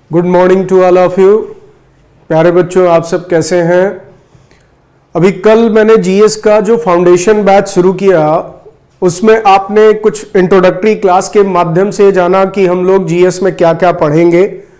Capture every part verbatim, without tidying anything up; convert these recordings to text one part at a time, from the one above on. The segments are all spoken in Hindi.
Good morning to all of you. प्यारे बच्चों, आप सब कैसे हैं? अभी कल मैंने जीएस का जो फाउंडेशन बैच शुरू किया उसमें आपने कुछ इंट्रोडक्टरी क्लास के माध्यम से जाना कि हम लोग जीएस में क्या क्या पढ़ेंगे,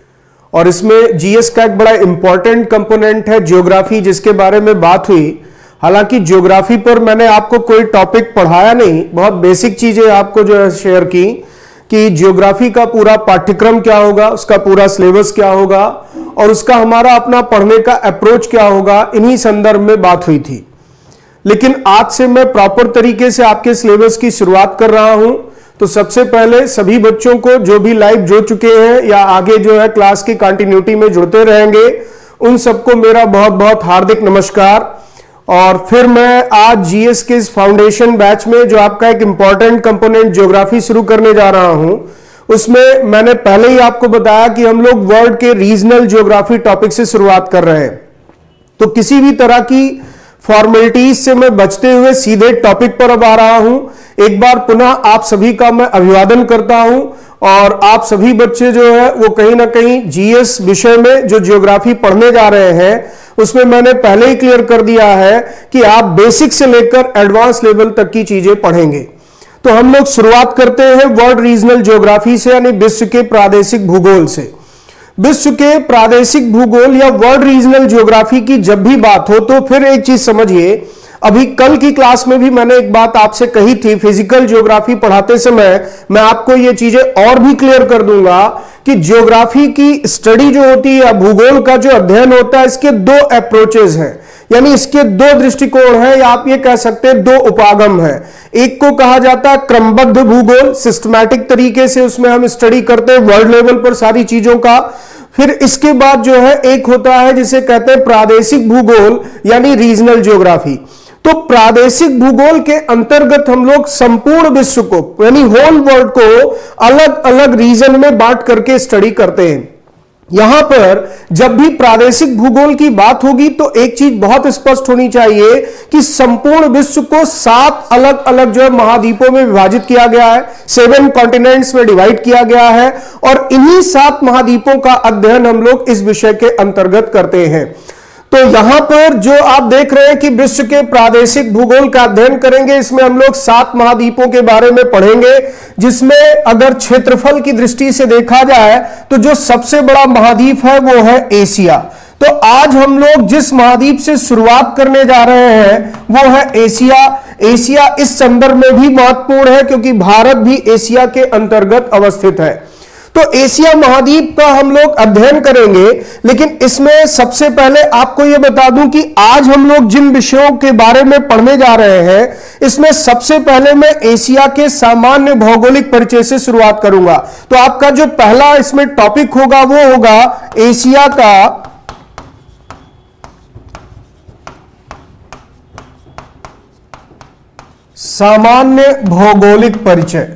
और इसमें जीएस का एक बड़ा इंपॉर्टेंट कंपोनेंट है ज्योग्राफी, जिसके बारे में बात हुई। हालांकि ज्योग्राफी पर मैंने आपको कोई टॉपिक पढ़ाया नहीं, बहुत बेसिक चीजें आपको जो है शेयर की कि ज्योग्राफी का पूरा पाठ्यक्रम क्या होगा, उसका पूरा सिलेबस क्या होगा और उसका हमारा अपना पढ़ने का अप्रोच क्या होगा, इन्हीं संदर्भ में बात हुई थी। लेकिन आज से मैं प्रॉपर तरीके से आपके सिलेबस की शुरुआत कर रहा हूं। तो सबसे पहले सभी बच्चों को जो भी लाइव जुड़ चुके हैं या आगे जो है क्लास की कंटिन्यूटी में जुड़ते रहेंगे, उन सबको मेरा बहुत बहुत हार्दिक नमस्कार। और फिर मैं आज जीएस के इस फाउंडेशन बैच में जो आपका एक इंपॉर्टेंट कंपोनेंट ज्योग्राफी शुरू करने जा रहा हूं, उसमें मैंने पहले ही आपको बताया कि हम लोग वर्ल्ड के रीजनल ज्योग्राफी टॉपिक से शुरुआत कर रहे हैं। तो किसी भी तरह की फॉर्मेलिटीज से मैं बचते हुए सीधे टॉपिक पर अब आ रहा हूं। एक बार पुनः आप सभी का मैं अभिवादन करता हूं, और आप सभी बच्चे जो है वो कहीं ना कहीं जीएस विषय में जो ज्योग्राफी पढ़ने जा रहे हैं उसमें मैंने पहले ही क्लियर कर दिया है कि आप बेसिक से लेकर एडवांस लेवल तक की चीजें पढ़ेंगे। तो हम लोग शुरुआत करते हैं वर्ल्ड रीजनल ज्योग्राफी से, यानी विश्व के प्रादेशिक भूगोल से। विश्व के प्रादेशिक भूगोल या वर्ल्ड रीजनल ज्योग्राफी की जब भी बात हो तो फिर एक चीज समझिए, अभी कल की क्लास में भी मैंने एक बात आपसे कही थी, फिजिकल ज्योग्राफी पढ़ाते समय मैं आपको ये चीजें और भी क्लियर कर दूंगा कि ज्योग्राफी की स्टडी जो होती है, भूगोल का जो अध्ययन होता है, इसके दो अप्रोचेज हैं, यानी इसके दो दृष्टिकोण हैं, या आप ये कह सकते हैं दो उपागम हैं। एक को कहा जाता है क्रमबद्ध भूगोल, सिस्टमैटिक तरीके से उसमें हम स्टडी करते हैं वर्ल्ड लेवल पर सारी चीजों का। फिर इसके बाद जो है एक होता है जिसे कहते हैं प्रादेशिक भूगोल, यानी रीजनल ज्योग्राफी। तो प्रादेशिक भूगोल के अंतर्गत हम लोग संपूर्ण विश्व को, यानी होल वर्ल्ड को अलग अलग रीजन में बांट करके स्टडी करते हैं। यहां पर जब भी प्रादेशिक भूगोल की बात होगी तो एक चीज बहुत स्पष्ट होनी चाहिए कि संपूर्ण विश्व को सात अलग अलग जो है महाद्वीपों में विभाजित किया गया है, सेवन कॉन्टिनेंट्स में डिवाइड किया गया है, और इन्हीं सात महाद्वीपों का अध्ययन हम लोग इस विषय के अंतर्गत करते हैं। तो यहां पर जो आप देख रहे हैं कि विश्व के प्रादेशिक भूगोल का अध्ययन करेंगे, इसमें हम लोग सात महाद्वीपों के बारे में पढ़ेंगे, जिसमें अगर क्षेत्रफल की दृष्टि से देखा जाए तो जो सबसे बड़ा महाद्वीप है वो है एशिया। तो आज हम लोग जिस महाद्वीप से शुरुआत करने जा रहे हैं वो है एशिया। एशिया इस संदर्भ में भी महत्वपूर्ण है क्योंकि भारत भी एशिया के अंतर्गत अवस्थित है। तो एशिया महाद्वीप का हम लोग अध्ययन करेंगे, लेकिन इसमें सबसे पहले आपको यह बता दूं कि आज हम लोग जिन विषयों के बारे में पढ़ने जा रहे हैं, इसमें सबसे पहले मैं एशिया के सामान्य भौगोलिक परिचय से शुरुआत करूंगा। तो आपका जो पहला इसमें टॉपिक होगा वो होगा एशिया का सामान्य भौगोलिक परिचय।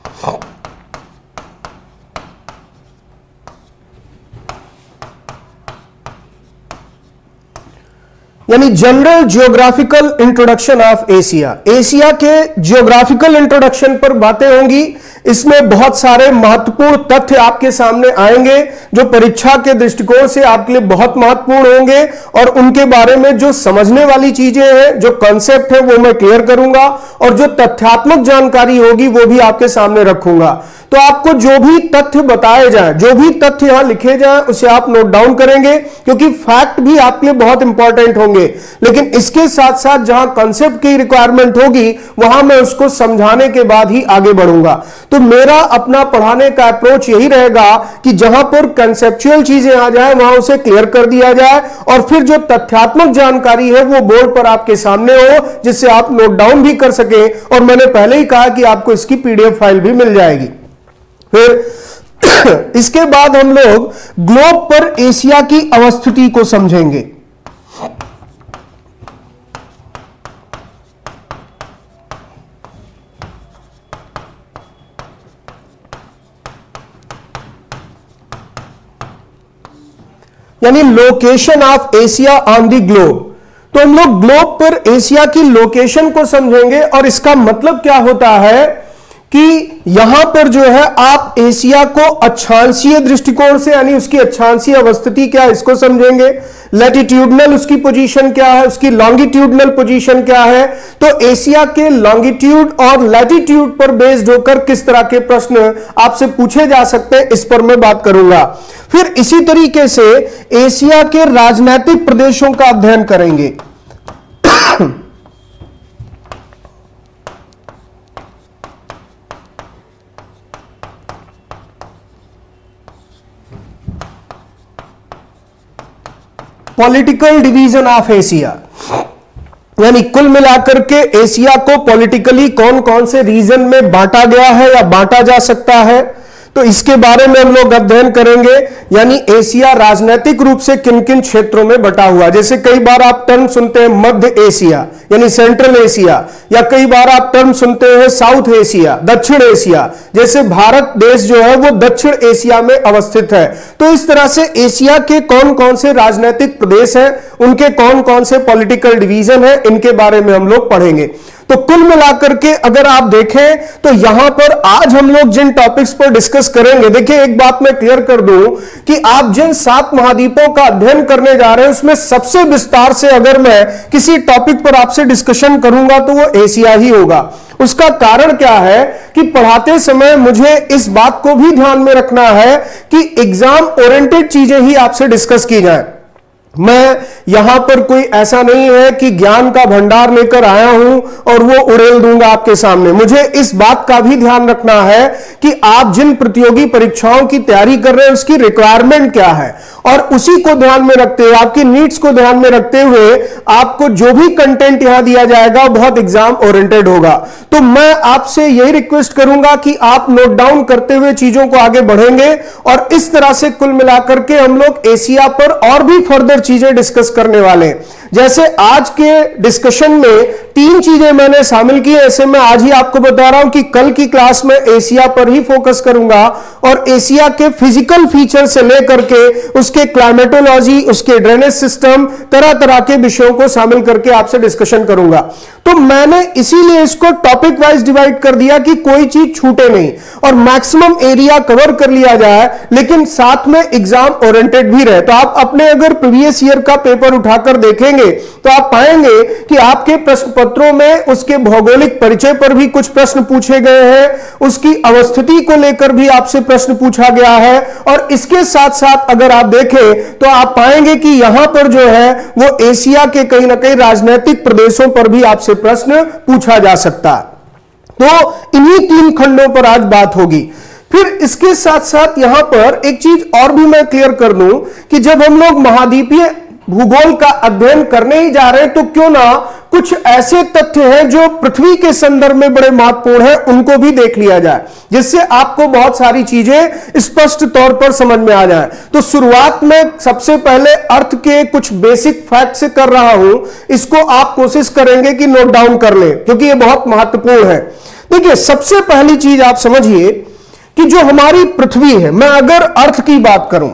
यानी general geographical introduction of Asia. Asia के ज्योग्राफिकल इंट्रोडक्शन पर बातें होंगी। इसमें बहुत सारे महत्वपूर्ण तथ्य आपके सामने आएंगे जो परीक्षा के दृष्टिकोण से आपके लिए बहुत महत्वपूर्ण होंगे, और उनके बारे में जो समझने वाली चीजें हैं, जो कॉन्सेप्ट है, वो मैं क्लियर करूंगा, और जो तथ्यात्मक जानकारी होगी वो भी आपके सामने रखूंगा। तो आपको जो भी तथ्य बताए जाए, जो भी तथ्य यहां लिखे जाए, उसे आप नोट डाउन करेंगे, क्योंकि फैक्ट भी आपके लिए बहुत इंपॉर्टेंट होंगे। लेकिन इसके साथ साथ जहां कॉन्सेप्ट की रिक्वायरमेंट होगी वहां मैं उसको समझाने के बाद ही आगे बढ़ूंगा। तो मेरा अपना पढ़ाने का अप्रोच यही रहेगा कि जहां पर कंसेप्चुअल चीजें आ जाए वहां उसे क्लियर कर दिया जाए, और फिर जो तथ्यात्मक जानकारी है वो बोर्ड पर आपके सामने हो, जिससे आप नोट डाउन भी कर सके। और मैंने पहले ही कहा कि आपको इसकी पीडीएफ फाइल भी मिल जाएगी। फिर इसके बाद हम लोग ग्लोब पर एशिया की अवस्थिति को समझेंगे। यानी location of Asia on the globe. तो हम लोग ग्लोब पर एशिया की लोकेशन को समझेंगे, और इसका मतलब क्या होता है कि यहां पर जो है आप एशिया को अक्षांशीय दृष्टिकोण से, यानी उसकी अक्षांशीय अवस्थिति क्या है इसको समझेंगे, लैटिट्यूडनल उसकी पोजीशन क्या है, उसकी लॉन्गिट्यूडनल पोजीशन क्या है। तो एशिया के लॉन्गिट्यूड और लैटिट्यूड पर बेस्ड होकर किस तरह के प्रश्न आपसे पूछे जा सकते हैं, इस पर मैं बात करूंगा। फिर इसी तरीके से एशिया के राजनीतिक प्रदेशों का अध्ययन करेंगे। पॉलिटिकल डिवीजन ऑफ एशिया, यानी कुल मिलाकर के एशिया को पॉलिटिकली कौन कौन से रीजन में बांटा गया है या बांटा जा सकता है, तो इसके बारे में हम लोग अध्ययन करेंगे। यानी एशिया राजनीतिक रूप से किन किन क्षेत्रों में बटा हुआ, जैसे कई बार आप टर्म सुनते हैं मध्य एशिया यानी सेंट्रल एशिया, या कई बार आप टर्म सुनते हैं साउथ एशिया, दक्षिण एशिया, जैसे भारत देश जो है वो दक्षिण एशिया में अवस्थित है। तो इस तरह से एशिया के कौन कौन से राजनीतिक प्रदेश हैं, उनके कौन कौन से पॉलिटिकल डिवीजन है, इनके बारे में हम लोग पढ़ेंगे। तो कुल मिलाकर के अगर आप देखें तो यहां पर आज हम लोग जिन टॉपिक्स पर डिस्कस करेंगे, देखिए एक बात मैं क्लियर कर दूं कि आप जिन सात महाद्वीपों का अध्ययन करने जा रहे हैं उसमें सबसे विस्तार से अगर मैं किसी टॉपिक पर आपसे डिस्कशन करूंगा तो वो एशिया ही होगा। उसका कारण क्या है कि पढ़ाते समय मुझे इस बात को भी ध्यान में रखना है कि एग्जाम ओरिएंटेड चीजें ही आपसे डिस्कस की जाएं। मैं यहां पर कोई ऐसा नहीं है कि ज्ञान का भंडार लेकर आया हूं और वो उड़ेल दूंगा आपके सामने। मुझे इस बात का भी ध्यान रखना है कि आप जिन प्रतियोगी परीक्षाओं की तैयारी कर रहे हैं उसकी रिक्वायरमेंट क्या है, और उसी को ध्यान में रखते हुए, आपकी नीड्स को ध्यान में रखते हुए आपको जो भी कंटेंट यहां दिया जाएगा बहुत एग्जाम ओरिएंटेड होगा। तो मैं आपसे यही रिक्वेस्ट करूंगा कि आप नोट डाउन करते हुए चीजों को आगे बढ़ेंगे, और इस तरह से कुल मिलाकर के हम लोग एशिया पर और भी फर्दर चीजें डिस्कस करने वाले हैं। जैसे आज के डिस्कशन में तीन चीजें मैंने शामिल की, ऐसे मैं आज ही आपको बता रहा हूं कि कल की क्लास में एशिया पर ही फोकस करूंगा और एशिया के फिजिकल फीचर से लेकर के उसके क्लाइमेटोलॉजी, उसके ड्रेनेज सिस्टम, तरह तरह के विषयों को शामिल करके आपसे डिस्कशन करूंगा। तो मैंने इसीलिए इसको टॉपिक वाइज डिवाइड कर दिया कि कोई चीज छूटे नहीं और मैक्सिमम एरिया कवर कर लिया जाए, लेकिन साथ में एग्जाम ओरिएंटेड भी रहे। तो आप अपने अगर प्रीवियस ईयर का पेपर उठाकर देखेंगे तो आप पाएंगे कि आपके प्रश्न पत्रों में उसके भौगोलिक परिचय पर भी कुछ प्रश्न पूछे गए हैं, उसकी अवस्थिति को लेकर भी आपसे प्रश्न पूछा गया है, और इसके साथ साथ अगर आप देखें तो आप पाएंगे कि यहां पर जो है वो एशिया के कहीं ना कहीं राजनीतिक प्रदेशों पर भी आपसे प्रश्न पूछा जा सकता है। तो इन्हीं तीन खंडों पर आज बात होगी। फिर इसके साथ साथ यहां पर एक चीज और भी मैं क्लियर कर दूं कि जब हम लोग महाद्वीपीय भूगोल का अध्ययन करने ही जा रहे हैं तो क्यों ना कुछ ऐसे तथ्य हैं जो पृथ्वी के संदर्भ में बड़े महत्वपूर्ण हैं, उनको भी देख लिया जाए, जिससे आपको बहुत सारी चीजें स्पष्ट तौर पर समझ में आ जाए। तो शुरुआत में सबसे पहले अर्थ के कुछ बेसिक फैक्ट से कर रहा हूं, इसको आप कोशिश करेंगे कि नोट डाउन कर लें क्योंकि ये बहुत महत्वपूर्ण है। देखिए, सबसे पहली चीज आप समझिए कि जो हमारी पृथ्वी है, मैं अगर अर्थ की बात करूं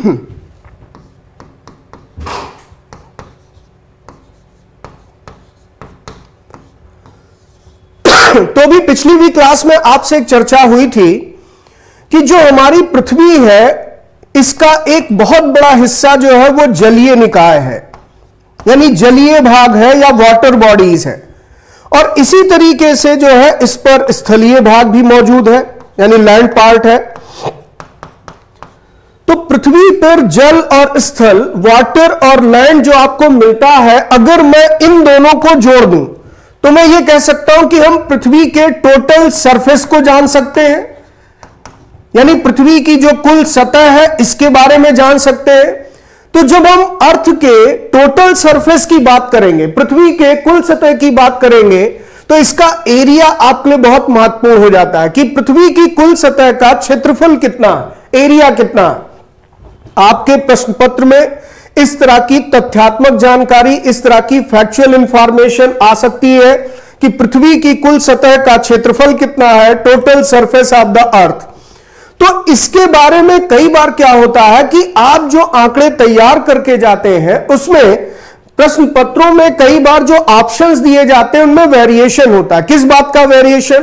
तो भी पिछली भी क्लास में आपसे एक चर्चा हुई थी कि जो हमारी पृथ्वी है इसका एक बहुत बड़ा हिस्सा जो है वो जलीय निकाय है, यानी जलीय भाग है या वाटर बॉडीज है, और इसी तरीके से जो है इस पर स्थलीय भाग भी मौजूद है, यानी लैंड पार्ट है। तो पृथ्वी पर जल और स्थल, वाटर और लैंड जो आपको मिलता है, अगर मैं इन दोनों को जोड़ दूं तो मैं ये कह सकता हूं कि हम पृथ्वी के टोटल सरफेस को जान सकते हैं, यानी पृथ्वी की जो कुल सतह है इसके बारे में जान सकते हैं। तो जब हम अर्थ के टोटल सरफेस की बात करेंगे, पृथ्वी के कुल सतह की बात करेंगे, तो इसका एरिया आपके लिए बहुत महत्वपूर्ण हो जाता है कि पृथ्वी की कुल सतह का क्षेत्रफल कितना, एरिया कितना। आपके प्रश्न पत्र में इस तरह की तथ्यात्मक जानकारी, इस तरह की फैक्चुअल इंफॉर्मेशन आ सकती है कि पृथ्वी की कुल सतह का क्षेत्रफल कितना है, total surface of the earth. तो इसके बारे में कई बार क्या होता है कि आप जो आंकड़े तैयार करके जाते हैं उसमें प्रश्न पत्रों में कई बार जो ऑप्शंस दिए जाते हैं उनमें वेरिएशन होता है। किस बात का वेरिएशन?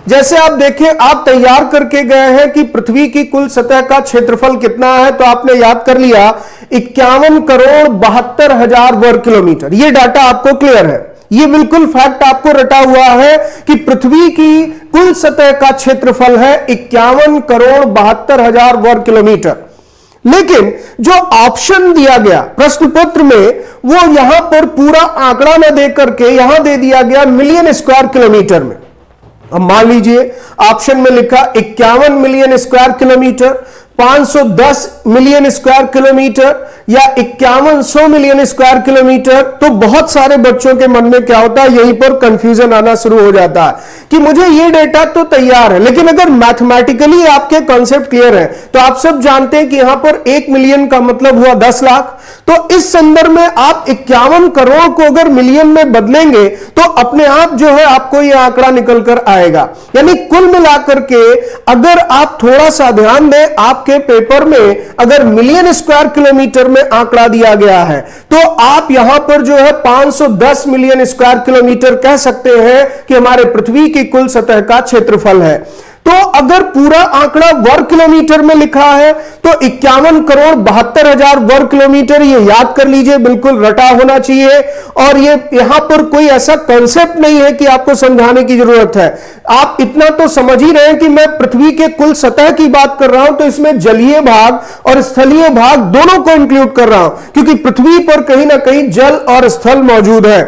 जैसे आप देखें, आप तैयार करके गए हैं कि पृथ्वी की कुल सतह का क्षेत्रफल कितना है, तो आपने याद कर लिया इक्यावन करोड़ बहत्तर हजार वर्ग किलोमीटर। यह डाटा आपको क्लियर है, ये बिल्कुल फैक्ट आपको रटा हुआ है कि पृथ्वी की कुल सतह का क्षेत्रफल है इक्यावन करोड़ बहत्तर हजार वर्ग किलोमीटर। लेकिन जो ऑप्शन दिया गया प्रश्न पत्र में, वो यहां पर पूरा आंकड़ा न देकर के यहां दे दिया गया मिलियन स्क्वायर किलोमीटर में। अब मान लीजिए ऑप्शन में लिखा इक्यावन मिलियन स्क्वायर किलोमीटर, पांच सौ दस मिलियन स्क्वायर किलोमीटर या इक्यावन सौ मिलियन स्क्वायर किलोमीटर, तो बहुत सारे बच्चों के मन में क्या होता है, यहीं पर कंफ्यूजन आना शुरू हो जाता है कि मुझे ये डेटा तो तैयार है, लेकिन अगर मैथमेटिकली आपके कॉन्सेप्ट क्लियर है तो आप सब जानते हैं कि यहां पर एक मिलियन का मतलब हुआ दस लाख। तो इस संदर्भ में आप इक्यावन करोड़ को अगर मिलियन में बदलेंगे तो अपने आप जो है आपको यह आंकड़ा निकल कर आएगा। यानी कुल मिलाकर के अगर आप थोड़ा सा ध्यान दें, आपके पेपर में अगर मिलियन स्क्वायर किलोमीटर में आंकड़ा दिया गया है तो आप यहां पर जो है पांच सौ दस मिलियन स्क्वायर किलोमीटर कह सकते हैं कि हमारे पृथ्वी की कुल सतह का क्षेत्रफल है। तो अगर पूरा आंकड़ा वर्ग किलोमीटर में लिखा है तो इक्यावन करोड़ बहत्तर हजार वर्ग किलोमीटर, ये याद कर लीजिए, बिल्कुल रटा होना चाहिए। और ये यहां पर कोई ऐसा कॉन्सेप्ट नहीं है कि आपको समझाने की जरूरत है, आप इतना तो समझ ही रहे हैं कि मैं पृथ्वी के कुल सतह की बात कर रहा हूं, तो इसमें जलीय भाग और स्थलीय भाग दोनों को इंक्लूड कर रहा हूं, क्योंकि पृथ्वी पर कहीं ना कहीं जल और स्थल मौजूद है।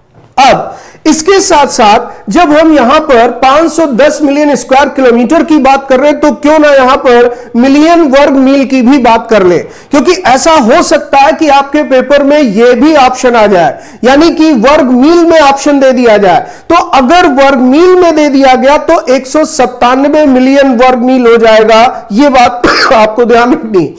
अब इसके साथ साथ जब हम यहां पर पांच सौ दस मिलियन स्क्वायर किलोमीटर की बात कर रहे हैं तो क्यों ना यहां पर मिलियन वर्ग मील की भी बात कर ले, क्योंकि ऐसा हो सकता है कि आपके पेपर में यह भी ऑप्शन आ जाए, यानी कि वर्ग मील में ऑप्शन दे दिया जाए। तो अगर वर्ग मील में दे दिया गया तो एक सौ सत्तानवे मिलियन वर्ग मील हो जाएगा, यह बात आपको ध्यान रखनी।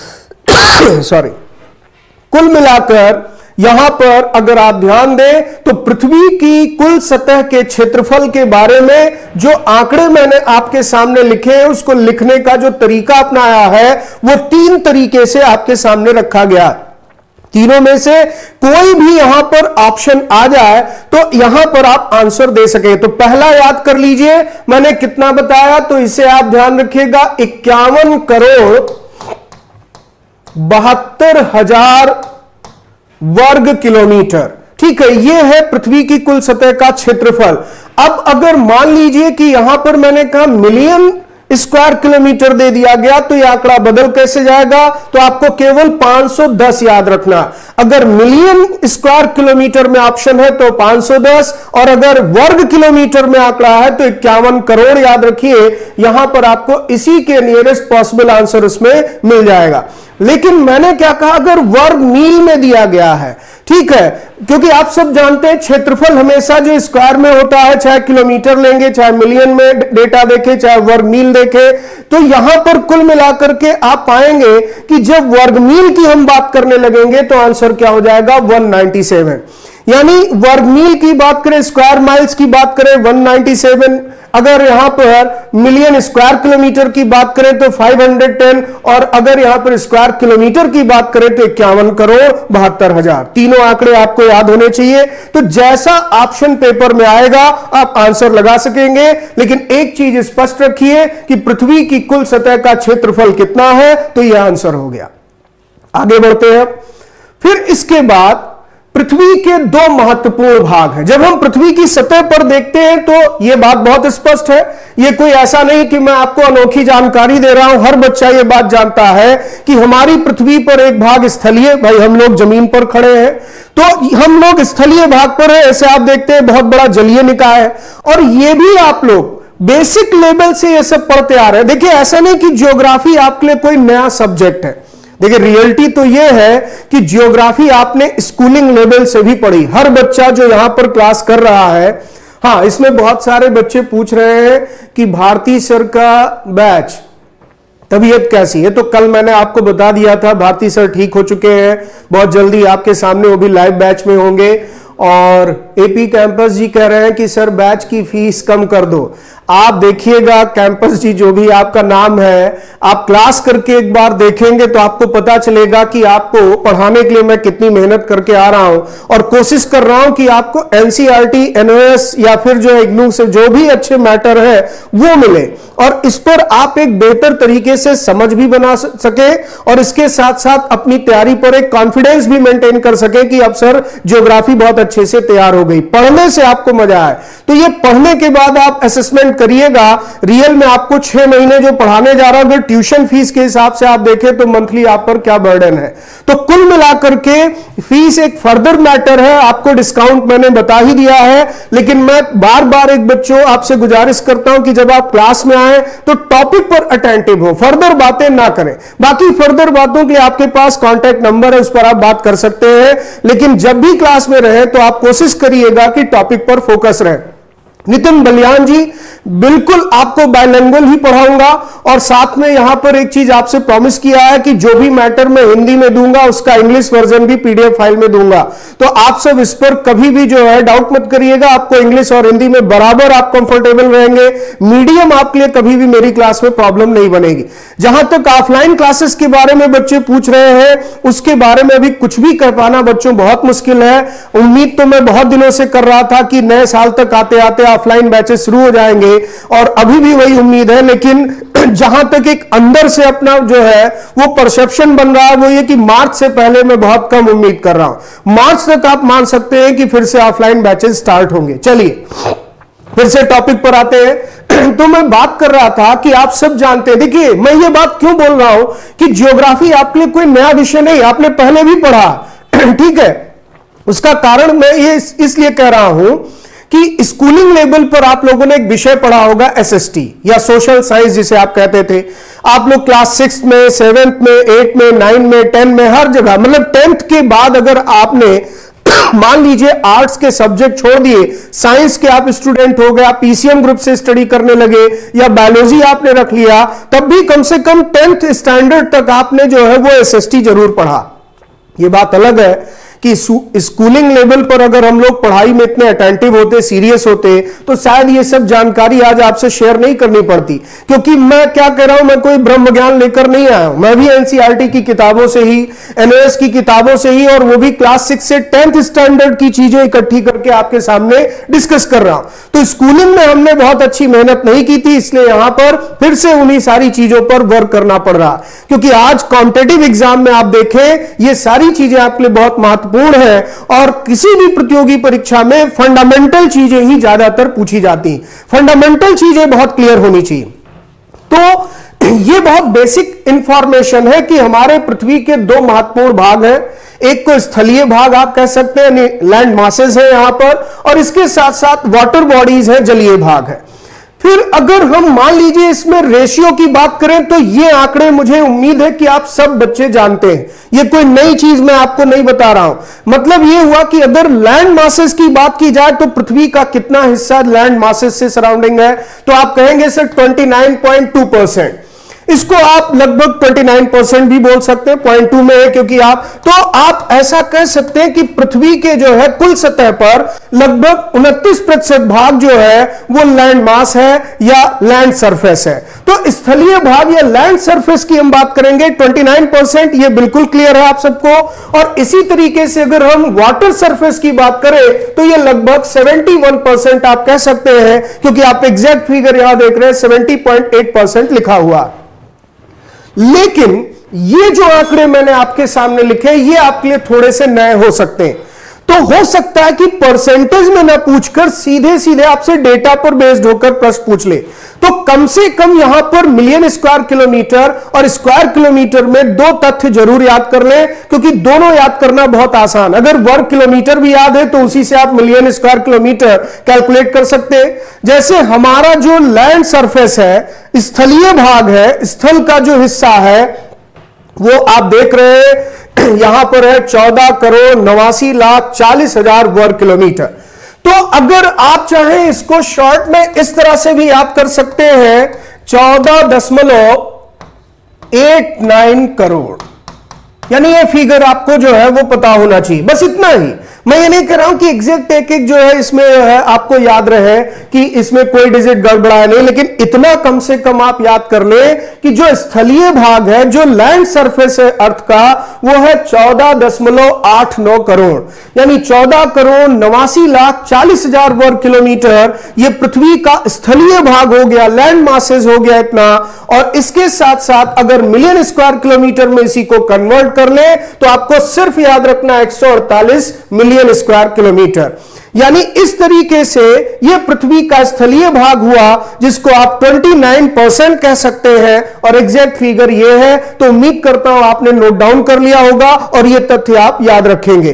सॉरी, कुल मिलाकर यहां पर अगर आप ध्यान दें तो पृथ्वी की कुल सतह के क्षेत्रफल के बारे में जो आंकड़े मैंने आपके सामने लिखे हैं, उसको लिखने का जो तरीका अपनाया है वो तीन तरीके से आपके सामने रखा गया। तीनों में से कोई भी यहां पर ऑप्शन आ जाए तो यहां पर आप आंसर दे सके। तो पहला याद कर लीजिए, मैंने कितना बताया, तो इसे आप ध्यान रखिएगा, इक्यावन करोड़ बहत्तर हजार वर्ग किलोमीटर। ठीक है, यह है पृथ्वी की कुल सतह का क्षेत्रफल। अब अगर मान लीजिए कि यहां पर मैंने कहा मिलियन स्क्वायर किलोमीटर दे दिया गया तो यह आंकड़ा बदल कैसे जाएगा, तो आपको केवल पांच सौ दस याद रखना। अगर मिलियन स्क्वायर किलोमीटर में ऑप्शन है तो पांच सौ दस, और अगर वर्ग किलोमीटर में आंकड़ा है तो इक्यावन करोड़ याद रखिए। यहां पर आपको इसी के नियरेस्ट पॉसिबल आंसर उसमें मिल जाएगा। लेकिन मैंने क्या कहा, अगर वर्ग मील में दिया गया है, ठीक है, क्योंकि आप सब जानते हैं क्षेत्रफल हमेशा जो स्क्वायर में होता है, चाहे किलोमीटर लेंगे, चाहे मिलियन में डेटा देखें, चाहे वर्ग मील देखें, तो यहां पर कुल मिलाकर के आप पाएंगे कि जब वर्ग मील की हम बात करने लगेंगे तो आंसर क्या हो जाएगा, एक सौ सत्तानवे। यानी वर्ग मील की बात करें, स्क्वायर माइल्स की बात करें एक सौ सत्तानवे, अगर यहां पर मिलियन स्क्वायर किलोमीटर की बात करें तो पाँच सौ दस, और अगर यहां पर स्क्वायर किलोमीटर की बात करें तो इक्यावन करोड़ बहत्तर हजार। तीनों आंकड़े आपको याद होने चाहिए। तो जैसा ऑप्शन पेपर में आएगा आप आंसर लगा सकेंगे, लेकिन एक चीज स्पष्ट रखिए कि पृथ्वी की कुल सतह का क्षेत्रफल कितना है, तो यह आंसर हो गया। आगे बढ़ते हैं। फिर इसके बाद पृथ्वी के दो महत्वपूर्ण भाग हैं। जब हम पृथ्वी की सतह पर देखते हैं तो यह बात बहुत स्पष्ट है, यह कोई ऐसा नहीं कि मैं आपको अनोखी जानकारी दे रहा हूं, हर बच्चा यह बात जानता है कि हमारी पृथ्वी पर एक भाग स्थलीय, भाई हम लोग जमीन पर खड़े हैं तो हम लोग स्थलीय भाग पर है, ऐसे आप देखते हैं बहुत बड़ा जलीय निकाय है, और यह भी आप लोग बेसिक लेवल से यह सब पढ़ते आ रहे हैं। देखिए, ऐसा नहीं कि ज्योग्राफी आपके लिए कोई नया सब्जेक्ट है। देखिए, रियलिटी तो यह है कि ज्योग्राफी आपने स्कूलिंग लेवल से भी पढ़ी। हर बच्चा जो यहां पर क्लास कर रहा है, हां, इसमें बहुत सारे बच्चे पूछ रहे हैं कि भारती सर का बैच तबीयत कैसी है, तो कल मैंने आपको बता दिया था भारती सर ठीक हो चुके हैं, बहुत जल्दी आपके सामने वो भी लाइव बैच में होंगे। और एपी कैंपस जी कह रहे हैं कि सर बैच की फीस कम कर दो। आप देखिएगा कैंपस जी जो भी आपका नाम है, आप क्लास करके एक बार देखेंगे तो आपको पता चलेगा कि आपको पढ़ाने के लिए मैं कितनी मेहनत करके आ रहा हूं और कोशिश कर रहा हूं कि आपको एनसीईआरटी, एनओएस या फिर जो इग्नू से जो भी अच्छे मैटर है वो मिले और इस पर आप एक बेहतर तरीके से समझ भी बना सके और इसके साथ साथ अपनी तैयारी पर एक कॉन्फिडेंस भी मेंटेन कर सके कि अब सर ज्योग्राफी बहुत अच्छे से तैयार हो गई। पढ़ने से आपको मजा आए तो ये पढ़ने के बाद आप असेसमेंट करिएगा। रियल में आपको छह महीने जो पढ़ाने जा रहा हूं, अगर ट्यूशन फीस के हिसाब से आप देखें तो मंथली आप पर क्या बर्डन है। तो कुल मिलाकर के फीस एक फर्दर मैटर है, आपको डिस्काउंट मैंने बता ही दिया है, लेकिन मैं बार बार एक बच्चों आपसे गुजारिश करता हूं कि जब आप क्लास में आए तो टॉपिक पर अटेंटिव हो, फर्दर बातें ना करें। बाकी फर्दर बातों के लिए आपके पास कॉन्टैक्ट नंबर है, उस पर आप बात कर सकते हैं, लेकिन जब भी क्लास में रहे तो आप कोशिश करिएगा कि टॉपिक पर फोकस रहे। नितिन बलियान जी, बिल्कुल आपको बायलिंगुअल ही पढ़ाऊंगा और साथ में यहां पर एक चीज आपसे प्रॉमिस किया है कि जो भी मैटर मैं हिंदी में दूंगा उसका इंग्लिश वर्जन भी पीडीएफ फाइल में दूंगा। तो आप सब इस पर कभी भी जो है डाउट मत करिएगा, आपको इंग्लिश और हिंदी में बराबर आप कंफर्टेबल रहेंगे। मीडियम आपके लिए कभी भी मेरी क्लास में प्रॉब्लम नहीं बनेगी। जहां तक ऑफलाइन क्लासेस के बारे में बच्चे पूछ रहे हैं, उसके बारे में अभी कुछ भी कह पाना बच्चों बहुत मुश्किल है। उम्मीद तो मैं बहुत दिनों से कर रहा था कि नए साल तक आते आते ऑफलाइन बैचेस शुरू हो जाएंगे और अभी भी वही उम्मीद है, लेकिन जहां तक एक अंदर से अपना जो है वो परसेप्शन बन रहा है वो ये कि मार्च से पहले मैं बहुत कम उम्मीद कर रहा हूं। मार्च तक आप मान सकते हैं कि फिर से ऑफलाइन बैचेस स्टार्ट होंगे। चलिए फिर से टॉपिक पर आते हैं। तो मैं बात कर रहा था कि आप सब जानते हैं, देखिए मैं ये बात क्यों बोल रहा हूं कि ज्योग्राफी आपके लिए कोई नया विषय नहीं, आपने पहले भी पढ़ा ठीक है। उसका कारण मैं ये इसलिए कह रहा हूं कि स्कूलिंग लेवल पर आप लोगों ने एक विषय पढ़ा होगा एसएसटी या सोशल साइंस जिसे आप कहते थे। आप लोग क्लास सिक्स में, सेवेंथ में, एट में, नाइन में, टेन में, हर जगह, मतलब टेंथ के बाद अगर आपने मान लीजिए आर्ट्स के सब्जेक्ट छोड़ दिए, साइंस के आप स्टूडेंट हो गए, आप पीसीएम ग्रुप से स्टडी करने लगे या बायोलॉजी आपने रख लिया, तब भी कम से कम टेंथ स्टैंडर्ड तक आपने जो है वो एसएसटी जरूर पढ़ा। ये बात अलग है कि स्कूलिंग लेवल पर अगर हम लोग पढ़ाई में इतने अटेंटिव होते, सीरियस होते, तो शायद ये सब जानकारी आज आपसे शेयर नहीं करनी पड़ती। क्योंकि मैं क्या कह रहा हूं, मैं कोई ब्रह्म ज्ञान लेकर नहीं आया हूं, मैं भी एनसीईआरटी की किताबों से ही, एनओएस की किताबों से ही, और वो भी क्लास सिक्स से टेंथ स्टैंडर्ड की चीजें इकट्ठी करके आपके सामने डिस्कस कर रहा हूं। तो स्कूलिंग में हमने बहुत अच्छी मेहनत नहीं की थी, इसलिए यहां पर फिर से उन्हीं सारी चीजों पर वर्क करना पड़ रहा। क्योंकि आज कॉम्पिटिटिव एग्जाम में आप देखें ये सारी चीजें आपके लिए बहुत महत्वपूर्ण है और किसी भी प्रतियोगी परीक्षा में फंडामेंटल चीजें ही ज्यादातर पूछी जाती। फंडामेंटल चीजें बहुत क्लियर होनी चाहिए। तो ये बहुत बेसिक इंफॉर्मेशन है कि हमारे पृथ्वी के दो महत्वपूर्ण भाग हैं। एक को स्थलीय भाग आप कह सकते हैं, लैंड मासेस है यहां पर, और इसके साथ साथ वाटर बॉडीज है, जलीय भाग है। फिर अगर हम मान लीजिए इसमें रेशियो की बात करें तो ये आंकड़े मुझे उम्मीद है कि आप सब बच्चे जानते हैं, ये कोई नई चीज मैं आपको नहीं बता रहा हूं। मतलब ये हुआ कि अगर लैंड मासेस की बात की जाए तो पृथ्वी का कितना हिस्सा लैंड मासेस से सराउंडिंग है, तो आप कहेंगे sir twenty nine point two percent. इसको आप लगभग उनतीस परसेंट भी बोल सकते हैं, पॉइंट टू में है क्योंकि आप, तो आप ऐसा कह सकते हैं कि पृथ्वी के जो है कुल सतह पर लगभग उनतीस प्रतिशत भाग जो है वो लैंड मास है या लैंड सरफेस है। तो स्थलीय भाग या लैंड सरफेस की हम बात करेंगे उनतीस परसेंट, ये बिल्कुल क्लियर है आप सबको। और इसी तरीके से अगर हम वाटर सरफेस की बात करें तो ये लगभग इकहत्तर परसेंट आप कह सकते हैं, क्योंकि आप एग्जैक्ट फिगर यहां देख रहे हैं सत्तर पॉइंट आठ परसेंट लिखा हुआ। लेकिन ये जो आंकड़े मैंने आपके सामने लिखे ये आपके लिए थोड़े से नए हो सकते हैं। तो हो सकता है कि परसेंटेज में ना पूछकर सीधे सीधे आपसे डेटा पर बेस्ड होकर प्रश्न पूछ ले। तो कम से कम यहां पर मिलियन स्क्वायर किलोमीटर और स्क्वायर किलोमीटर में दो तथ्य जरूर याद कर लें, क्योंकि दोनों याद करना बहुत आसान। अगर वर्ग किलोमीटर भी याद है तो उसी से आप मिलियन स्क्वायर किलोमीटर कैलकुलेट कर सकते हैं। जैसे हमारा जो लैंड सरफेस है, स्थलीय भाग है, स्थल का जो हिस्सा है वो आप देख रहे हैं यहां पर है चौदह करोड़ नवासी लाख चालीस हजार वर्ग किलोमीटर। तो अगर आप चाहें इसको शॉर्ट में इस तरह से भी याद कर सकते हैं, चौदह दशमलव एट नाइन करोड़, यानी ये फिगर आपको जो है वो पता होना चाहिए, बस इतना ही। मैं ये नहीं कह रहा हूं कि एग्जैक्ट एक एक जो है इसमें है आपको याद रहे कि इसमें कोई डिजिट गड़बड़ा नहीं, लेकिन इतना कम से कम आप याद कर ले कि जो स्थलीय भाग है, जो लैंड सरफेस है अर्थ का, वो है चौदह दशमलव आठ नौ करोड़, यानी चौदह करोड़ नवासी लाख चालीस हजार वर्ग किलोमीटर ये पृथ्वी का स्थलीय भाग हो गया, लैंड मासेस हो गया इतना। और इसके साथ साथ अगर मिलियन स्क्वायर किलोमीटर में इसी को कन्वर्ट कर ले तो आपको सिर्फ याद रखना एक सौ अड़तालीस मिलियन स्क्वायर किलोमीटर, यानी इस तरीके से यह पृथ्वी का स्थलीय भाग हुआ जिसको आप उनतीस परसेंट कह सकते हैं। और एग्जैक्ट फिगर यह है, तो उम्मीद करता हूं आपने नोट डाउन कर लिया होगा और यह तथ्य आप याद रखेंगे।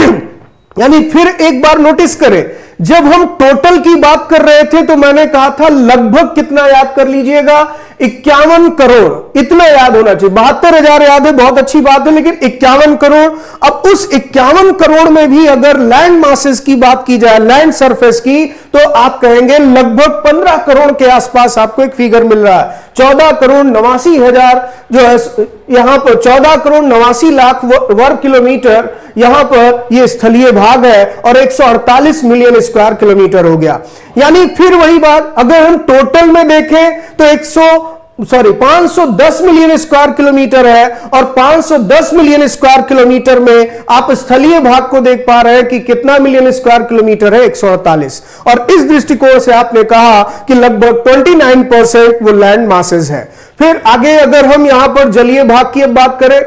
यानी फिर एक बार नोटिस करें, जब हम टोटल की बात कर रहे थे तो मैंने कहा था लगभग कितना याद कर लीजिएगा, इक्यावन करोड़, इतना याद होना चाहिए। बहत्तर हजार याद है, बहुत अच्छी बात है, लेकिन इक्यावन करोड़। अब उस इक्यावन करोड़ में भी अगर लैंड मासेस की बात की जाए, लैंड सरफेस की, तो आप कहेंगे लगभग पंद्रह करोड़ के आसपास आपको एक फिगर मिल रहा है। चौदह करोड़ नवासी हजार जो है यहां पर, चौदह करोड़ नवासी लाख वर्ग किलोमीटर यहां पर यह स्थलीय भाग है और एक सौ अड़तालीस मिलियन स्क्वायर किलोमीटर हो गया। यानी फिर वही बात, अगर हम टोटल में देखें तो एक सौ सॉरी पांच सौ दस मिलियन स्क्वायर किलोमीटर है, और पांच सौ दस मिलियन स्क्वायर किलोमीटर में आप स्थलीय भाग को देख पा रहे हैं कि कितना मिलियन स्क्वायर किलोमीटर है, एक सौ अड़तालीस। और इस दृष्टिकोण से आपने कहा कि लगभग उनतीस परसेंट वो लैंड मासेस है। फिर आगे अगर हम यहां पर जलीय भाग की अब बात करें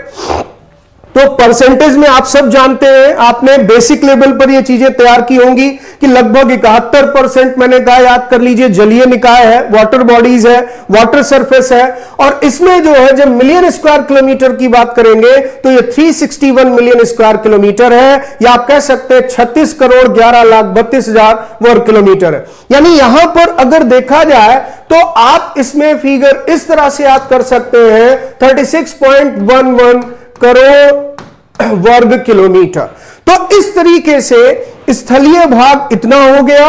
तो परसेंटेज में आप सब जानते हैं, आपने बेसिक लेवल पर ये चीजें तैयार की होंगी कि लगभग इकहत्तर परसेंट मैंने कहा याद कर लीजिए जलीय निकाय है, वाटर बॉडीज है, वाटर सरफेस है। और इसमें जो है जब मिलियन स्क्वायर किलोमीटर की बात करेंगे तो ये तीन सौ इकसठ मिलियन स्क्वायर किलोमीटर है, या आप कह सकते हैं छत्तीस करोड़ ग्यारह लाख बत्तीस हजार वर्ग किलोमीटर है। यानी यहां पर अगर देखा जाए तो आप इसमें फिगर इस तरह से याद कर सकते हैं, छत्तीस पॉइंट एक एक करोड़ वर्ग किलोमीटर। तो इस तरीके से स्थलीय भाग इतना हो गया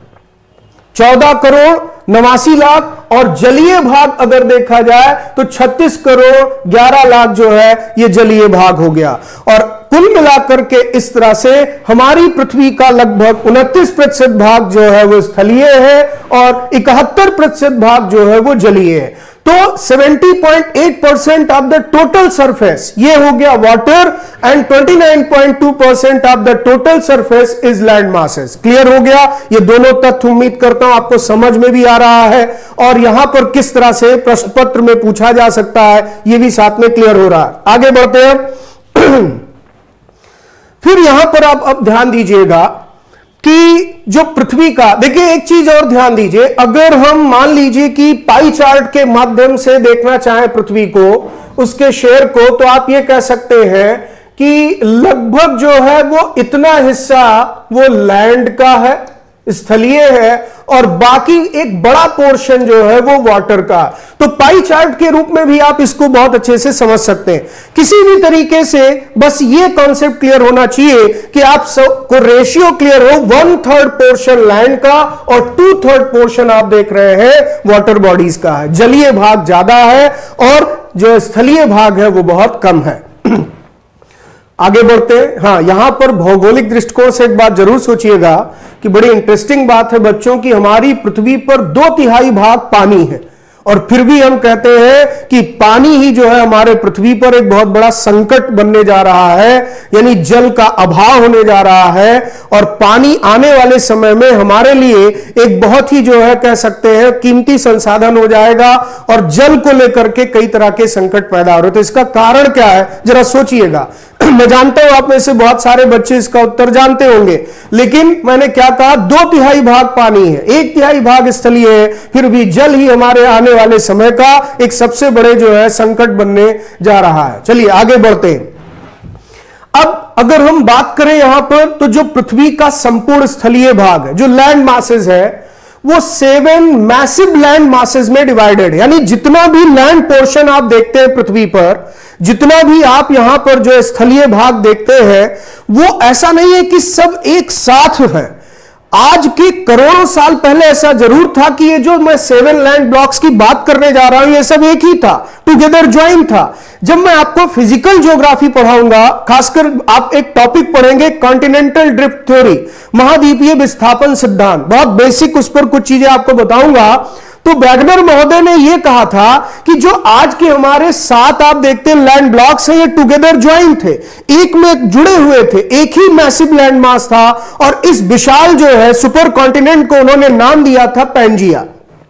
चौदह करोड़ नवासी लाख, और जलीय भाग अगर देखा जाए तो छत्तीस करोड़ ग्यारह लाख जो है ये जलीय भाग हो गया। और कुल मिलाकर के इस तरह से हमारी पृथ्वी का लगभग उनतीस प्रतिशत भाग जो है वो स्थलीय है और इकहत्तर प्रतिशत भाग जो है वो जलीय है। तो सत्तर पॉइंट आठ percent of the total surface ये हो गया वाटर, एंड उनतीस पॉइंट दो percent of the total surface is land masses. Clear हो गया? ये दोनों तथ्य उम्मीद करता हूं आपको समझ में भी आ रहा है, और यहां पर किस तरह से प्रश्न पत्र में पूछा जा सकता है ये भी साथ में क्लियर हो रहा है। आगे बढ़ते हैं। फिर यहां पर आप अब ध्यान दीजिएगा कि जो पृथ्वी का, देखिए एक चीज और ध्यान दीजिए, अगर हम मान लीजिए कि पाई चार्ट के माध्यम से देखना चाहें पृथ्वी को, उसके शेयर को, तो आप ये कह सकते हैं कि लगभग जो है वो इतना हिस्सा वो लैंड का है, स्थलीय है, और बाकी एक बड़ा पोर्शन जो है वो वाटर का। तो पाई चार्ट के रूप में भी आप इसको बहुत अच्छे से समझ सकते हैं। किसी भी तरीके से बस ये कॉन्सेप्ट क्लियर होना चाहिए कि आप सब को रेशियो क्लियर हो, वन थर्ड पोर्शन लैंड का और टू थर्ड पोर्शन आप देख रहे हैं वाटर बॉडीज का है। जलीय भाग ज्यादा है और जो स्थलीय भाग है वो बहुत कम है। आगे बढ़ते हैं। हाँ, यहां पर भौगोलिक दृष्टिकोण से एक बात जरूर सोचिएगा कि बड़ी इंटरेस्टिंग बात है बच्चों की, हमारी पृथ्वी पर दो तिहाई भाग पानी है, और फिर भी हम कहते हैं कि पानी ही जो है हमारे पृथ्वी पर एक बहुत बड़ा संकट बनने जा रहा है, यानी जल का अभाव होने जा रहा है। और पानी आने वाले समय में हमारे लिए एक बहुत ही जो है कह सकते हैं कीमती संसाधन हो जाएगा, और जल को लेकर के कई तरह के संकट पैदा हो रहे। तो इसका कारण क्या है जरा सोचिएगा। मैं जानता हूं आप में से बहुत सारे बच्चे इसका उत्तर जानते होंगे, लेकिन मैंने क्या कहा, दो तिहाई भाग पानी है, एक तिहाई भाग स्थलीय है, फिर भी जल ही हमारे आने वाले समय का एक सबसे बड़े जो है संकट बनने जा रहा है। चलिए आगे बढ़ते हैं। अब अगर हम बात करें यहां पर, तो जो पृथ्वी का संपूर्ण स्थलीय भाग है, जो लैंड मासेस है, वो सेवन मैसिव लैंड मासेस में डिवाइडेड है। यानी जितना भी लैंड पोर्शन आप देखते हैं पृथ्वी पर, जितना भी आप यहां पर जो स्थलीय भाग देखते हैं, वो ऐसा नहीं है कि सब एक साथ है। आज के करोड़ों साल पहले ऐसा जरूर था कि ये जो मैं सेवन लैंड ब्लॉक्स की बात करने जा रहा हूं ये सब एक ही था, टुगेदर ज्वाइन था। जब मैं आपको फिजिकल ज्योग्राफी पढ़ाऊंगा, खासकर आप एक टॉपिक पढ़ेंगे कॉन्टिनेंटल ड्रिफ्ट थ्योरी, महाद्वीपीय विस्थापन सिद्धांत, बहुत बेसिक उस पर कुछ चीजें आपको बताऊंगा। तो वैगनर महोदय ने यह कहा था कि जो आज के हमारे सात आप देखते हैं लैंड ब्लॉक्स हैं, ये टुगेदर ज्वाइन थे, एक में जुड़े हुए थे, एक ही मैसिव लैंड मास था। और इस विशाल जो है सुपर कॉन्टिनेंट को उन्होंने नाम दिया था पैंजिया।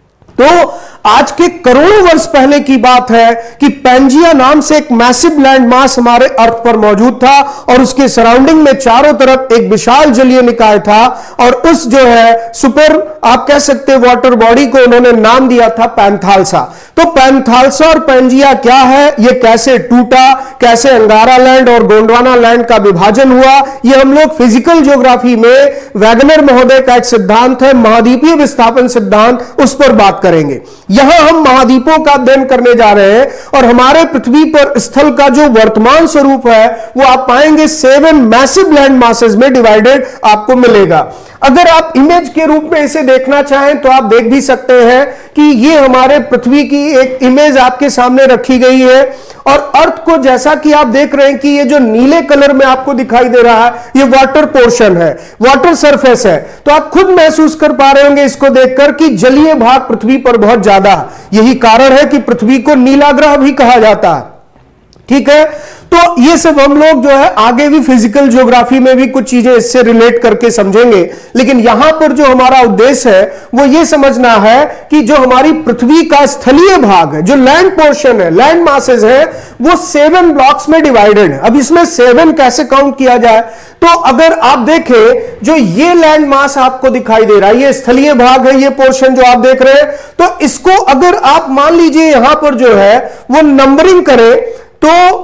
तो आज के करोड़ों वर्ष पहले की बात है कि पैंजिया नाम से एक मैसिव लैंड मास हमारे अर्थ पर मौजूद था और उसके सराउंडिंग में चारों तरफ एक विशाल जलीय निकाय था और उस जो है सुपर आप कह सकते वाटर बॉडी को उन्होंने नाम दिया था पैंथालसा। तो पैंथालसा और पैंजिया क्या है, ये कैसे टूटा, कैसे अंगारा लैंड और गोंडवाना लैंड का विभाजन हुआ, ये हम लोग फिजिकल ज्योग्राफी में वैगनर महोदय का एक सिद्धांत है महाद्वीपीय विस्थापन सिद्धांत, उस पर बात करेंगे। यहां हम महाद्वीपों का अध्ययन करने जा रहे हैं और हमारे पृथ्वी पर स्थल का जो वर्तमान स्वरूप है वो आप पाएंगे सेवन मैसिव लैंड मासेस में डिवाइडेड आपको मिलेगा। अगर आप इमेज के रूप में इसे देखना चाहें तो आप देख भी सकते हैं कि ये हमारे पृथ्वी की एक इमेज आपके सामने रखी गई है और अर्थ को जैसा कि आप देख रहे हैं कि ये जो नीले कलर में आपको दिखाई दे रहा है ये वाटर पोर्शन है, वाटर सरफेस है। तो आप खुद महसूस कर पा रहे होंगे इसको देखकर कि जलीय भाग पृथ्वी पर बहुत ज्यादा है। यही कारण है कि पृथ्वी को नीला ग्रह भी कहा जाता है। ठीक है, तो ये सब हम लोग जो है आगे भी फिजिकल ज्योग्राफी में भी कुछ चीजें इससे रिलेट करके समझेंगे, लेकिन यहां पर जो हमारा उद्देश्य है वो ये समझना है कि जो हमारी पृथ्वी का स्थलीय भाग है, जो लैंड पोर्शन है, लैंड मासेस है, वो सेवन ब्लॉक्स में डिवाइडेड है। अब इसमें सेवन कैसे काउंट किया जाए, तो अगर आप देखें जो ये लैंड मास आपको दिखाई दे रहा है, ये स्थलीय भाग है, ये पोर्शन जो आप देख रहे हैं, तो इसको अगर आप मान लीजिए यहां पर जो है वो नंबरिंग करें तो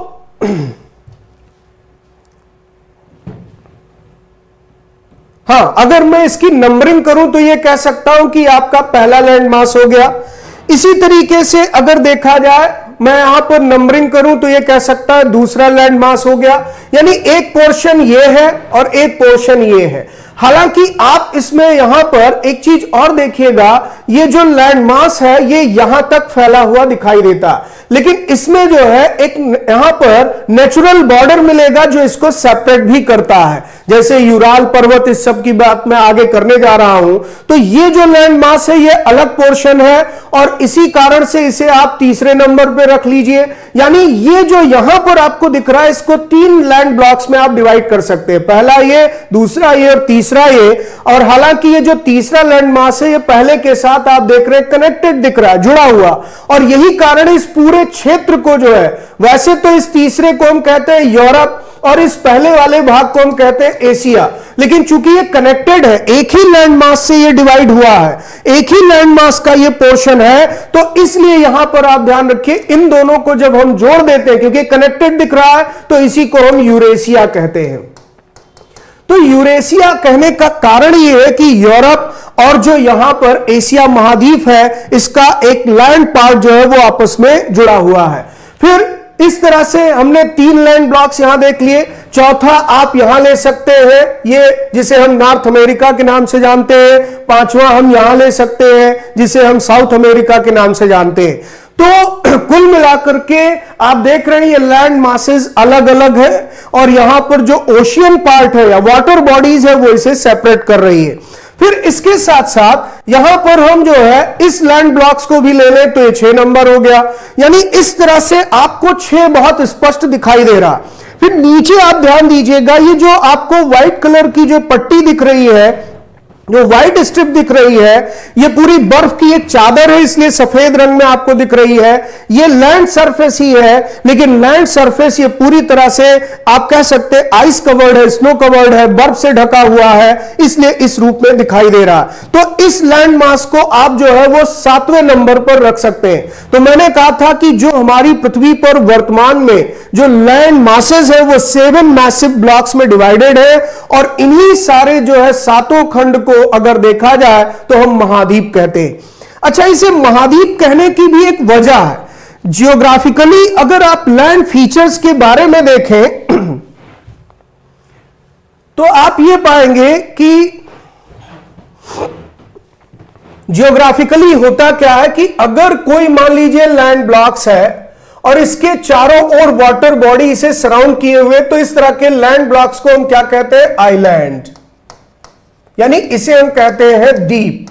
हां, अगर मैं इसकी नंबरिंग करूं तो यह कह सकता हूं कि आपका पहला लैंड मास हो गया। इसी तरीके से अगर देखा जाए मैं यहां पर नंबरिंग करूं तो यह कह सकता है दूसरा लैंड मास हो गया। यानी एक पोर्शन ये है और एक पोर्शन ये है। हालांकि आप इसमें यहां पर एक चीज और देखिएगा, ये जो लैंड मास है ये यहां तक फैला हुआ दिखाई देता है, लेकिन इसमें जो है एक यहां पर नेचुरल बॉर्डर मिलेगा जो इसको सेपरेट भी करता है। जैसे यूराल पर्वत, इस सब की बात मैं आगे करने जा रहा हूं। तो ये जो लैंड मास है ये अलग पोर्शन है और इसी कारण से इसे आप तीसरे नंबर पे रख लीजिए। यानी ये जो यहां पर आपको दिख रहा है इसको तीन लैंड ब्लॉक्स में आप डिवाइड कर सकते हैं, पहला ये, दूसरा ये और तीसरा ये। और हालांकि ये जो तीसरा लैंड मास है ये पहले के साथ आप देख रहे हैं कनेक्टेड दिख रहा है, जुड़ा हुआ, और यही कारण इस पूरे क्षेत्र को जो है, वैसे तो इस तीसरे को हम कहते हैं यूरोप और इस पहले वाले भाग को हम कहते हैं एशिया, लेकिन चूंकि ये कनेक्टेड है, एक ही लैंड मास से ये डिवाइड हुआ है, एक ही लैंड मास का ये पोर्शन है, तो इसलिए यहां पर आप ध्यान रखिए इन दोनों को जब हम जोड़ देते हैं, क्योंकि कनेक्टेड दिख रहा है, तो इसी को हम यूरेशिया कहते हैं। तो यूरेशिया कहने का कारण यह है कि यूरोप और जो यहां पर एशिया महाद्वीप है इसका एक लैंड पार्ट जो है वो आपस में जुड़ा हुआ है। फिर इस तरह से हमने तीन लैंड ब्लॉक्स यहां देख लिए। चौथा आप यहां ले सकते हैं, ये जिसे हम नॉर्थ अमेरिका के नाम से जानते हैं। पांचवा हम यहां ले सकते हैं जिसे हम साउथ अमेरिका के नाम से जानते हैं। तो कुल मिलाकर के आप देख रहे हैं ये लैंड मासेस अलग अलग है और यहां पर जो ओशियन पार्ट है या वाटर बॉडीज है वो इसे सेपरेट कर रही है। फिर इसके साथ साथ यहां पर हम जो है इस लैंड ब्लॉक्स को भी ले लें तो ये छह नंबर हो गया। यानी इस तरह से आपको छह बहुत स्पष्ट दिखाई दे रहा। फिर नीचे आप ध्यान दीजिएगा, ये जो आपको व्हाइट कलर की जो पट्टी दिख रही है, जो व्हाइट स्ट्रिप दिख रही है, ये पूरी बर्फ की एक चादर है, इसलिए सफेद रंग में आपको दिख रही है। ये लैंड सरफेस ही है, लेकिन लैंड सरफेस ये पूरी तरह से आप कह सकते हैं आइस कवर्ड है, स्नो कवर्ड है, बर्फ से ढका हुआ है, इसलिए इस रूप में दिखाई दे रहा। तो इस लैंड मास को आप जो है वो सातवें नंबर पर रख सकते हैं। तो मैंने कहा था कि जो हमारी पृथ्वी पर वर्तमान में जो लैंड मासेस है वो सेवन मैसिव ब्लॉक्स में डिवाइडेड है और इन्हीं सारे जो है सातों खंड को अगर देखा जाए तो हम महाद्वीप कहते हैं। अच्छा, इसे महाद्वीप कहने की भी एक वजह है। जियोग्राफिकली अगर आप लैंड फीचर्स के बारे में देखें तो आप ये पाएंगे कि जियोग्राफिकली होता क्या है कि अगर कोई मान लीजिए लैंड ब्लॉक्स है और इसके चारों ओर वाटर बॉडी इसे सराउंड किए हुए, तो इस तरह के लैंड ब्लॉक्स को हम क्या कहते हैं? आइलैंड, यानी इसे हम कहते हैं द्वीप।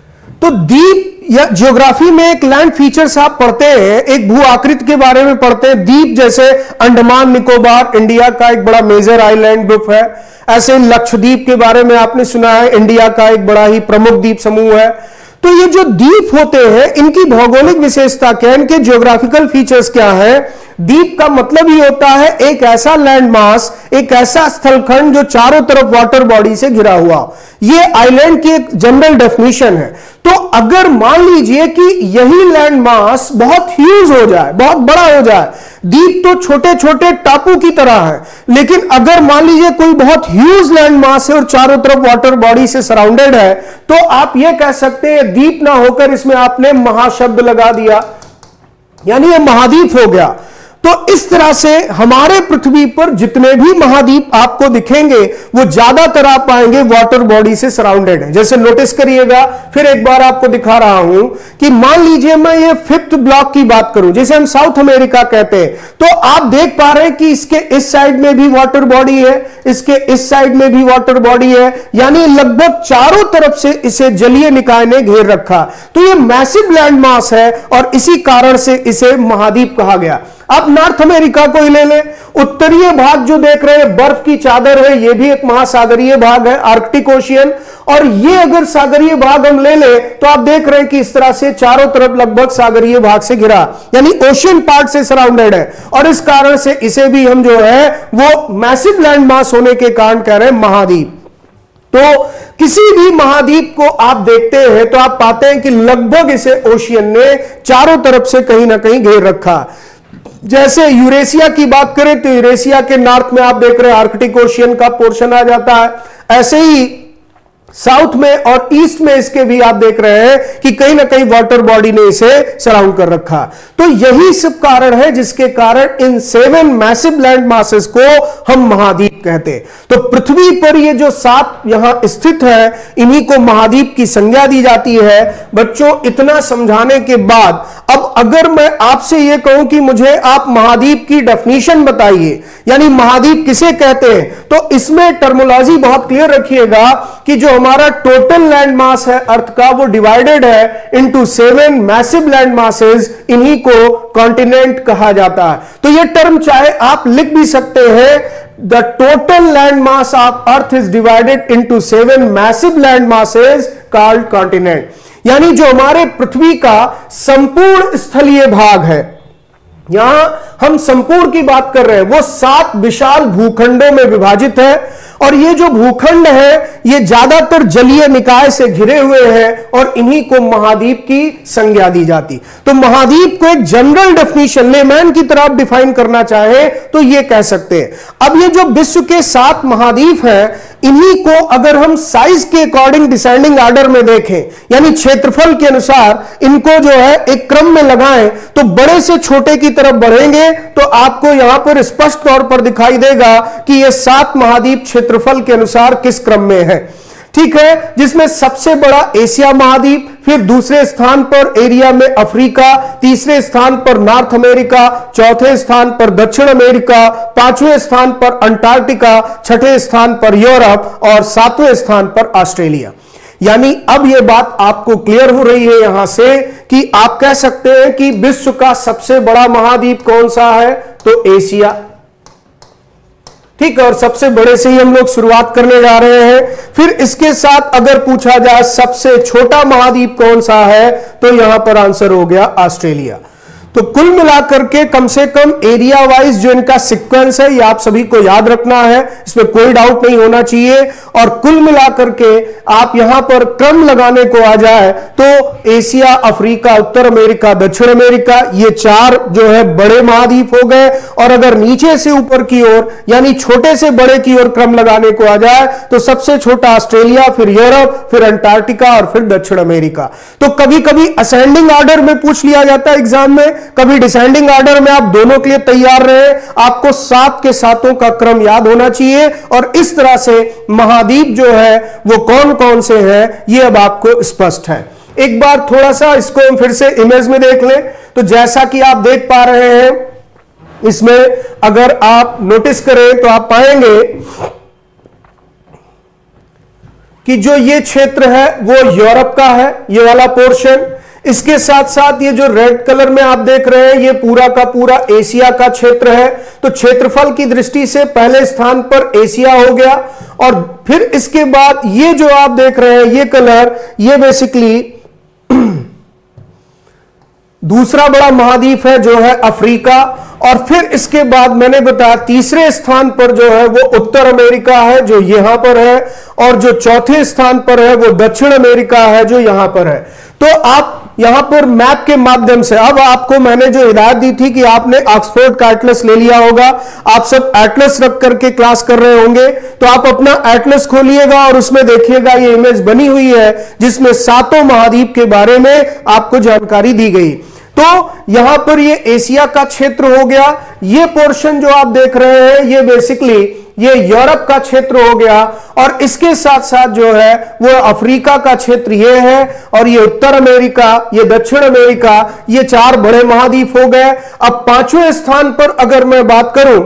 तो द्वीप या ज्योग्राफी में एक लैंड फीचर्स आप पढ़ते हैं, एक भू आकृति के बारे में पढ़ते हैं। द्वीप जैसे अंडमान निकोबार इंडिया का एक बड़ा मेजर आइलैंड ग्रुप है। ऐसे लक्षद्वीप के बारे में आपने सुना है, इंडिया का एक बड़ा ही प्रमुख द्वीप समूह है। तो ये जो द्वीप होते हैं इनकी भौगोलिक विशेषता क्या है, इनके ज्योग्राफिकल फीचर्स क्या है? द्वीप का मतलब ही होता है एक ऐसा लैंड मास, एक ऐसा स्थलखंड जो चारों तरफ वाटर बॉडी से घिरा हुआ। ये आइलैंड की एक जनरल डेफिनेशन है। तो अगर मान लीजिए कि यही लैंड मास बहुत ह्यूज हो जाए, बहुत बड़ा हो जाए, द्वीप तो छोटे छोटे टापू की तरह है, लेकिन अगर मान लीजिए कोई बहुत ह्यूज लैंड मास है और चारों तरफ वाटर बॉडी से सराउंडेड है, तो आप यह कह सकते हैं द्वीप ना होकर इसमें आपने महाशब्द लगा दिया, यानी यह महाद्वीप हो गया। तो इस तरह से हमारे पृथ्वी पर जितने भी महाद्वीप आपको दिखेंगे वो ज्यादातर आप पाएंगे वाटर बॉडी से सराउंडेड है। जैसे नोटिस करिएगा, फिर एक बार आपको दिखा रहा हूं कि मान लीजिए मैं ये फिफ्थ ब्लॉक की बात करूं, जैसे हम साउथ अमेरिका कहते हैं, तो आप देख पा रहे हैं कि इसके इस साइड में भी वाटर बॉडी है, इसके इस साइड में भी वाटर बॉडी है, यानी लगभग चारों तरफ से इसे जलीय निकाय ने घेर रखा। तो ये मैसिव लैंड मास है और इसी कारण से इसे महाद्वीप कहा गया। आप नॉर्थ अमेरिका को ही ले लें, उत्तरीय भाग जो देख रहे हैं बर्फ की चादर है, यह भी एक महासागरीय भाग है, आर्कटिक ओशियन। और ये अगर सागरीय भाग हम ले लें तो आप देख रहे हैं कि इस तरह से चारों तरफ लगभग सागरीय भाग से घिरा, यानी ओशियन पार्ट से सराउंडेड है। और इस कारण से इसे भी हम जो है वो मैसिव लैंड मास होने के कारण कह रहे हैं महाद्वीप। तो किसी भी महाद्वीप को आप देखते हैं तो आप पाते हैं कि लगभग इसे ओशियन ने चारों तरफ से कहीं ना कहीं घेर रखा। जैसे यूरेशिया की बात करें तो यूरेशिया के नॉर्थ में आप देख रहे हैं आर्कटिक ओशियन का पोर्शन आ जाता है। ऐसे ही साउथ में और ईस्ट में इसके भी आप देख रहे हैं कि कहीं ना कहीं वाटर बॉडी ने इसे सराउंड कर रखा। तो यही सब कारण है जिसके कारण इन सेवन मैसिव लैंड मासेस को हम महाद्वीप कहते हैं। तो पृथ्वी पर ये जो सात यहां स्थित है, इन्हीं को महाद्वीप की संज्ञा दी जाती है। बच्चों, इतना समझाने के बाद अब अगर मैं आपसे यह कहूं कि मुझे आप महाद्वीप की डेफिनेशन बताइए, यानी महाद्वीप किसे कहते हैं, तो इसमें टर्मोलॉजी बहुत क्लियर रखिएगा कि जो हमारा टोटल लैंड मास है अर्थ का, वो डिवाइडेड है into seven massive land masses, इन्हीं को कॉन्टिनेंट कहा जाता है। तो ये टर्म चाहे आप लिख भी सकते हैं, the total land mass of earth is divided into seven massive land masses called continent. यानी जो हमारे पृथ्वी का संपूर्ण स्थलीय भाग है, यहां हम संपूर्ण की बात कर रहे हैं, वो सात विशाल भूखंडों में विभाजित है। और ये जो भूखंड है ये ज्यादातर जलीय निकाय से घिरे हुए हैं और इन्हीं को महाद्वीप की संज्ञा दी जाती। तो महाद्वीप को एक जनरल डेफिनेशन लेमैन की तरह डिफाइन करना चाहे तो ये कह सकते हैं। अब ये जो विश्व के सात महाद्वीप हैं, इन्हीं को अगर हम साइज के अकॉर्डिंग डिसेंडिंग ऑर्डर में देखें, यानी क्षेत्रफल के अनुसार इनको जो है एक क्रम में लगाएं, तो बड़े से छोटे की तरफ बढ़ेंगे तो आपको यहां पर स्पष्ट तौर पर दिखाई देगा कि ये सात महाद्वीप क्षेत्रफल के अनुसार किस क्रम में है। ठीक है, जिसमें सबसे बड़ा एशिया महाद्वीप, फिर दूसरे स्थान पर एरिया में अफ्रीका, तीसरे स्थान पर नॉर्थ अमेरिका, चौथे स्थान पर दक्षिण अमेरिका, पांचवें स्थान पर अंटार्कटिका, छठे स्थान पर यूरोप और सातवें स्थान पर ऑस्ट्रेलिया। यानी अब यह बात आपको क्लियर हो रही है यहां से कि आप कह सकते हैं कि विश्व का सबसे बड़ा महाद्वीप कौन सा है, तो एशिया। ठीक है, और सबसे बड़े से ही हम लोग शुरुआत करने जा रहे हैं। फिर इसके साथ अगर पूछा जाए सबसे छोटा महाद्वीप कौन सा है, तो यहां पर आंसर हो गया ऑस्ट्रेलिया। तो कुल मिलाकर के कम से कम एरिया वाइज जो इनका सीक्वेंस है ये आप सभी को याद रखना है, इसमें कोई डाउट नहीं होना चाहिए। और कुल मिलाकर के आप यहां पर क्रम लगाने को आ जाए तो एशिया, अफ्रीका, उत्तर अमेरिका, दक्षिण अमेरिका, ये चार जो है बड़े महाद्वीप हो गए। और अगर नीचे से ऊपर की ओर यानी छोटे से बड़े की ओर क्रम लगाने को आ जाए तो सबसे छोटा ऑस्ट्रेलिया, फिर यूरोप, फिर अंटार्कटिका और फिर दक्षिण अमेरिका। तो कभी कभी असेंडिंग ऑर्डर में पूछ लिया जाता है एग्जाम में कभी डिसेंडिंग ऑर्डर में आप दोनों के लिए तैयार रहे। आपको सात के सातों का क्रम याद होना चाहिए और इस तरह से महाद्वीप जो है वो कौन कौन से हैं ये अब आपको स्पष्ट है। एक बार थोड़ा सा इसको हम फिर से इमेज में देख लें तो जैसा कि आप देख पा रहे हैं, इसमें अगर आप नोटिस करें तो आप पाएंगे कि जो ये क्षेत्र है वो यूरोप का है, ये वाला पोर्शन। इसके साथ साथ ये जो रेड कलर में आप देख रहे हैं ये पूरा का पूरा एशिया का क्षेत्र है। तो क्षेत्रफल की दृष्टि से पहले स्थान पर एशिया हो गया और फिर इसके बाद ये जो आप देख रहे हैं ये कलर, ये बेसिकली दूसरा बड़ा महाद्वीप है जो है अफ्रीका। और फिर इसके बाद मैंने बताया तीसरे स्थान पर जो है वो उत्तर अमेरिका है जो यहां पर है और जो चौथे स्थान पर है वो दक्षिण अमेरिका है जो यहां पर है। तो आप यहां पर मैप के माध्यम से, अब आपको मैंने जो हिदायत दी थी कि आपने ऑक्सफोर्ड का एटलस ले लिया होगा, आप सब एटलस रख करके क्लास कर रहे होंगे, तो आप अपना एटलस खोलिएगा और उसमें देखिएगा ये इमेज बनी हुई है जिसमें सातों महाद्वीप के बारे में आपको जानकारी दी गई। तो यहां पर ये एशिया का क्षेत्र हो गया, ये पोर्शन जो आप देख रहे हैं ये बेसिकली ये यूरोप का क्षेत्र हो गया और इसके साथ साथ जो है वो अफ्रीका का क्षेत्र ये है और ये उत्तर अमेरिका, ये दक्षिण अमेरिका, ये चार बड़े महाद्वीप हो गए। अब पांचवें स्थान पर अगर मैं बात करूं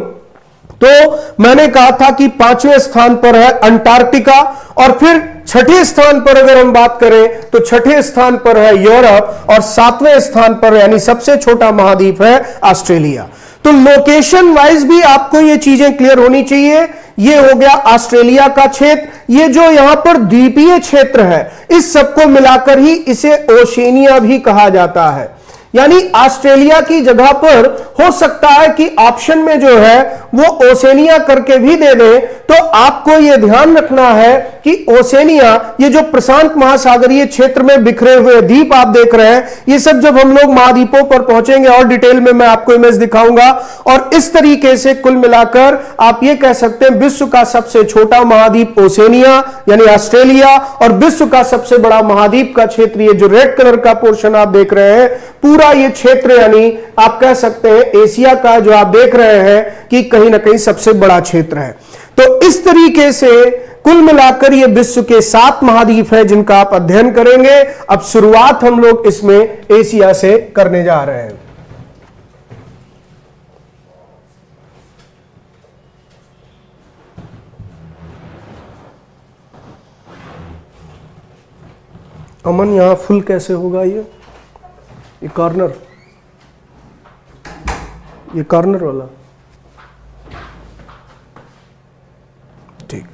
तो मैंने कहा था कि पांचवें स्थान पर है अंटार्कटिका और फिर छठे स्थान पर अगर हम बात करें तो छठे स्थान पर है यूरोप और सातवें स्थान पर यानी सबसे छोटा महाद्वीप है ऑस्ट्रेलिया। तो लोकेशन वाइज भी आपको ये चीजें क्लियर होनी चाहिए। ये हो गया ऑस्ट्रेलिया का क्षेत्र, ये जो यहां पर द्वीपीय क्षेत्र है इस सबको मिलाकर ही इसे ओशेनिया भी कहा जाता है। यानी ऑस्ट्रेलिया की जगह पर हो सकता है कि ऑप्शन में जो है वो ओशेनिया करके भी दे दे। तो आपको यह ध्यान रखना है कि ओशेनिया, ये जो प्रशांत महासागरीय क्षेत्र में बिखरे हुए द्वीप आप देख रहे हैं, ये सब जब हम लोग महाद्वीपों पर पहुंचेंगे और डिटेल में मैं आपको इमेज दिखाऊंगा और इस तरीके से कुल मिलाकर आप ये कह सकते हैं विश्व का सबसे छोटा महाद्वीप ओशेनिया यानी ऑस्ट्रेलिया और विश्व का सबसे बड़ा महाद्वीप का क्षेत्र ये जो रेड कलर का पोर्शन आप देख रहे हैं, पूरा ये क्षेत्र यानी आप कह सकते हैं एशिया का जो आप देख रहे हैं कि कहीं ना कहीं सबसे बड़ा क्षेत्र है। तो इस तरीके से कुल मिलाकर ये विश्व के सात महाद्वीप है जिनका आप अध्ययन करेंगे। अब शुरुआत हम लोग इसमें एशिया से करने जा रहे हैं। अमन यहां फुल कैसे होगा? ये ये कॉर्नर, ये कॉर्नर वाला ठीक।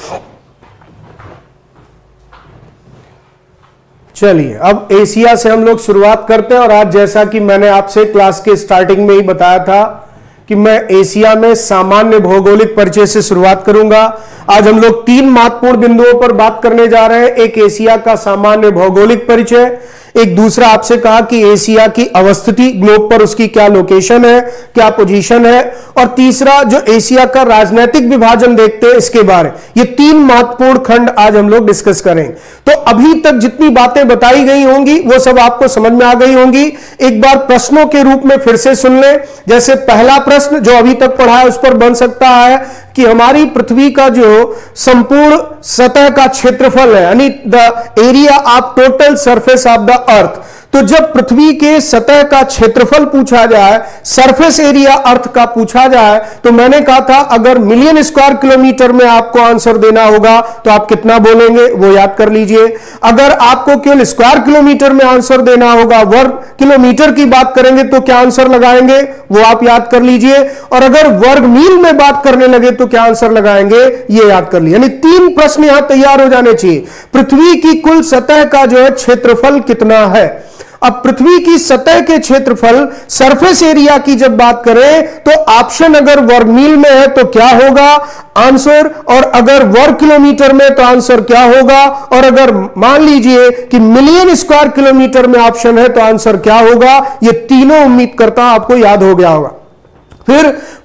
चलिए अब एशिया से हम लोग शुरुआत करते हैं और आज जैसा कि मैंने आपसे क्लास के स्टार्टिंग में ही बताया था कि मैं एशिया में सामान्य भौगोलिक परिचय से शुरुआत करूंगा। आज हम लोग तीन महत्वपूर्ण बिंदुओं पर बात करने जा रहे हैं। एक एशिया का सामान्य भौगोलिक परिचय, एक दूसरा आपसे कहा कि एशिया की अवस्थिति ग्लोब पर उसकी क्या लोकेशन है, क्या पोजीशन है, और तीसरा जो एशिया का राजनीतिक विभाजन देखते हैं इसके बारे। ये तीन महत्वपूर्ण खंड आज हम लोग डिस्कस करेंगे। तो अभी तक जितनी बातें बताई गई होंगी वो सब आपको समझ में आ गई होंगी। एक बार प्रश्नों के रूप में फिर से सुन लें। जैसे पहला प्रश्न जो अभी तक पढ़ा है उस पर बन सकता है कि हमारी पृथ्वी का जो संपूर्ण सतह का क्षेत्रफल है यानी the area of total surface of the earth, तो जब पृथ्वी के सतह का क्षेत्रफल पूछा जाए, सरफेस एरिया अर्थ का पूछा जाए, तो मैंने कहा था अगर मिलियन स्क्वायर किलोमीटर में आपको आंसर देना होगा तो आप कितना बोलेंगे वो याद कर लीजिए। अगर आपको केवल स्क्वायर किलोमीटर में आंसर देना होगा, वर्ग किलोमीटर की बात करेंगे तो क्या आंसर लगाएंगे वो आप याद कर लीजिए। और अगर वर्ग मील में बात करने लगे तो क्या आंसर लगाएंगे ये याद कर लीजिए। यानी तीन प्रश्न यहां तैयार हो जाने चाहिए। पृथ्वी की कुल सतह का जो है क्षेत्रफल कितना है। अब पृथ्वी की सतह के क्षेत्रफल सरफेस एरिया की जब बात करें तो ऑप्शन अगर वर्ग मील में है तो क्या होगा आंसर, और अगर वर्ग किलोमीटर में तो आंसर क्या होगा, और अगर मान लीजिए कि मिलियन स्क्वायर किलोमीटर में ऑप्शन है तो आंसर क्या होगा। ये तीनों उम्मीद करता हूं आपको याद हो गया होगा। फिर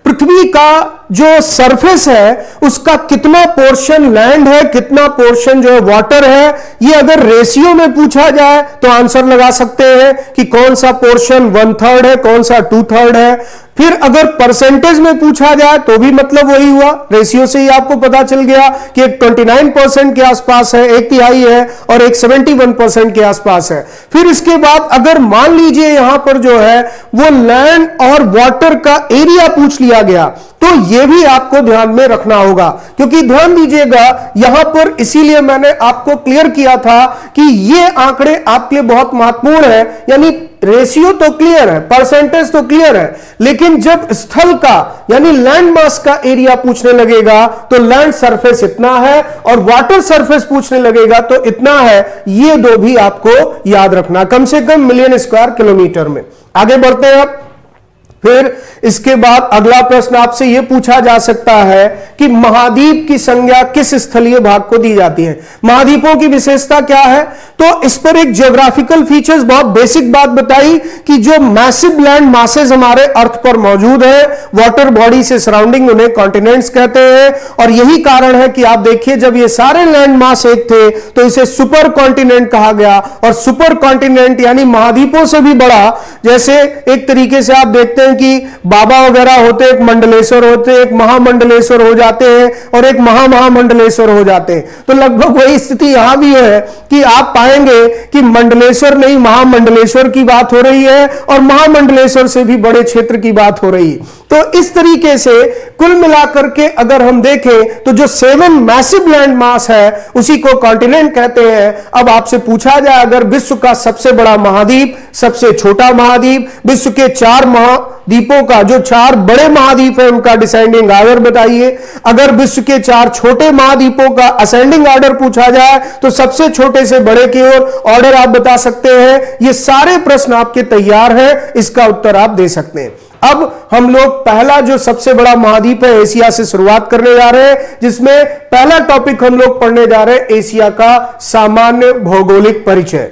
पृथ्वी का जो सरफेस है उसका कितना पोर्शन लैंड है, कितना पोर्शन जो है वाटर है, ये अगर रेशियो में पूछा जाए तो आंसर लगा सकते हैं कि कौन सा पोर्शन वन थर्ड है, कौन सा टू थर्ड है। फिर अगर परसेंटेज में पूछा जाए तो भी मतलब वही हुआ, रेशियो से ही आपको पता चल गया कि एक उनतीस परसेंट के आसपास है, एक तिहाई है, और एक इकहत्तर परसेंट के आसपास है। फिर इसके बाद अगर मान लीजिए यहां पर जो है वो लैंड और वाटर का एरिया पूछ लिया गया तो यह भी आपको ध्यान में रखना होगा, क्योंकि ध्यान दीजिएगा यहां पर इसीलिए मैंने आपको क्लियर किया था कि ये आंकड़े आपके लिए बहुत महत्वपूर्ण है। यानी रेशियो तो क्लियर है, परसेंटेज तो क्लियर है, लेकिन जब स्थल का यानी लैंड मास का एरिया पूछने लगेगा तो लैंड सरफेस इतना है और वाटर सरफेस पूछने लगेगा तो इतना है, ये दो भी आपको याद रखना, कम से कम मिलियन स्क्वायर किलोमीटर में। आगे बढ़ते हैं आप। फिर इसके बाद अगला प्रश्न आपसे यह पूछा जा सकता है कि महाद्वीप की संज्ञा किस स्थलीय भाग को दी जाती है। महाद्वीपों की विशेषता क्या है, तो इस पर एक ज्योग्राफिकल फीचर्स, बहुत बेसिक बात बताई कि जो मैसिव लैंड मासेस हमारे अर्थ पर मौजूद है, वाटर बॉडी से सराउंडिंग, उन्हें कॉन्टिनेंट्स कहते हैं। और यही कारण है कि आप देखिए जब ये सारे लैंड मास एक थे तो इसे सुपर कॉन्टिनेंट कहा गया, और सुपर कॉन्टिनेंट यानी महाद्वीपों से भी बड़ा। जैसे एक तरीके से आप देखते हैं कि बाबा वगैरह होते, एक मंडलेश्वर होते, एक महामंडलेश्वर हो जाते हैं और एक महामहामंडलेश्वर हो जाते हैं। तो लगभग वही स्थिति यहां भी है कि आप पाएंगे कि मंडलेश्वर नहीं महामंडलेश्वर की बात हो रही है और महामंडलेश्वर से भी बड़े क्षेत्र की बात हो रही है। तो इस तरीके से कुल मिलाकर के अगर हम देखें तो जो सेवन मैसिव लैंड मास है उसी को कॉन्टिनेंट कहते हैं। अब आपसे पूछा जाए अगर विश्व का सबसे बड़ा महाद्वीप, सबसे छोटा महाद्वीप, विश्व के चार महाद्वीपों का जो चार बड़े महाद्वीप है उनका डिसेंडिंग ऑर्डर बताइए। अगर विश्व के चार छोटे महाद्वीपों का असेंडिंग ऑर्डर पूछा जाए तो सबसे छोटे से बड़े की ओर ऑर्डर आप बता सकते हैं। ये सारे प्रश्न आपके तैयार हैं, इसका उत्तर आप दे सकते हैं। अब हम लोग पहला जो सबसे बड़ा महाद्वीप है एशिया से शुरुआत करने जा रहे हैं, जिसमें पहला टॉपिक हम लोग पढ़ने जा रहे हैं एशिया का सामान्य भौगोलिक परिचय।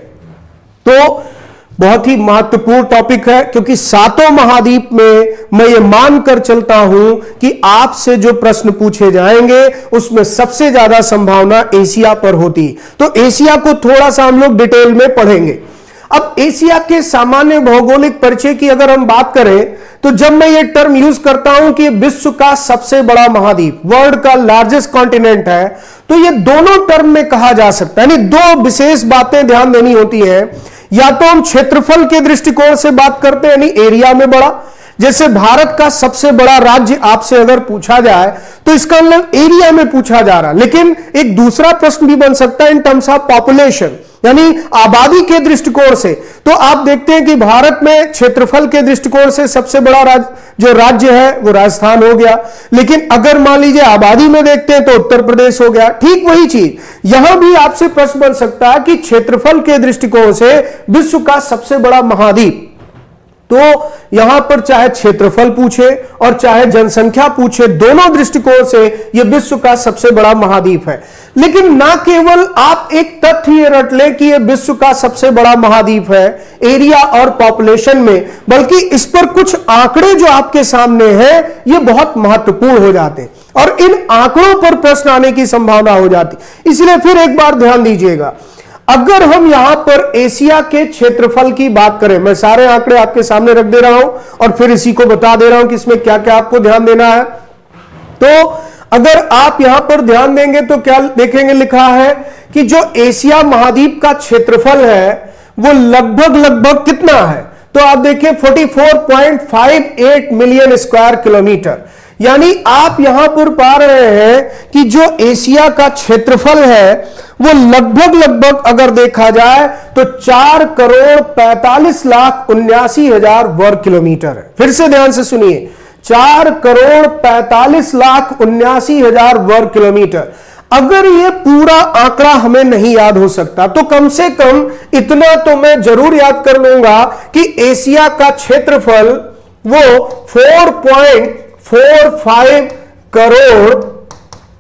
तो बहुत ही महत्वपूर्ण टॉपिक है, क्योंकि सातों महाद्वीप में मैं ये मानकर चलता हूं कि आपसे जो प्रश्न पूछे जाएंगे उसमें सबसे ज्यादा संभावना एशिया पर होती। तो एशिया को थोड़ा सा हम लोग डिटेल में पढ़ेंगे। अब एशिया के सामान्य भौगोलिक परिचय की अगर हम बात करें तो जब मैं ये टर्म यूज करता हूं कि विश्व का सबसे बड़ा महाद्वीप, वर्ल्ड का लार्जेस्ट कॉन्टिनेंट है, तो ये दोनों टर्म में कहा जा सकता है। यानी दो विशेष बातें ध्यान देनी होती हैं। या तो हम क्षेत्रफल के दृष्टिकोण से बात करते हैं, यानी एरिया में बड़ा, जैसे भारत का सबसे बड़ा राज्य आपसे अगर पूछा जाए तो इसका मतलब एरिया में पूछा जा रहा है। लेकिन एक दूसरा प्रश्न भी बन सकता है इन टर्म्स ऑफ पॉपुलेशन, यानी आबादी के दृष्टिकोण से। तो आप देखते हैं कि भारत में क्षेत्रफल के दृष्टिकोण से सबसे बड़ा राज्य जो राज्य है वो राजस्थान हो गया, लेकिन अगर मान लीजिए आबादी में देखते हैं तो उत्तर प्रदेश हो गया। ठीक वही चीज यहां भी आपसे प्रश्न बन सकता है कि क्षेत्रफल के दृष्टिकोण से विश्व का सबसे बड़ा महाद्वीप, तो यहां पर चाहे क्षेत्रफल पूछे और चाहे जनसंख्या पूछे, दोनों दृष्टिकोण से यह विश्व का सबसे बड़ा महाद्वीप है। लेकिन ना केवल आप एक तथ्य ये रट ले कि यह विश्व का सबसे बड़ा महाद्वीप है एरिया और पॉपुलेशन में, बल्कि इस पर कुछ आंकड़े जो आपके सामने हैं ये बहुत महत्वपूर्ण हो जाते हैं और इन आंकड़ों पर प्रश्न आने की संभावना हो जाती। इसलिए फिर एक बार ध्यान दीजिएगा, अगर हम यहां पर एशिया के क्षेत्रफल की बात करें, मैं सारे आंकड़े आपके सामने रख दे रहा हूं और फिर इसी को बता दे रहा हूं कि इसमें क्या क्या आपको ध्यान देना है। तो अगर आप यहां पर ध्यान देंगे तो क्या देखेंगे, लिखा है कि जो एशिया महाद्वीप का क्षेत्रफल है वो लगभग लगभग कितना है, तो आप देखिए चौवालीस पॉइंट पाँच आठ मिलियन स्क्वायर किलोमीटर। यानी आप यहां पर पा रहे हैं कि जो एशिया का क्षेत्रफल है वो लगभग लगभग अगर देखा जाए तो चार करोड़ पैंतालीस लाख उन्यासी हजार वर्ग किलोमीटर है। फिर से ध्यान से सुनिए, चार करोड़ पैंतालीस लाख उन्यासी हजार वर्ग किलोमीटर। अगर ये पूरा आंकड़ा हमें नहीं याद हो सकता तो कम से कम इतना तो मैं जरूर याद कर लूंगा कि एशिया का क्षेत्रफल वो चार पॉइंट चार पाँच करोड़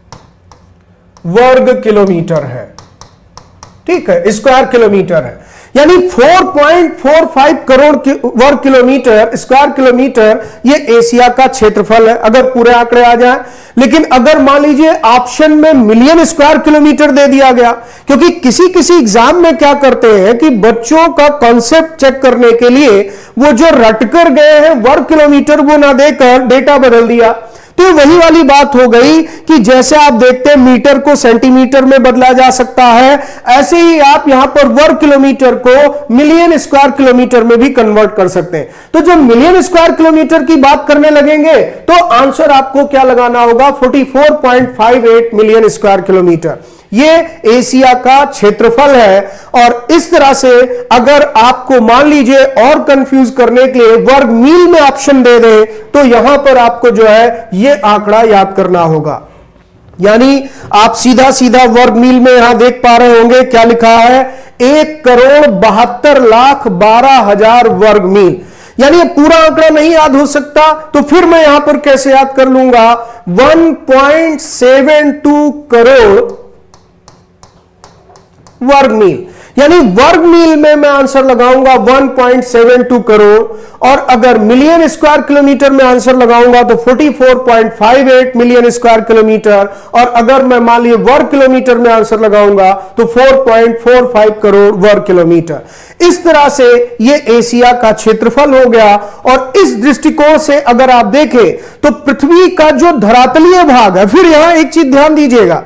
वर्ग किलोमीटर है। ठीक है, स्क्वायर किलोमीटर है। यानी चार पॉइंट चार पाँच करोड़ वर्ग किलोमीटर स्क्वायर किलोमीटर ये एशिया का क्षेत्रफल है, अगर पूरे आंकड़े आ जाए। लेकिन अगर मान लीजिए ऑप्शन में मिलियन स्क्वायर किलोमीटर दे दिया गया, क्योंकि किसी किसी एग्जाम में क्या करते हैं कि बच्चों का कॉन्सेप्ट चेक करने के लिए वो जो रट कर गए हैं वर्ग किलोमीटर वो ना देकर डेटा बदल दिया। तो वही वाली बात हो गई कि जैसे आप देखते हैं मीटर को सेंटीमीटर में बदला जा सकता है, ऐसे ही आप यहां पर वर्ग किलोमीटर को मिलियन स्क्वायर किलोमीटर में भी कन्वर्ट कर सकते हैं। तो जब मिलियन स्क्वायर किलोमीटर की बात करने लगेंगे तो आंसर आपको क्या लगाना होगा, चौवालीस पॉइंट पाँच आठ मिलियन स्क्वायर किलोमीटर। ये एशिया का क्षेत्रफल है। और इस तरह से अगर आपको मान लीजिए और कंफ्यूज करने के लिए वर्ग मील में ऑप्शन दे दे तो यहां पर आपको जो है ये आंकड़ा याद करना होगा। यानी आप सीधा सीधा वर्ग मील में यहां देख पा रहे होंगे क्या लिखा है, एक करोड़ बहत्तर लाख बारह हजार वर्ग मील। यानी पूरा आंकड़ा नहीं याद हो सकता तो फिर मैं यहां पर कैसे याद कर लूंगा, one point seven two crore वर्ग मील। यानी वर्ग मील में मैं आंसर लगाऊंगा one point seven two crore, और अगर मिलियन स्क्वायर किलोमीटर में आंसर लगाऊंगा तो चौवालीस पॉइंट पाँच आठ मिलियन स्क्वायर किलोमीटर, और अगर मैं मान लीजिए वर्ग किलोमीटर में आंसर लगाऊंगा तो चार पॉइंट चार पाँच करोड़ वर्ग किलोमीटर। इस तरह से ये एशिया का क्षेत्रफल हो गया। और इस दृष्टिकोण से अगर आप देखें तो पृथ्वी का जो धरातलीय भाग है, फिर यहां एक चीज ध्यान दीजिएगा,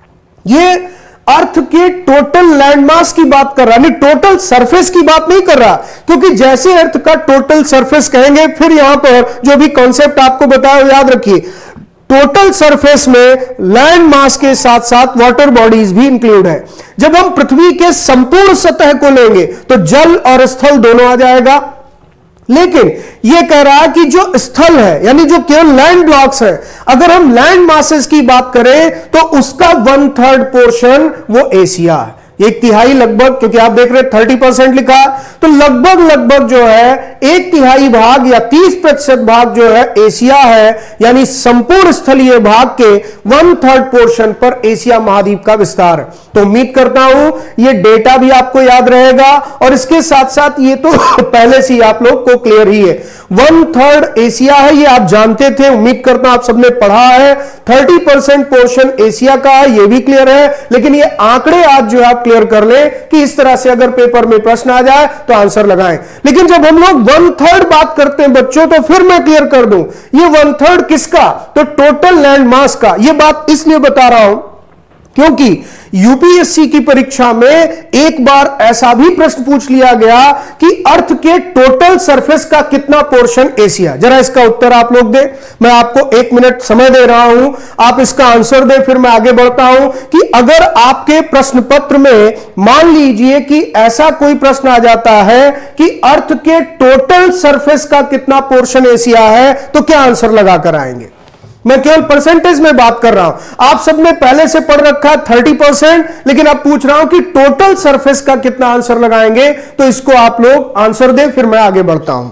ये अर्थ के टोटल लैंडमास की बात कर रहा है, टोटल सरफेस की बात नहीं कर रहा, क्योंकि जैसे अर्थ का टोटल सरफेस कहेंगे फिर यहां पर जो भी कॉन्सेप्ट आपको बताया याद रखिए, टोटल सरफेस में लैंड मास के साथ साथ वाटर बॉडीज भी इंक्लूड है। जब हम पृथ्वी के संपूर्ण सतह को लेंगे तो जल और स्थल दोनों आ जाएगा। लेकिन यह कह रहा है कि जो स्थल है यानी जो केवल लैंड ब्लॉक्स है, अगर हम लैंड मासेस की बात करें तो उसका वन थर्ड पोर्शन वो एशिया है, एक तिहाई लगभग, क्योंकि आप देख रहे हैं थर्टी परसेंट लिखा, तो लगभग लगभग जो है एक तिहाई भाग या तीस प्रतिशत भाग जो है एशिया है। यानी संपूर्ण स्थलीय भाग के वन थर्ड पोर्शन पर एशिया महाद्वीप का विस्तार है। तो उम्मीद करता हूं ये डेटा भी आपको याद रहेगा, और इसके साथ साथ ये तो पहले से ही आप लोग को क्लियर ही है, वन थर्ड एशिया है, ये आप जानते थे, उम्मीद करता हूं आप सबने पढ़ा है। थर्टी परसेंट पोर्शन एशिया का है, ये भी क्लियर है। लेकिन ये आंकड़े आज जो आप क्लियर कर ले कि इस तरह से अगर पेपर में प्रश्न आ जाए तो आंसर लगाएं। लेकिन जब हम लोग वन थर्ड बात करते हैं बच्चों, तो फिर मैं क्लियर कर दूं, ये वन थर्ड किसका, तो टोटल लैंड मास का। ये बात इसलिए बता रहा हूं क्योंकि यूपीएससी की परीक्षा में एक बार ऐसा भी प्रश्न पूछ लिया गया कि अर्थ के टोटल सरफेस का कितना पोर्शन एशिया। जरा इसका उत्तर आप लोग दें, मैं आपको एक मिनट समय दे रहा हूं, आप इसका आंसर दें, फिर मैं आगे बढ़ता हूं कि अगर आपके प्रश्न पत्र में मान लीजिए कि ऐसा कोई प्रश्न आ जाता है कि अर्थ के टोटल सरफेस का कितना पोर्शन एशिया है, तो क्या आंसर लगाकर आएंगे। मैं केवल परसेंटेज में बात कर रहा हूं, आप सबने पहले से पढ़ रखा है थर्टी परसेंट, लेकिन अब पूछ रहा हूं कि टोटल सरफेस का कितना आंसर लगाएंगे। तो इसको आप लोग आंसर दें, फिर मैं आगे बढ़ता हूं।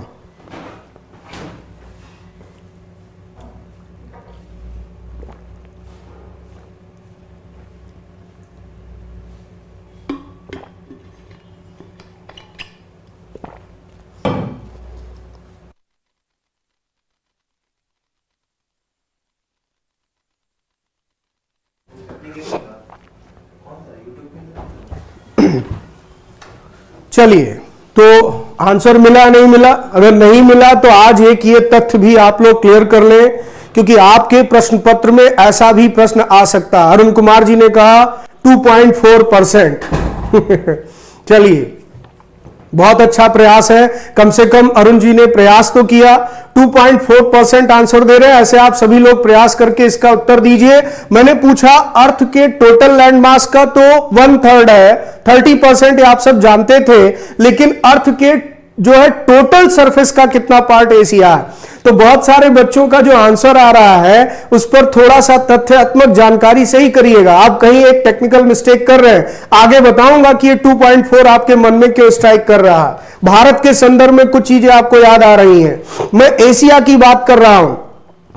चलिए, तो आंसर मिला नहीं मिला, अगर नहीं मिला तो आज एक ये तथ्य भी आप लोग क्लियर कर लें, क्योंकि आपके प्रश्न पत्र में ऐसा भी प्रश्न आ सकता है। अरुण कुमार जी ने कहा टू पॉइंट फोर परसेंट चलिए, बहुत अच्छा प्रयास है, कम से कम अरुण जी ने प्रयास तो किया। Two point four percent answer दे रहे हैं, ऐसे आप सभी लोग प्रयास करके इसका उत्तर दीजिए। मैंने पूछा अर्थ के टोटल लैंड मास का, तो वन थर्ड है, थर्टी परसेंट आप सब जानते थे, लेकिन अर्थ के जो है टोटल सरफेस का कितना पार्ट एशिया है। तो बहुत सारे बच्चों का जो आंसर आ रहा है उस पर थोड़ा सा तथ्यात्मक जानकारी से ही करिएगा, आप कहीं एक टेक्निकल मिस्टेक कर रहे हैं। आगे बताऊंगा कि ये टू पॉइंट फोर आपके मन में क्यों स्ट्राइक कर रहा है। भारत के संदर्भ में कुछ चीजें आपको याद आ रही हैं, मैं एशिया की बात कर रहा हूं।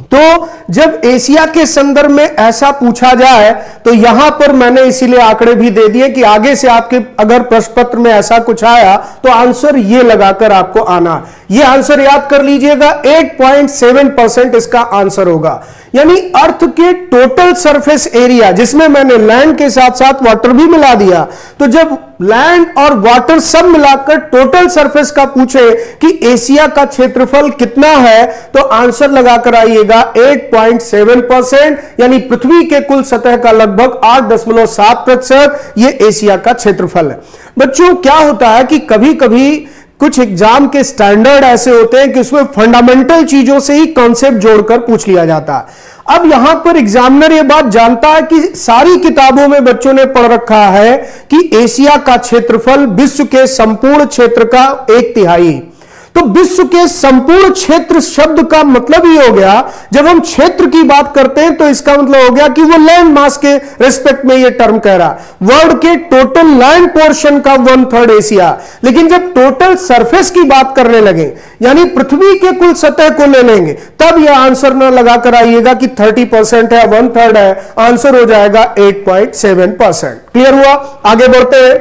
तो जब एशिया के संदर्भ में ऐसा पूछा जाए तो यहां पर मैंने इसीलिए आंकड़े भी दे दिए कि आगे से आपके अगर प्रश्न पत्र में ऐसा कुछ आया तो आंसर ये लगाकर आपको आना, ये आंसर याद कर लीजिएगा, आठ पॉइंट सात परसेंट इसका आंसर होगा। यानी अर्थ के टोटल सरफेस एरिया, जिसमें मैंने लैंड के साथ साथ वाटर भी मिला दिया, तो जब लैंड और वाटर सब मिलाकर टोटल सरफेस का पूछे कि एशिया का क्षेत्रफल कितना है तो आंसर लगाकर आइएगा आठ पॉइंट सात परसेंट, यानी पृथ्वी के कुल सतह का लगभग आठ दशमलव सात प्रतिशत ये एशिया का क्षेत्रफल है। बच्चों क्या होता है कि कभी कभी कुछ एग्जाम के स्टैंडर्ड ऐसे होते हैं कि उसमें फंडामेंटल चीजों से ही कॉन्सेप्ट जोड़कर पूछ लिया जाता है। अब यहां पर एग्जामिनर ये बात जानता है कि सारी किताबों में बच्चों ने पढ़ रखा है कि एशिया का क्षेत्रफल विश्व के संपूर्ण क्षेत्र का एक तिहाई, तो विश्व के संपूर्ण क्षेत्र शब्द का मतलब ही हो गया, जब हम क्षेत्र की बात करते हैं तो इसका मतलब हो गया कि वो लैंड मास के रिस्पेक्ट में ये टर्म कह रहा, वर्ल्ड के टोटल लैंड पोर्शन का वन थर्ड एशिया। लेकिन जब टोटल सरफेस की बात करने लगे, यानी पृथ्वी के कुल सतह को ले लेंगे, तब यह आंसर न लगाकर आइएगा कि तीस परसेंट है, वन थर्ड है, आंसर हो जाएगा आठ पॉइंट सात परसेंट। क्लियर हुआ? आगे बढ़ते हैं।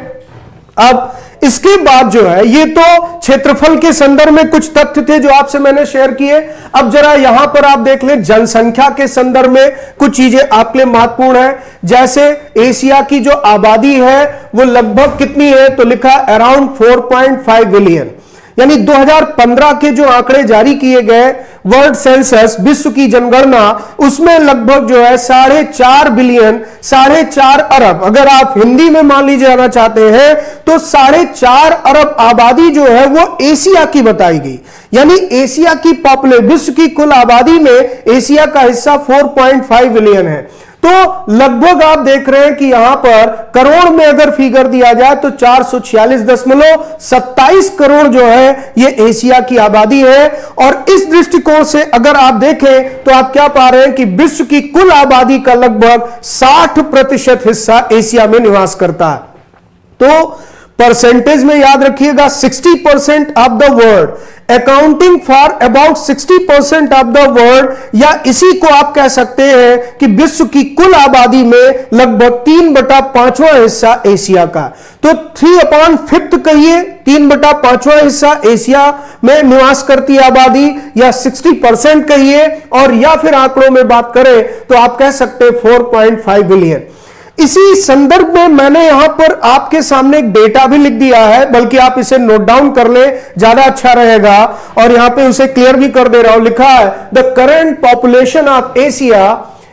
अब इसके बाद जो है, ये तो क्षेत्रफल के संदर्भ में कुछ तथ्य थे जो आपसे मैंने शेयर किए। अब जरा यहां पर आप देख लें, जनसंख्या के संदर्भ में कुछ चीजें आपके लिए महत्वपूर्ण है। जैसे एशिया की जो आबादी है वो लगभग कितनी है, तो लिखा अराउंड चार पॉइंट पाँच बिलियन, यानी दो हज़ार पंद्रह के जो आंकड़े जारी किए गए वर्ल्ड सेंसस, विश्व की जनगणना, उसमें लगभग जो है साढ़े चार बिलियन, साढ़े चार अरब, अगर आप हिंदी में मान लीजिए जाना चाहते हैं तो साढ़े चार अरब आबादी जो है वो एशिया की बताई गई। यानी एशिया की पॉपुलेशन, विश्व की कुल आबादी में एशिया का हिस्सा चार पॉइंट पाँच बिलियन है। तो लगभग आप देख रहे हैं कि यहां पर करोड़ में अगर फिगर दिया जाए तो चार सौ छियालीस दशमलव सत्ताईस करोड़ जो है ये एशिया की आबादी है। और इस दृष्टिकोण से अगर आप देखें तो आप क्या पा रहे हैं कि विश्व की कुल आबादी का लगभग साठ प्रतिशत हिस्सा एशिया में निवास करता है। तो परसेंटेज में याद रखिएगा, साठ percent of the world, accounting for about साठ परसेंट ऑफ द वर्ल्ड, या इसी को आप कह सकते हैं कि विश्व की कुल आबादी में लगभग तीन बटा पांचवा हिस्सा एशिया का। तो थ्री अपॉन फिफ्थ कहिए, तीन बटा पांचवा हिस्सा एशिया में निवास करती आबादी, या साठ परसेंट कहिए, और या फिर आंकड़ों में बात करें तो आप कह सकते हैं चार पॉइंट पाँच बिलियन। इसी संदर्भ में मैंने यहां पर आपके सामने एक डेटा भी लिख दिया है, बल्कि आप इसे नोट डाउन कर ले, ज्यादा अच्छा रहेगा। और यहां पे उसे क्लियर भी कर दे रहा हूं, लिखा है the current population of Asia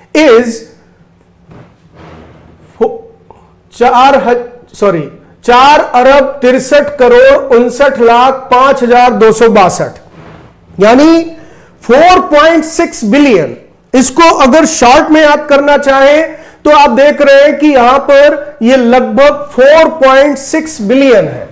is चार सॉरी चार अरब तिरसठ करोड़ उनसठ लाख पांच हजार दो सौ बासठ, यानी चार पॉइंट छह बिलियन। इसको अगर शॉर्ट में याद करना चाहें तो आप देख रहे हैं कि यहां पर यह लगभग चार पॉइंट छह बिलियन है।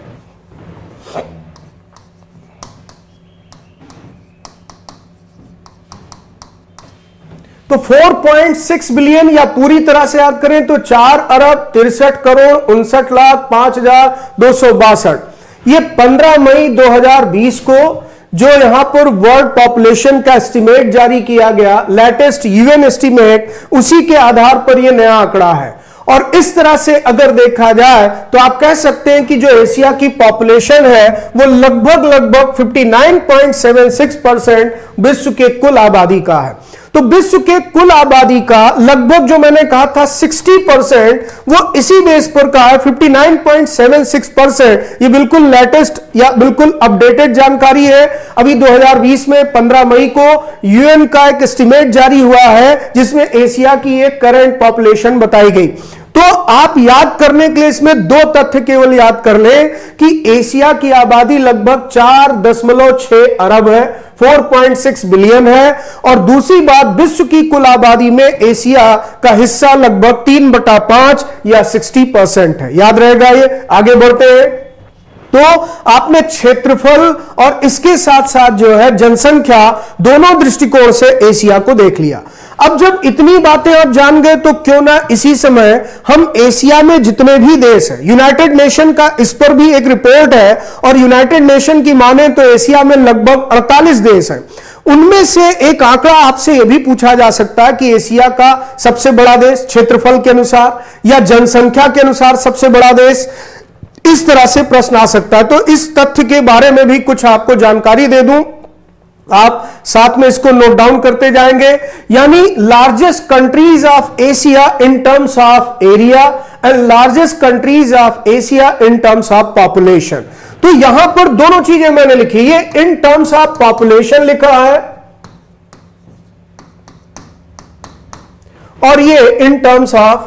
तो चार पॉइंट छह बिलियन, या पूरी तरह से याद करें तो चार अरब तिरसठ करोड़ उनसठ लाख पांच हजार दो सौ बासठ। ये पंद्रह मई दो हज़ार बीस को जो यहां पर वर्ल्ड पॉपुलेशन का एस्टीमेट जारी किया गया, लेटेस्ट यूएन एस्टीमेट, उसी के आधार पर यह नया आंकड़ा है। और इस तरह से अगर देखा जाए तो आप कह सकते हैं कि जो एशिया की पॉपुलेशन है वो लगभग लगभग उनसठ पॉइंट सात छह परसेंट विश्व के कुल आबादी का है। तो विश्व के कुल आबादी का लगभग जो मैंने कहा था साठ परसेंट, वो इसी बेस पर कहा है उनसठ पॉइंट सात छह परसेंट। ये बिल्कुल लेटेस्ट या बिल्कुल अपडेटेड जानकारी है। अभी दो हज़ार बीस में पंद्रह मई को यूएन का एक एस्टीमेट जारी हुआ है जिसमें एशिया की एक करंट पॉपुलेशन बताई गई। तो आप याद करने के लिए इसमें दो तथ्य केवल याद कर लें कि एशिया की आबादी लगभग चार दशमलव छह अरब है, चार पॉइंट छह बिलियन है। और दूसरी बात, विश्व की कुल आबादी में एशिया का हिस्सा लगभग तीन बटा पांच या साठ परसेंट है। याद रहेगा ये। आगे बढ़ते हैं। तो आपने क्षेत्रफल और इसके साथ साथ जो है जनसंख्या, दोनों दृष्टिकोण से एशिया को देख लिया। अब जब इतनी बातें आप जान गए तो क्यों ना इसी समय हम एशिया में जितने भी देश हैं, यूनाइटेड नेशन का इस पर भी एक रिपोर्ट है, और यूनाइटेड नेशन की माने तो एशिया में लगभग अड़तालीस देश हैं, उनमें से एक आंकड़ा आपसे यह भी पूछा जा सकता है कि एशिया का सबसे बड़ा देश क्षेत्रफल के अनुसार या जनसंख्या के अनुसार सबसे बड़ा देश, इस तरह से प्रश्न आ सकता है। तो इस तथ्य के बारे में भी कुछ आपको जानकारी दे दूं, आप साथ में इसको नोट डाउन करते जाएंगे। यानी largest countries of Asia in terms of area and largest countries of Asia in terms of population. तो यहां पर दोनों चीजें मैंने लिखी, ये इन टर्म्स ऑफ पॉपुलेशन लिखा है और ये इन टर्म्स ऑफ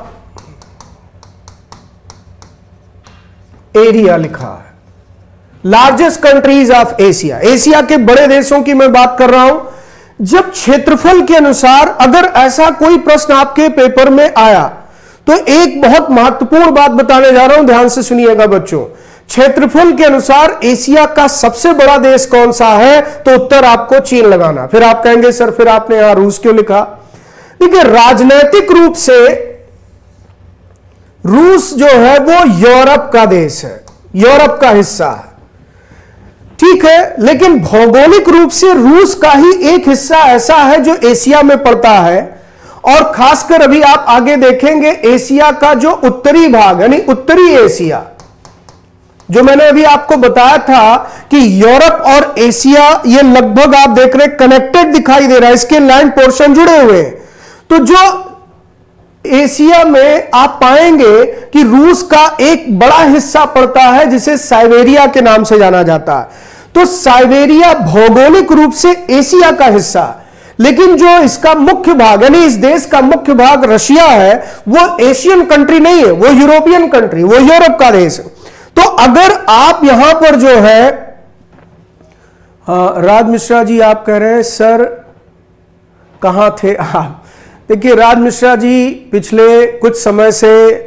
एरिया लिखा है। Largest countries of Asia, Asia के बड़े देशों की मैं बात कर रहा हूं। जब क्षेत्रफल के अनुसार अगर ऐसा कोई प्रश्न आपके पेपर में आया तो एक बहुत महत्वपूर्ण बात बताने जा रहा हूं, ध्यान से सुनिएगा बच्चों। क्षेत्रफल के अनुसार एशिया का सबसे बड़ा देश कौन सा है, तो उत्तर आपको चीन लगाना। फिर आप कहेंगे सर फिर आपने यहां रूस क्यों लिखा? देखिए राजनैतिक रूप से रूस जो है वो यूरोप का देश है, यूरोप का हिस्सा है, ठीक है, लेकिन भौगोलिक रूप से रूस का ही एक हिस्सा ऐसा है जो एशिया में पड़ता है। और खासकर अभी आप आगे देखेंगे एशिया का जो उत्तरी भाग यानी उत्तरी एशिया, जो मैंने अभी आपको बताया था कि यूरोप और एशिया ये लगभग आप देख रहे कनेक्टेड दिखाई दे रहा है, इसके लैंड पोर्शन जुड़े हुए हैं। तो जो एशिया में आप पाएंगे कि रूस का एक बड़ा हिस्सा पड़ता है जिसे साइबेरिया के नाम से जाना जाता है। तो साइबेरिया भौगोलिक रूप से एशिया का हिस्सा, लेकिन जो इसका मुख्य भाग यानी इस देश का मुख्य भाग रशिया है वो एशियन कंट्री नहीं है, वो यूरोपियन कंट्री, वो यूरोप का देश है। तो अगर आप यहां पर जो है राज मिश्रा जी आप कह रहे हैं सर कहां थे आप? देखिए राज मिश्रा जी, पिछले कुछ समय से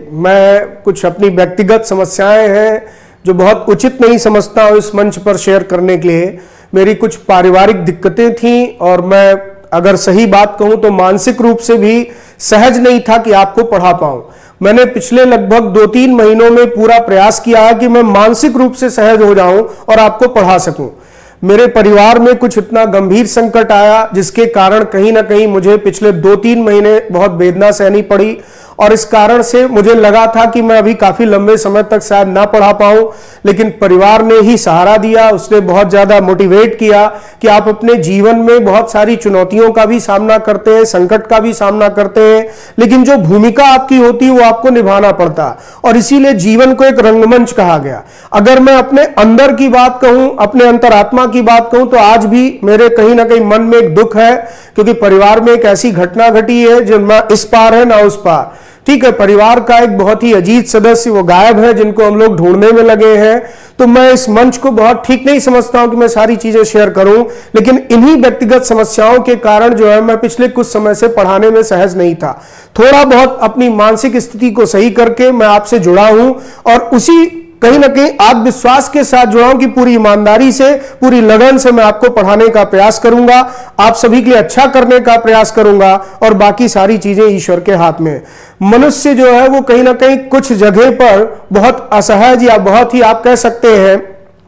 मैं कुछ अपनी व्यक्तिगत समस्याएं हैं जो बहुत उचित नहीं समझता हूं इस मंच पर शेयर करने के लिए। मेरी कुछ पारिवारिक दिक्कतें थीं और मैं अगर सही बात कहूं तो मानसिक रूप से भी सहज नहीं था कि आपको पढ़ा पाऊं। मैंने पिछले लगभग दो तीन महीनों में पूरा प्रयास किया है कि मैं मानसिक रूप से सहज हो जाऊं और आपको पढ़ा सकूं। मेरे परिवार में कुछ इतना गंभीर संकट आया जिसके कारण कहीं ना कहीं मुझे पिछले दो तीन महीने बहुत वेदना सहनी पड़ी और इस कारण से मुझे लगा था कि मैं अभी काफी लंबे समय तक शायद ना पढ़ा पाऊं, लेकिन परिवार ने ही सहारा दिया, उसने बहुत ज्यादा मोटिवेट किया कि आप अपने जीवन में बहुत सारी चुनौतियों का भी सामना करते हैं, संकट का भी सामना करते हैं, लेकिन जो भूमिका आपकी होती है वो आपको निभाना पड़ता और इसीलिए जीवन को एक रंगमंच कहा गया। अगर मैं अपने अंदर की बात कहूं, अपने अंतरात्मा की बात कहूं तो आज भी मेरे कहीं ना कहीं मन में एक दुख है, क्योंकि परिवार में एक ऐसी घटना घटी है जो ना इस पार है ना उस पार। ठीक है, परिवार का एक बहुत ही अजीज सदस्य वो गायब है जिनको हम लोग ढूंढने में लगे हैं। तो मैं इस मंच को बहुत ठीक नहीं समझता हूं कि मैं सारी चीजें शेयर करूं, लेकिन इन्हीं व्यक्तिगत समस्याओं के कारण जो है मैं पिछले कुछ समय से पढ़ाने में सहज नहीं था। थोड़ा बहुत अपनी मानसिक स्थिति को सही करके मैं आपसे जुड़ा हूं और उसी कहीं ना कहीं आत्मविश्वास के साथ जुड़ा हूं कि पूरी ईमानदारी से, पूरी लगन से मैं आपको पढ़ाने का प्रयास करूंगा, आप सभी के लिए अच्छा करने का प्रयास करूंगा और बाकी सारी चीजें ईश्वर के हाथ में। मनुष्य जो है वो कहीं ना कहीं कुछ जगह पर बहुत असहज या बहुत ही आप कह सकते हैं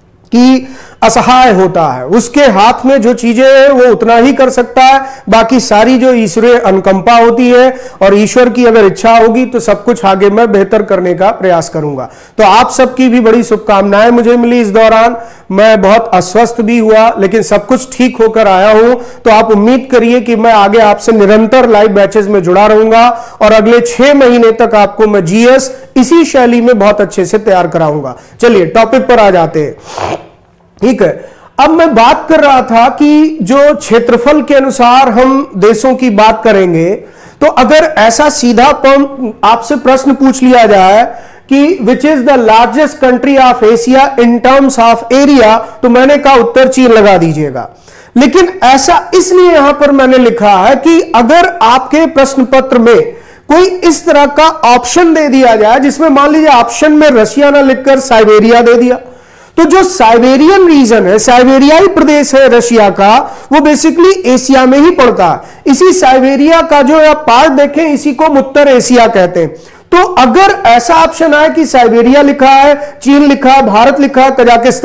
कि असहाय होता है, उसके हाथ में जो चीजें हैं वो उतना ही कर सकता है, बाकी सारी जो ईश्वरीय अनुकंपा होती है और ईश्वर की अगर इच्छा होगी तो सब कुछ आगे मैं बेहतर करने का प्रयास करूंगा। तो आप सबकी भी बड़ी शुभकामनाएं मुझे मिली इस दौरान। मैं बहुत अस्वस्थ भी हुआ लेकिन सब कुछ ठीक होकर आया हूं। तो आप उम्मीद करिए कि मैं आगे आपसे निरंतर लाइव बैचेस में जुड़ा रहूंगा और अगले छह महीने तक आपको मैं जीएस इसी शैली में बहुत अच्छे से तैयार कराऊंगा। चलिए टॉपिक पर आ जाते हैं। ठीक है, अब मैं बात कर रहा था कि जो क्षेत्रफल के अनुसार हम देशों की बात करेंगे, तो अगर ऐसा सीधा आपसे प्रश्न पूछ लिया जाए कि which is the largest country of Asia in terms of area, तो मैंने कहा उत्तर चीन लगा दीजिएगा। लेकिन ऐसा इसलिए यहां पर मैंने लिखा है कि अगर आपके प्रश्न पत्र में कोई इस तरह का ऑप्शन दे दिया जाए जिसमें मान लीजिए ऑप्शन में रशिया ना लिखकर साइबेरिया दे दिया, तो जो साइबेरियन रीजन है, साइबेरियाई प्रदेश है रशिया का, वो बेसिकली एशिया में ही पड़ता है। इसी साइबेरिया का जो आप पार्ट देखें इसी को उत्तर एशिया कहते हैं। तो अगर ऐसा ऑप्शन आए कि साइबेरिया लिखा है, चीन लिखा है, भारत लिखा है, कजाकिस्तान,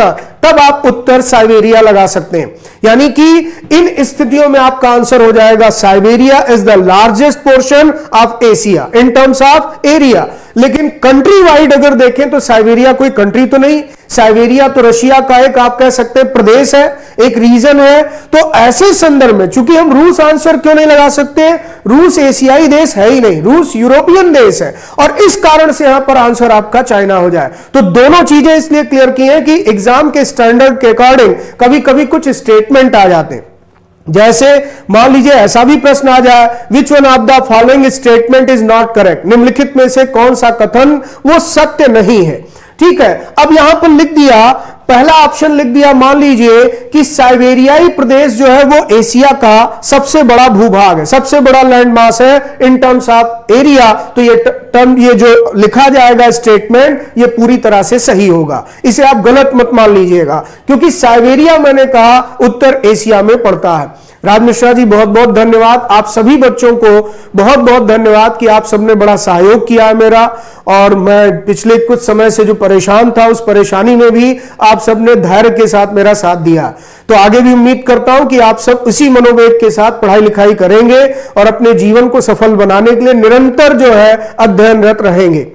तब आप उत्तर साइबेरिया लगा सकते हैं। यानी कि इन स्थितियों में आपका आंसर हो जाएगा Siberia is the largest portion of Asia in terms of area. लेकिन कंट्री वाइड अगर देखें तो साइबेरिया कोई कंट्री तो नहीं, साइबेरिया तो रशिया का एक आप कह सकते हैं प्रदेश है, एक रीजन है। तो ऐसे संदर्भ में चूंकि हम रूस आंसर क्यों नहीं लगा सकते, रूस एशियाई देश है ही नहीं, रूस यूरोपियन देश है, और इस कारण से यहां पर आंसर आपका चाइना हो जाए। तो दोनों चीजें इसलिए क्लियर की हैं कि एग्जाम के स्टैंडर्ड के अकॉर्डिंग कभी कभी कुछ स्टेटमेंट आ जाते हैं। जैसे मान लीजिए ऐसा भी प्रश्न आ जाए, which one of the following statement is not correct, निम्नलिखित में से कौन सा कथन वो सत्य नहीं है। ठीक है, अब यहां पर लिख दिया, पहला ऑप्शन लिख दिया, मान लीजिए कि साइबेरियाई प्रदेश जो है वो एशिया का सबसे बड़ा भूभाग है, सबसे बड़ा लैंड मास है इन टर्म्स ऑफ एरिया। तो ये टर्म, ये जो लिखा जाएगा स्टेटमेंट, ये पूरी तरह से सही होगा, इसे आप गलत मत मान लीजिएगा, क्योंकि साइबेरिया मैंने कहा उत्तर एशिया में पड़ता है। राज मिश्रा जी बहुत बहुत धन्यवाद, आप सभी बच्चों को बहुत बहुत धन्यवाद कि आप सबने बड़ा सहयोग किया है मेरा, और मैं पिछले कुछ समय से जो परेशान था उस परेशानी में भी आप सबने धैर्य के साथ मेरा साथ दिया। तो आगे भी उम्मीद करता हूं कि आप सब इसी मनोवेग के साथ पढ़ाई लिखाई करेंगे और अपने जीवन को सफल बनाने के लिए निरंतर जो है अध्ययनरत रहेंगे।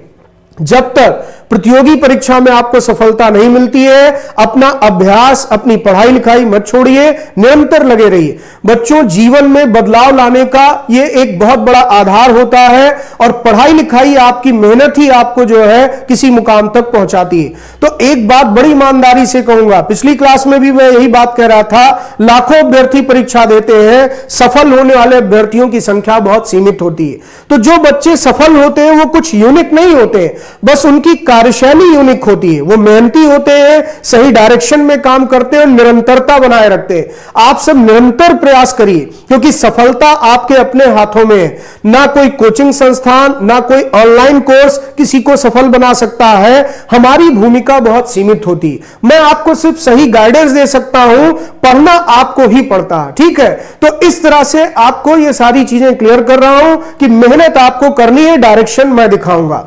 जब तक प्रतियोगी परीक्षा में आपको सफलता नहीं मिलती है, अपना अभ्यास, अपनी पढ़ाई लिखाई मत छोड़िए, निरंतर लगे रहिए। बच्चों, जीवन में बदलाव लाने का ये एक बहुत बड़ा आधार होता है, और पढ़ाई लिखाई, आपकी मेहनत ही आपको जो है किसी मुकाम तक पहुंचाती है। तो एक बात बड़ी ईमानदारी से कहूंगा, पिछली क्लास में भी मैं यही बात कह रहा था, लाखों अभ्यर्थी परीक्षा देते हैं, सफल होने वाले अभ्यर्थियों की संख्या बहुत सीमित होती है। तो जो बच्चे सफल होते हैं वो कुछ यूनिक नहीं होते, बस उनकी कार्यशैली यूनिक होती है, वो मेहनती होते हैं, सही डायरेक्शन में काम करते हैं और निरंतरता बनाए रखते हैं। आप सब निरंतर प्रयास करिए, क्योंकि सफलता आपके अपने हाथों में है। ना कोई कोचिंग संस्थान, ना कोई ऑनलाइन कोर्स किसी को सफल बना सकता है, हमारी भूमिका बहुत सीमित होती है। मैं आपको सिर्फ सही गाइडेंस दे सकता हूं, पढ़ना आपको ही पड़ता है। ठीक है, तो इस तरह से आपको ये सारी चीजें क्लियर कर रहा हूं कि मेहनत आपको करनी है, डायरेक्शन मैं दिखाऊंगा।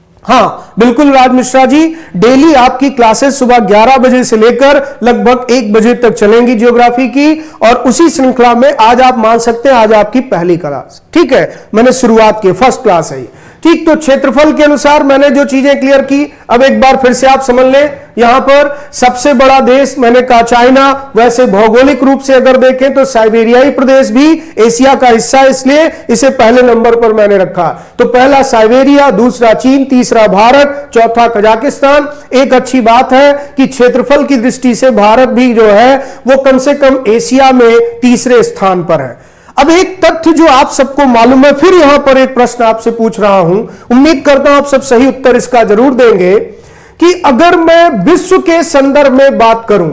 हाँ बिल्कुल राज मिश्रा जी, डेली आपकी क्लासेस सुबह ग्यारह बजे से लेकर लगभग एक बजे तक चलेंगी ज्योग्राफी की, और उसी श्रृंखला में आज आप मान सकते हैं आज आपकी पहली क्लास। ठीक है, मैंने शुरुआत की, फर्स्ट क्लास है। ठीक, तो क्षेत्रफल के अनुसार मैंने जो चीजें क्लियर की, अब एक बार फिर से आप समझ लें। यहां पर सबसे बड़ा देश मैंने कहा चाइना, वैसे भौगोलिक रूप से अगर देखें तो साइबेरियाई प्रदेश भी एशिया का हिस्सा है, इसलिए इसे पहले नंबर पर मैंने रखा। तो पहला साइबेरिया, दूसरा चीन, तीसरा भारत, चौथा कजाकिस्तान। एक अच्छी बात है कि क्षेत्रफल की दृष्टि से भारत भी जो है वो कम से कम एशिया में तीसरे स्थान पर है। अब एक तथ्य जो आप सबको मालूम है, फिर यहां पर एक प्रश्न आपसे पूछ रहा हूं, उम्मीद करता हूं आप सब सही उत्तर इसका जरूर देंगे, कि अगर मैं विश्व के संदर्भ में बात करूं,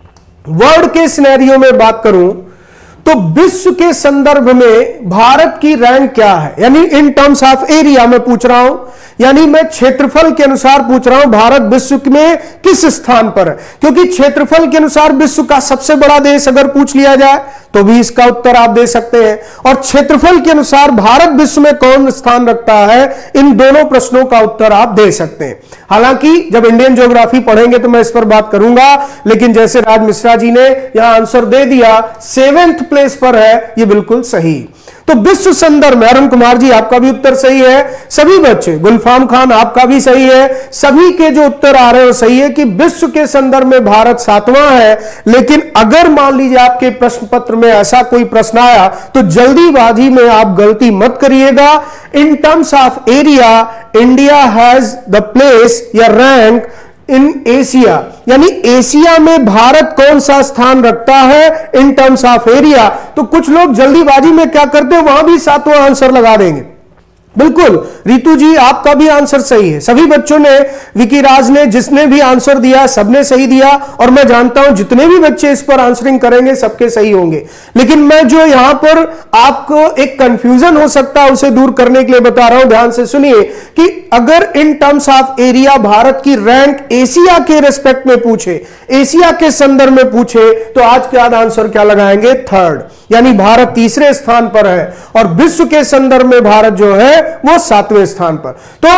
वर्ल्ड के सिनेरियो में बात करूं, तो विश्व के संदर्भ में भारत की रैंक क्या है, यानी इन टर्म्स ऑफ एरिया में पूछ रहा हूं, यानी मैं क्षेत्रफल के अनुसार पूछ रहा हूं भारत विश्व में किस स्थान पर है। क्योंकि क्षेत्रफल के अनुसार विश्व का सबसे बड़ा देश अगर पूछ लिया जाए तो भी इसका उत्तर आप दे सकते हैं, और क्षेत्रफल के अनुसार भारत विश्व में कौन स्थान रखता है, इन दोनों प्रश्नों का उत्तर आप दे सकते हैं। हालांकि जब इंडियन ज्योग्राफी पढ़ेंगे तो मैं इस पर बात करूंगा, लेकिन जैसे राज मिश्रा जी ने यहां आंसर दे दिया, सेवेंथ प्लेस पर है, यह बिल्कुल सही। तो विश्व संदर्भ में अरुण कुमार जी आपका भी उत्तर सही है, सभी बच्चे, गुलफाम खान आपका भी सही है, सभी के जो उत्तर आ रहे हैं वो सही है कि विश्व के संदर्भ में भारत सातवां है। लेकिन अगर मान लीजिए आपके प्रश्न पत्र में ऐसा कोई प्रश्न आया तो जल्दीबाजी में आप गलती मत करिएगा। In terms of area India has the place या रैंक इन एशिया, यानी एशिया में भारत कौन सा स्थान रखता है इन टर्म्स ऑफ एरिया। तो कुछ लोग जल्दीबाजी में क्या करते हैं, वहां भी सातवां आंसर लगा देंगे। बिल्कुल रितु जी आपका भी आंसर सही है, सभी बच्चों ने, विकी राज ने, जिसने भी आंसर दिया सबने सही दिया, और मैं जानता हूं जितने भी बच्चे इस पर आंसरिंग करेंगे सबके सही होंगे। लेकिन मैं जो यहां पर आपको एक कंफ्यूजन हो सकता है उसे दूर करने के लिए बता रहा हूं, ध्यान से सुनिए, कि अगर in terms of area Bharat की रैंक एशिया के रेस्पेक्ट में पूछे, एशिया के संदर्भ में पूछे, तो आज के बाद आंसर क्या लगाएंगे, थर्ड, यानी भारत तीसरे स्थान पर है, और विश्व के संदर्भ में भारत जो है वो सातवें स्थान पर। तो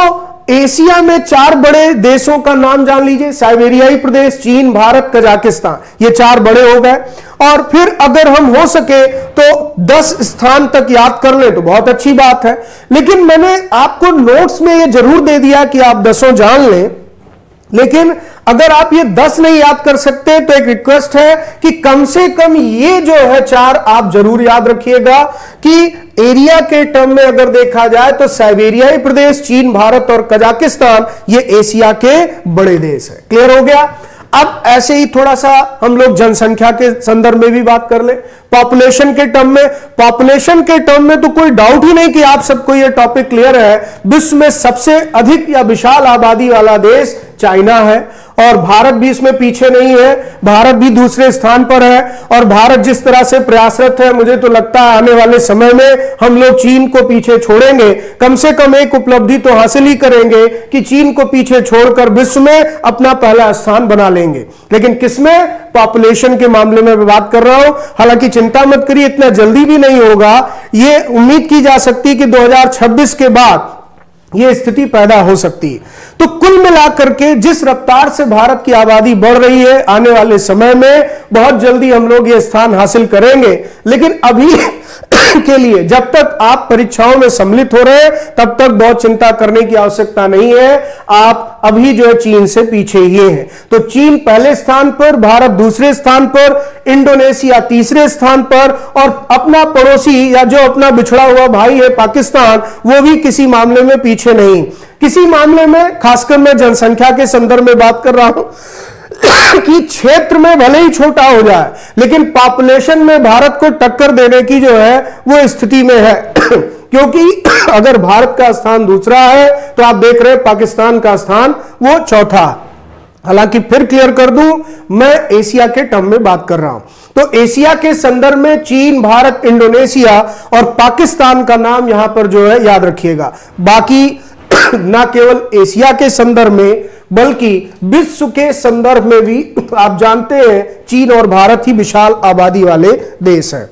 एशिया में चार बड़े देशों का नाम जान लीजिए, साइबेरियाई प्रदेश, चीन, भारत, कजाकिस्तान, ये चार बड़े हो गए। और फिर अगर हम हो सके तो दस स्थान तक याद कर लें तो बहुत अच्छी बात है, लेकिन मैंने आपको नोट्स में ये जरूर दे दिया कि आप दसों जान लें। लेकिन अगर आप ये दस नहीं याद कर सकते तो एक रिक्वेस्ट है कि कम से कम ये जो है चार आप जरूर याद रखिएगा कि एरिया के टर्म में अगर देखा जाए तो साइबेरियाई प्रदेश, चीन, भारत और कजाकिस्तान ये एशिया के बड़े देश है। क्लियर हो गया? अब ऐसे ही थोड़ा सा हम लोग जनसंख्या के संदर्भ में भी बात कर ले। पॉपुलेशन के टर्म में, पॉपुलेशन के टर्म में तो कोई डाउट ही नहीं कि आप सबको ये टॉपिक क्लियर है। विश्व में सबसे अधिक या विशाल आबादी वाला देश चाइना है और भारत भी इसमें पीछे नहीं है, भारत भी दूसरे स्थान पर है। और भारत जिस तरह से प्रयासरत है, मुझे तो लगता है आने वाले समय में हम लोग चीन को पीछे छोड़ेंगे। कम से कम एक उपलब्धि तो हासिल ही करेंगे कि चीन को पीछे छोड़कर विश्व में अपना पहला स्थान बना लेंगे। लेकिन किसमें? पॉपुलेशन के मामले में मैं बात कर रहा हूं। हालांकि चिंता मत करिए, इतना जल्दी भी नहीं होगा। ये उम्मीद की जा सकती है कि दो हज़ार छब्बीस के बाद यह स्थिति पैदा हो सकती है। तो कुल मिलाकर के जिस रफ्तार से भारत की आबादी बढ़ रही है, आने वाले समय में बहुत जल्दी हम लोग ये स्थान हासिल करेंगे। लेकिन अभी के लिए जब तक आप परीक्षाओं में सम्मिलित हो रहे हैं तब तक बहुत चिंता करने की आवश्यकता नहीं है। आप अभी जो है चीन से पीछे ही हैं। तो चीन पहले स्थान पर, भारत दूसरे स्थान पर, इंडोनेशिया तीसरे स्थान पर और अपना पड़ोसी या जो अपना बिछड़ा हुआ भाई है पाकिस्तान, वो भी किसी मामले में पीछे नहीं। किसी मामले में, खासकर मैं जनसंख्या के संदर्भ में बात कर रहा हूं कि क्षेत्र में भले ही छोटा हो जाए लेकिन पॉपुलेशन में भारत को टक्कर देने की जो है वो स्थिति में है। क्योंकि अगर भारत का स्थान दूसरा है तो आप देख रहे हैं पाकिस्तान का स्थान वो चौथा। हालांकि फिर क्लियर कर दूं, मैं एशिया के टर्म में बात कर रहा हूं। तो एशिया के संदर्भ में चीन, भारत, इंडोनेशिया और पाकिस्तान का नाम यहां पर जो है याद रखिएगा। बाकी ना केवल एशिया के संदर्भ में बल्कि विश्व के संदर्भ में भी आप जानते हैं चीन और भारत ही विशाल आबादी वाले देश हैं।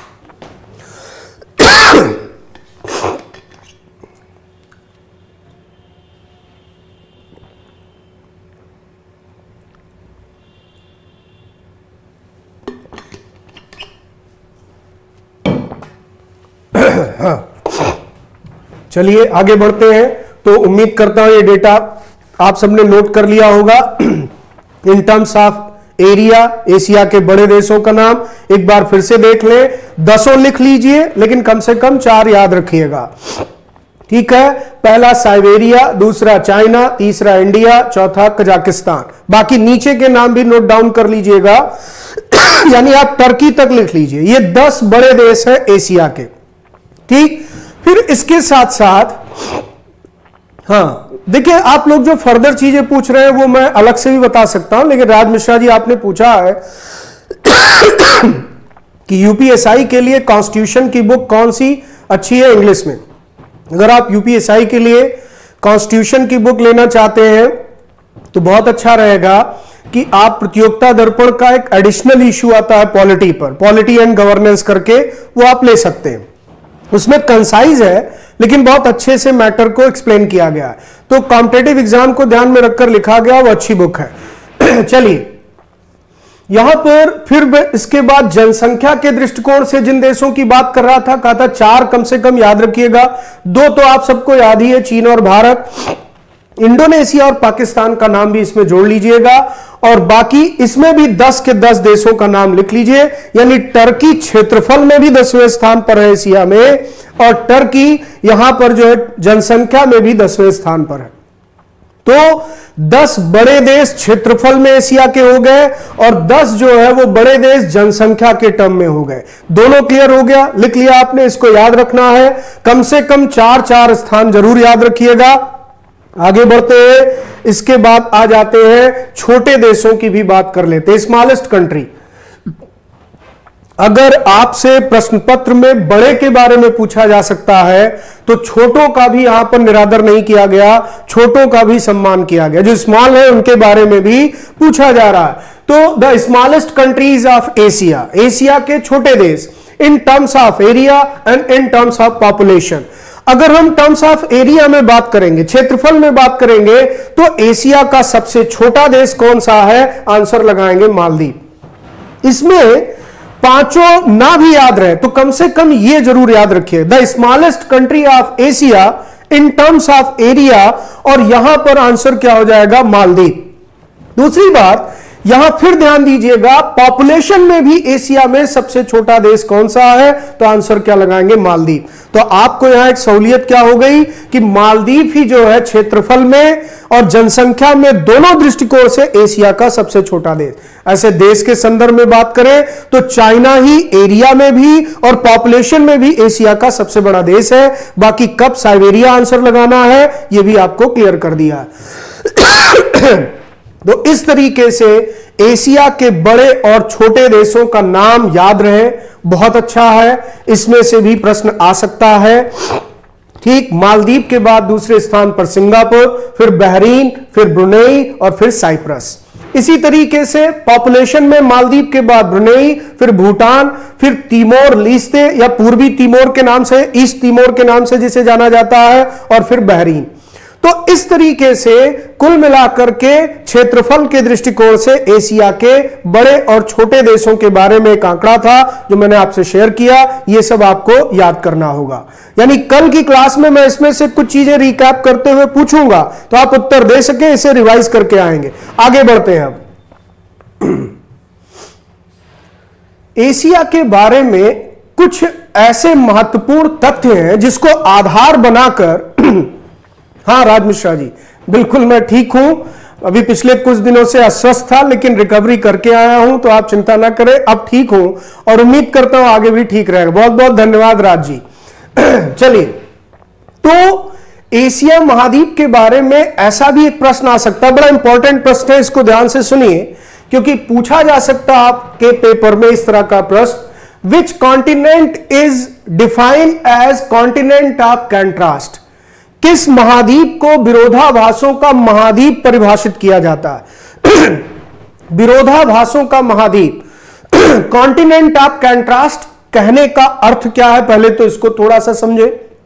चलिए आगे बढ़ते हैं। तो उम्मीद करता हूं ये डेटा आप सबने नोट कर लिया होगा। In terms of area, Asia के बड़े देशों का नाम एक बार फिर से देख लें। दसों लिख लीजिए लेकिन कम से कम चार याद रखिएगा। ठीक है, पहला साइबेरिया, दूसरा चाइना, तीसरा इंडिया, चौथा कजाकिस्तान। बाकी नीचे के नाम भी नोट डाउन कर लीजिएगा यानी आप टर्की तक लिख लीजिए। ये दस बड़े देश हैं एशिया के। ठीक, फिर इसके साथ साथ हाँ देखिए, आप लोग जो फर्दर चीजें पूछ रहे हैं वो मैं अलग से भी बता सकता हूं, लेकिन राज मिश्रा जी आपने पूछा है कि यूपीएसआई के लिए कॉन्स्टिट्यूशन की बुक कौन सी अच्छी है इंग्लिश में। अगर आप यूपीएसआई के लिए कॉन्स्टिट्यूशन की बुक लेना चाहते हैं तो बहुत अच्छा रहेगा कि आप प्रतियोगिता दर्पण का एक एडिशनल इश्यू आता है पॉलिटी पर, पॉलिटी एंड गवर्नेंस करके, वो आप ले सकते हैं। उसमें कंसाइज है लेकिन बहुत अच्छे से मैटर को एक्सप्लेन किया गया है। तो कॉम्पिटिटिव एग्जाम को ध्यान में रखकर लिखा गया, वो अच्छी बुक है। चलिए यहां पर फिर इसके बाद जनसंख्या के दृष्टिकोण से जिन देशों की बात कर रहा था, कहा था चार कम से कम याद रखिएगा। दो तो आप सबको याद ही है, चीन और भारत। इंडोनेशिया और पाकिस्तान का नाम भी इसमें जोड़ लीजिएगा और बाकी इसमें भी दस के दस देशों का नाम लिख लीजिए। यानी टर्की क्षेत्रफल में भी दसवें स्थान पर है एशिया में, और टर्की यहां पर जो है जनसंख्या में भी दसवें स्थान पर है। तो दस बड़े देश क्षेत्रफल में एशिया के हो गए और दस जो है वो बड़े देश जनसंख्या के टर्म में हो गए। दोनों क्लियर हो गया, लिख लिया आपने, इसको याद रखना है। कम से कम चार चार स्थान जरूर याद रखिएगा। आगे बढ़ते हैं, इसके बाद आ जाते हैं छोटे देशों की भी बात कर लेते हैं। स्मॉलेस्ट कंट्री, अगर आपसे प्रश्न पत्र में बड़े के बारे में पूछा जा सकता है तो छोटों का भी यहां पर निरादर नहीं किया गया, छोटों का भी सम्मान किया गया। जो स्मॉल है उनके बारे में भी पूछा जा रहा है। तो the smallest countries of Asia, Asia के छोटे देश in terms of area and in terms of population. अगर हम टर्म्स ऑफ एरिया में बात करेंगे, क्षेत्रफल में बात करेंगे, तो एशिया का सबसे छोटा देश कौन सा है? आंसर लगाएंगे मालदीव। इसमें पांचों ना भी याद रहे तो कम से कम ये जरूर याद रखिए, the smallest country of Asia in terms of area, और यहां पर आंसर क्या हो जाएगा? मालदीव। दूसरी बात, यहां फिर ध्यान दीजिएगा, पॉपुलेशन में भी एशिया में सबसे छोटा देश कौन सा है? तो आंसर क्या लगाएंगे? मालदीव। तो आपको यहां एक सहूलियत क्या हो गई कि मालदीव ही जो है क्षेत्रफल में और जनसंख्या में दोनों दृष्टिकोण से एशिया का सबसे छोटा देश। ऐसे देश के संदर्भ में बात करें तो चाइना ही एरिया में भी और पॉपुलेशन में भी एशिया का सबसे बड़ा देश है। बाकी कब साइबेरिया आंसर लगाना है यह भी आपको क्लियर कर दिया तो इस तरीके से एशिया के बड़े और छोटे देशों का नाम याद रहे, बहुत अच्छा है, इसमें से भी प्रश्न आ सकता है। ठीक, मालदीव के बाद दूसरे स्थान पर सिंगापुर, फिर बहरीन, फिर ब्रुनेई और फिर साइप्रस। इसी तरीके से पॉपुलेशन में मालदीव के बाद ब्रुनेई, फिर भूटान, फिर तिमोर लीस्ते या पूर्वी तिमोर के नाम से, ईस्ट तिमोर के नाम से जिसे जाना जाता है, और फिर बहरीन। तो इस तरीके से कुल मिलाकर के क्षेत्रफल के दृष्टिकोण से एशिया के बड़े और छोटे देशों के बारे में एक आंकड़ा था जो मैंने आपसे शेयर किया। ये सब आपको याद करना होगा। यानी कल की क्लास में मैं इसमें से कुछ चीजें रिकैप करते हुए पूछूंगा तो आप उत्तर दे सके, इसे रिवाइज करके आएंगे। आगे बढ़ते हैं। अब एशिया के बारे में कुछ ऐसे महत्वपूर्ण तथ्य हैं जिसको आधार बनाकर हाँ राज मिश्रा जी, बिल्कुल मैं ठीक हूं। अभी पिछले कुछ दिनों से अस्वस्थ था लेकिन रिकवरी करके आया हूं, तो आप चिंता ना करें, अब ठीक हूं और उम्मीद करता हूं आगे भी ठीक रहेगा। बहुत बहुत धन्यवाद राज जी। चलिए, तो एशिया महाद्वीप के बारे में ऐसा भी एक प्रश्न आ सकता है, बड़ा इंपॉर्टेंट प्रश्न है, इसको ध्यान से सुनिए क्योंकि पूछा जा सकता है आपके पेपर में इस तरह का प्रश्न। Which continent is defined as continent of contrast? किस महाद्वीप को विरोधाभासों का महाद्वीप परिभाषित किया जाता है? विरोधाभासों का महाद्वीप, कॉन्टिनेंट ऑफ कंट्रास्ट कहने का अर्थ क्या है? पहले तो इसको थोड़ा सा समझे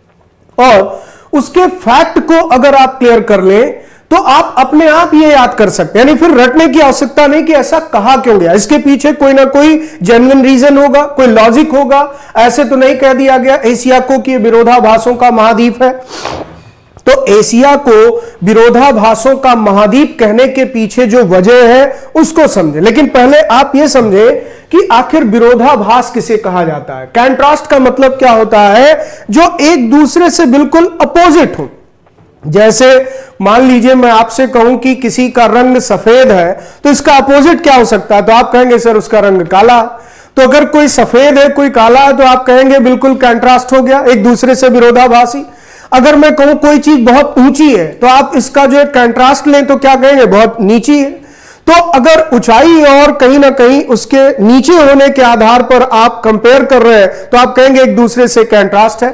और उसके फैक्ट को अगर आप क्लियर कर लें तो आप अपने आप ये याद कर सकते हैं, यानी फिर रटने की आवश्यकता नहीं कि ऐसा कहा क्यों गया। इसके पीछे कोई ना कोई जेन्युइन रीजन होगा, कोई लॉजिक होगा। ऐसे तो नहीं कह दिया गया एशिया को कि विरोधाभासों का महाद्वीप है। तो एशिया को विरोधाभासों का महाद्वीप कहने के पीछे जो वजह है उसको समझे, लेकिन पहले आप ये समझे कि आखिर विरोधाभास किसे कहा जाता है। कंट्रास्ट का मतलब क्या होता है? जो एक दूसरे से बिल्कुल अपोजिट हो। जैसे मान लीजिए मैं आपसे कहूं कि किसी का रंग सफेद है तो इसका अपोजिट क्या हो सकता है? तो आप कहेंगे सर उसका रंग काला। तो अगर कोई सफेद है कोई काला है तो आप कहेंगे बिल्कुल कंट्रास्ट हो गया, एक दूसरे से विरोधाभासी। अगर मैं कहूं कोई चीज बहुत ऊंची है तो आप इसका जो कंट्रास्ट लें तो क्या कहेंगे? बहुत नीची है। तो अगर ऊंचाई और कहीं ना कहीं उसके नीचे होने के आधार पर आप कंपेयर कर रहे हैं तो आप कहेंगे एक दूसरे से कंट्रास्ट है।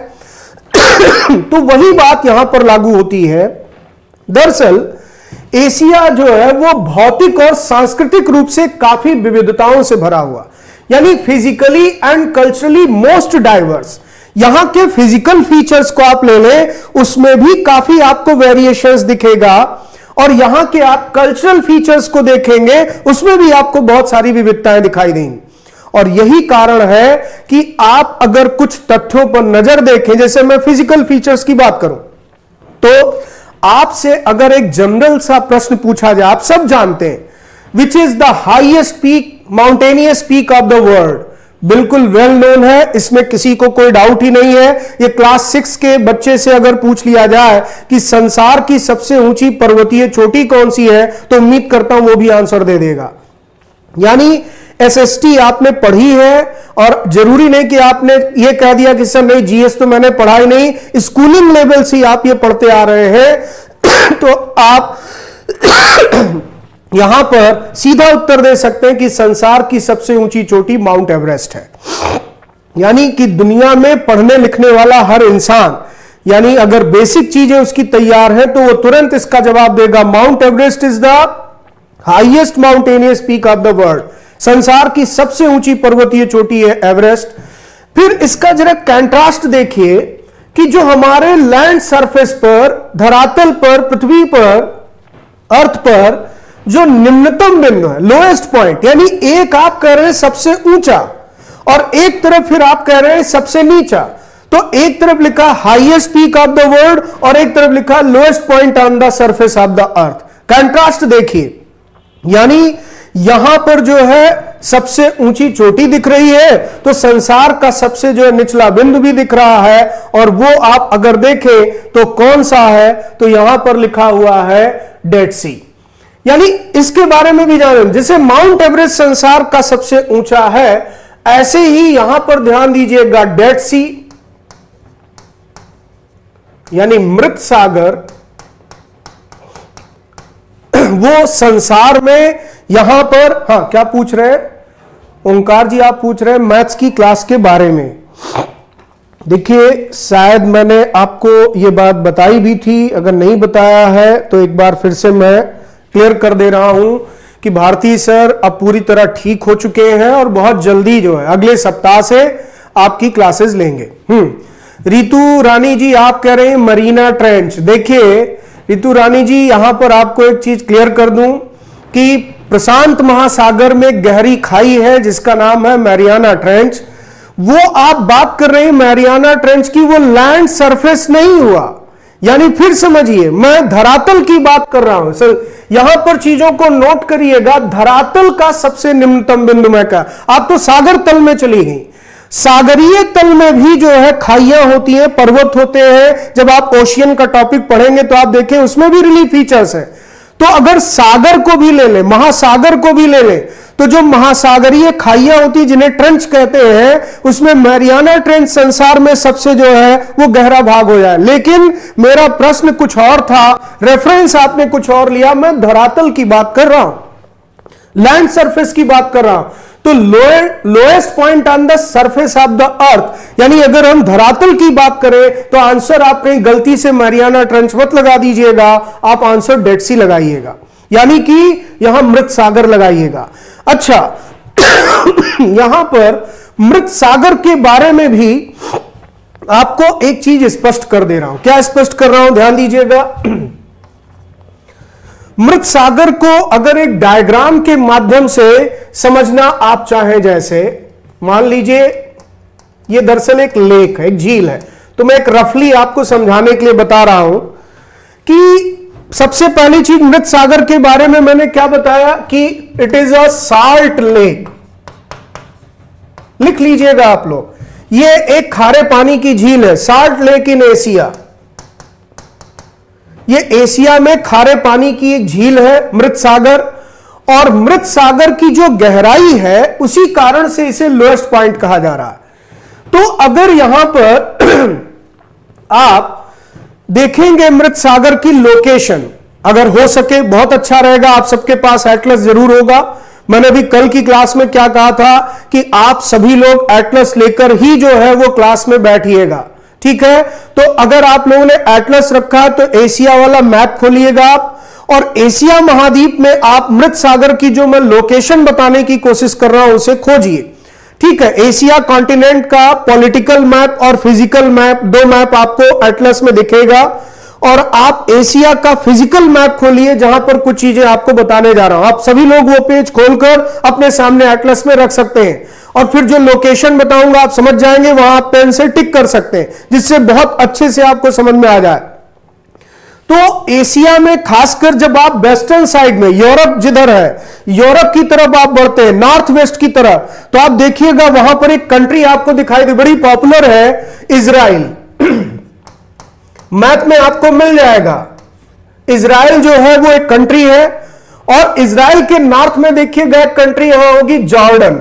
तो वही बात यहां पर लागू होती है। दरअसल एशिया जो है वो भौतिक और सांस्कृतिक रूप से काफी विविधताओं से भरा हुआ, यानी physically and culturally most diverse. यहां के फिजिकल फीचर्स को आप ले लें, उसमें भी काफी आपको वेरिएशंस दिखेगा, और यहां के आप कल्चरल फीचर्स को देखेंगे उसमें भी आपको बहुत सारी विविधताएं दिखाई देंगी। और यही कारण है कि आप अगर कुछ तथ्यों पर नजर देखें, जैसे मैं फिजिकल फीचर्स की बात करूं तो आपसे अगर एक जनरल सा प्रश्न पूछा जाए, आप सब जानते हैं which is the highest peak, mountainous peak of the world, बिल्कुल वेल नोन है, इसमें किसी को कोई डाउट ही नहीं है। ये क्लास सिक्स के बच्चे से अगर पूछ लिया जाए कि संसार की सबसे ऊंची पर्वतीय चोटी कौन सी है तो उम्मीद करता हूं वो भी आंसर दे देगा। यानी एसएसटी आपने पढ़ी है, और जरूरी नहीं कि आपने ये कह दिया कि सर नहीं जीएस तो मैंने पढ़ा ही नहीं, स्कूलिंग लेवल से आप ये पढ़ते आ रहे हैं तो आप यहां पर सीधा उत्तर दे सकते हैं कि संसार की सबसे ऊंची चोटी माउंट एवरेस्ट है। यानी कि दुनिया में पढ़ने लिखने वाला हर इंसान, यानी अगर बेसिक चीजें उसकी तैयार है तो वो तुरंत इसका जवाब देगा, mount Everest is the highest mountainous peak of the world. संसार की सबसे ऊंची पर्वतीय चोटी है एवरेस्ट। फिर इसका जरा कंट्रास्ट देखिए कि जो हमारे लैंड सरफेस पर, धरातल पर, पृथ्वी पर, अर्थ पर जो निम्नतम बिंदु है, लोएस्ट पॉइंट, यानी एक आप कह रहे हैं सबसे ऊंचा और एक तरफ फिर आप कह रहे हैं सबसे नीचा, तो एक तरफ लिखा highest peak of the world और एक तरफ लिखा lowest point on the surface of the earth. Contrast देखिए, यानी यहां पर जो है सबसे ऊंची चोटी दिख रही है, तो संसार का सबसे जो है निचला बिंदु भी दिख रहा है, और वो आप अगर देखें तो कौन सा है, तो यहां पर लिखा हुआ है डेड सी। यानी इसके बारे में भी जानें, जैसे माउंट एवरेस्ट संसार का सबसे ऊंचा है, ऐसे ही यहां पर ध्यान दीजिएगा डेड सी यानी मृत सागर, वो संसार में यहां पर, हां क्या पूछ रहे हैं ओंकार जी, आप पूछ रहे हैं मैथ्स की क्लास के बारे में। देखिए शायद मैंने आपको यह बात बताई भी थी, अगर नहीं बताया है तो एक बार फिर से मैं क्लियर कर दे रहा हूं कि भारती सर अब पूरी तरह ठीक हो चुके हैं और बहुत जल्दी जो है अगले सप्ताह से आपकी क्लासेस लेंगे। हम्म रितु रानी जी आप कह रहे हैं मरीना ट्रेंच। देखिए रितु रानी जी, यहां पर आपको एक चीज क्लियर कर दूं कि प्रशांत महासागर में गहरी खाई है जिसका नाम है मैरियाना ट्रेंच। वो आप बात कर रहे हैं मैरियाना ट्रेंच की, वो लैंड सरफेस नहीं हुआ, यानी फिर समझिए मैं धरातल की बात कर रहा हूं सर, यहां पर चीजों को नोट करिएगा। धरातल का सबसे निम्नतम बिंदु में का, आप तो सागर तल में चली गई, सागरीय तल में भी जो है खाइयां होती हैं, पर्वत होते हैं। जब आप ओशियन का टॉपिक पढ़ेंगे तो आप देखें उसमें भी रिलीफ फीचर्स है। तो अगर सागर को भी ले लें, महासागर को भी ले लें, तो जो महासागरीय खाइयां होती जिन्हें ट्रेंच कहते हैं, उसमें मैरियाना ट्रेंच संसार में सबसे जो है वो गहरा भाग हो जाए। लेकिन मेरा प्रश्न कुछ और था, रेफरेंस आपने कुछ और लिया, मैं धरातल की बात कर रहा हूं, लैंड सरफेस की बात कर रहा हूं। तो lower lowest point on the surface of the earth, यानी अगर हम धरातल की बात करें तो आंसर आप कहीं गलती से मैरियाना ट्रेंच मत लगा दीजिएगा, आप आंसर डेड सी लगाइएगा, यानी कि यहां मृत सागर लगाइएगा। अच्छा यहां पर मृत सागर के बारे में भी आपको एक चीज स्पष्ट कर दे रहा हूं। क्या स्पष्ट कर रहा हूं, ध्यान दीजिएगा। मृत सागर को अगर एक डायग्राम के माध्यम से समझना आप चाहें, जैसे मान लीजिए यह दरअसल एक लेक है, एक झील है, तो मैं एक रफली आपको समझाने के लिए बता रहा हूं कि सबसे पहली चीज मृत सागर के बारे में मैंने क्या बताया कि it is a salt lake. लिख लीजिएगा आप लोग, यह एक खारे पानी की झील है, साल्ट लेक इन एशिया। यह एशिया में खारे पानी की एक झील है मृत सागर, और मृत सागर की जो गहराई है उसी कारण से इसे लोएस्ट पॉइंट कहा जा रहा है। तो अगर यहां पर आप देखेंगे मृत सागर की लोकेशन, अगर हो सके बहुत अच्छा रहेगा, आप सबके पास एटलस जरूर होगा। मैंने अभी कल की क्लास में क्या कहा था कि आप सभी लोग एटलस लेकर ही जो है वो क्लास में बैठिएगा, ठीक है। तो अगर आप लोगों ने एटलस रखा है तो एशिया वाला मैप खोलिएगा आप, और एशिया महाद्वीप में आप मृत सागर की जो मैं लोकेशन बताने की कोशिश कर रहा हूं उसे खोजिए, ठीक है। एशिया कॉन्टिनेंट का पॉलिटिकल मैप और फिजिकल मैप, दो मैप आपको एटलस में दिखेगा, और आप एशिया का फिजिकल मैप खोलिए जहां पर कुछ चीजें आपको बताने जा रहा हूं। आप सभी लोग वो पेज खोलकर अपने सामने एटलस में रख सकते हैं, और फिर जो लोकेशन बताऊंगा आप समझ जाएंगे, वहां आप पेन से टिक कर सकते हैं, जिससे बहुत अच्छे से आपको समझ में आ जाए। तो एशिया में खासकर जब आप वेस्टर्न साइड में, यूरोप जिधर है, यूरोप की तरफ आप बढ़ते हैं, नॉर्थ वेस्ट की तरफ, तो आप देखिएगा वहां पर एक कंट्री आपको दिखाई दे, बड़ी पॉपुलर है, इजराइल। मैप में आपको मिल जाएगा, इजराइल जो है वो एक कंट्री है, और इजराइल के नॉर्थ में देखिएगा एक कंट्री यहां होगी जॉर्डन।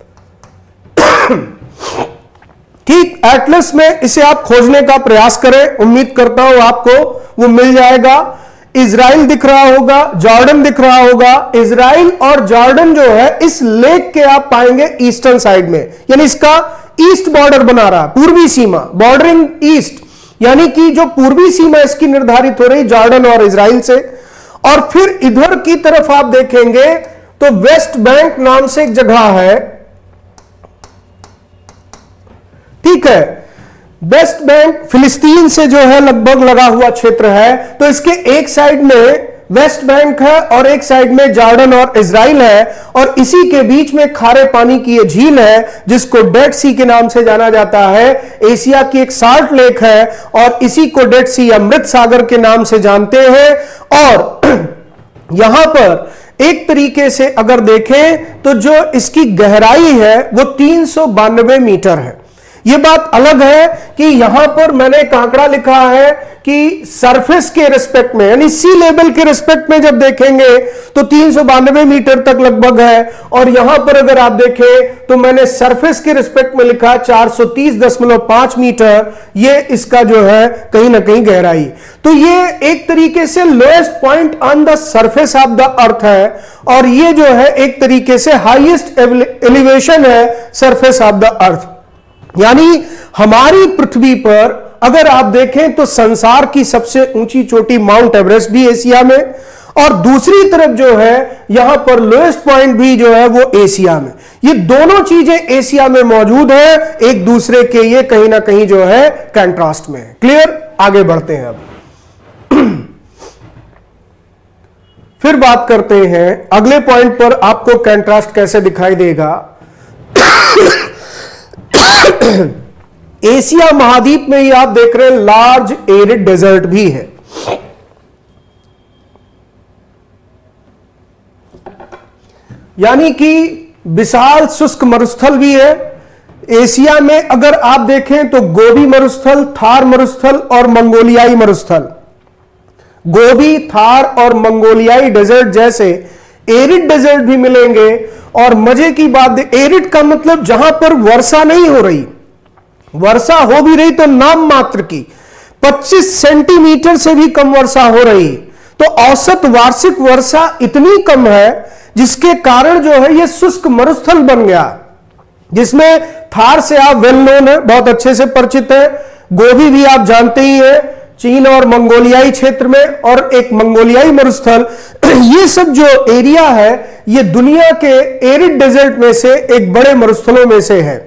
ठीक, एटलस में इसे आप खोजने का प्रयास करें, उम्मीद करता हूं आपको वो मिल जाएगा। इजराइल दिख रहा होगा, जॉर्डन दिख रहा होगा। इजराइल और जॉर्डन जो है इस लेक के आप पाएंगे ईस्टर्न साइड में, यानी इसका ईस्ट बॉर्डर बना रहा है, पूर्वी सीमा, बॉर्डरिंग ईस्ट, यानी कि जो पूर्वी सीमा इसकी निर्धारित हो रही जॉर्डन और इजराइल से। और फिर इधर की तरफ आप देखेंगे तो वेस्ट बैंक नाम से एक जगह है, ठीक है। वेस्ट बैंक फिलिस्तीन से जो है लगभग लगा हुआ क्षेत्र है, तो इसके एक साइड में वेस्ट बैंक है और एक साइड में जॉर्डन और इजराइल है, और इसी के बीच में खारे पानी की ये झील है जिसको डेड सी के नाम से जाना जाता है। एशिया की एक साल्ट लेक है और इसी को डेड सी या मृत सागर के नाम से जानते हैं। और यहां पर एक तरीके से अगर देखें तो जो इसकी गहराई है वो तीन सौ बानवे मीटर है। यह बात अलग है कि यहां पर मैंने एक आंकड़ा लिखा है कि सरफेस के रिस्पेक्ट में यानी सी लेवल के रिस्पेक्ट में जब देखेंगे तो तीन सौ बानवे मीटर तक लगभग है, और यहां पर अगर आप देखें तो मैंने सरफेस के रिस्पेक्ट में लिखा चार सौ तीस दशमलव पांच मीटर, ये इसका जो है कहीं ना कहीं गहराई। तो ये एक तरीके से lowest point on the surface of the earth है, और ये जो है एक तरीके से हाईएस्ट एलिवेशन है सरफेस ऑफ द अर्थ। यानी हमारी पृथ्वी पर अगर आप देखें तो संसार की सबसे ऊंची चोटी माउंट एवरेस्ट भी एशिया में, और दूसरी तरफ जो है यहां पर लोएस्ट पॉइंट भी जो है वो एशिया में। ये दोनों चीजें एशिया में मौजूद है, एक दूसरे के ये कहीं ना कहीं जो है कंट्रास्ट में है। क्लियर? आगे बढ़ते हैं। अब फिर बात करते हैं अगले पॉइंट पर आपको कंट्रास्ट कैसे दिखाई देगा। एशिया महाद्वीप में ही आप देख रहे हैं लार्ज एरिड डेजर्ट भी है। यानी कि विशाल शुष्क मरुस्थल भी है। एशिया में अगर आप देखें तो गोबी मरुस्थल, थार मरुस्थल और मंगोलियाई मरुस्थल, गोबी, थार और मंगोलियाई डेजर्ट जैसे एरिड डेजर्ट भी मिलेंगे। और मजे की बात, एरिड का मतलब जहां पर वर्षा नहीं हो रही, वर्षा हो भी रही तो नाम मात्र की, पच्चीस सेंटीमीटर से भी कम वर्षा हो रही। तो औसत वार्षिक वर्षा इतनी कम है जिसके कारण जो है यह शुष्क मरुस्थल बन गया, जिसमें थार से आप वेल नोन है, बहुत अच्छे से परिचित है। गोबी भी आप जानते ही है, चीन और मंगोलियाई क्षेत्र में, और एक मंगोलियाई मरुस्थल। ये सब जो एरिया है ये दुनिया के एरिड डेजर्ट में से एक बड़े मरुस्थलों में से है।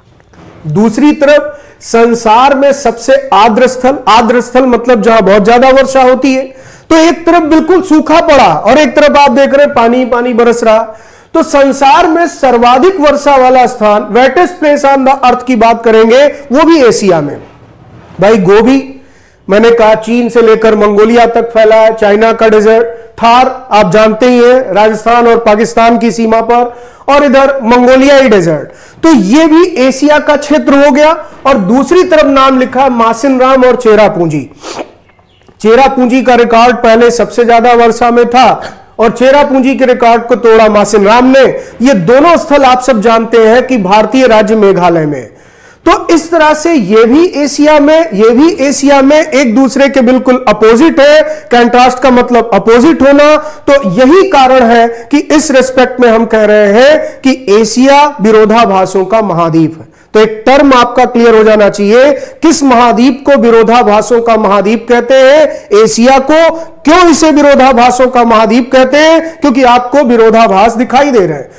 दूसरी तरफ संसार में सबसे आर्द्र स्थल, आर्द्र स्थल मतलब जहां बहुत ज्यादा वर्षा होती है, तो एक तरफ बिल्कुल सूखा पड़ा और एक तरफ आप देख रहे हैं पानी पानी बरस रहा। तो संसार में सर्वाधिक वर्षा वाला स्थान, wettest place on the earth की बात करेंगे वो भी एशिया में। भाई गोबी मैंने कहा चीन से लेकर मंगोलिया तक फैला है, चाइना का डेजर्ट। थार आप जानते ही हैं राजस्थान और पाकिस्तान की सीमा पर, और इधर मंगोलियाई डेजर्ट। तो ये भी एशिया का क्षेत्र हो गया। और दूसरी तरफ नाम लिखा मासिनराम और चेरापूंजी। चेरापूंजी का रिकॉर्ड पहले सबसे ज्यादा वर्षा में था और चेरापूंजी के रिकॉर्ड को तोड़ा मासिनराम ने। ये दोनों स्थल आप सब जानते हैं कि भारतीय राज्य मेघालय में। तो इस तरह से ये भी एशिया में, ये भी एशिया में एक दूसरे के बिल्कुल अपोजिट है। कंट्रास्ट का मतलब अपोजिट होना। तो यही कारण है कि इस रिस्पेक्ट में हम कह रहे हैं कि एशिया विरोधाभासों का महाद्वीप है। तो एक टर्म आपका क्लियर हो जाना चाहिए, किस महाद्वीप को विरोधाभासों का महाद्वीप कहते हैं? एशिया को। क्यों इसे विरोधाभासों का महाद्वीप कहते हैं? क्योंकि आपको विरोधाभास दिखाई दे रहे हैं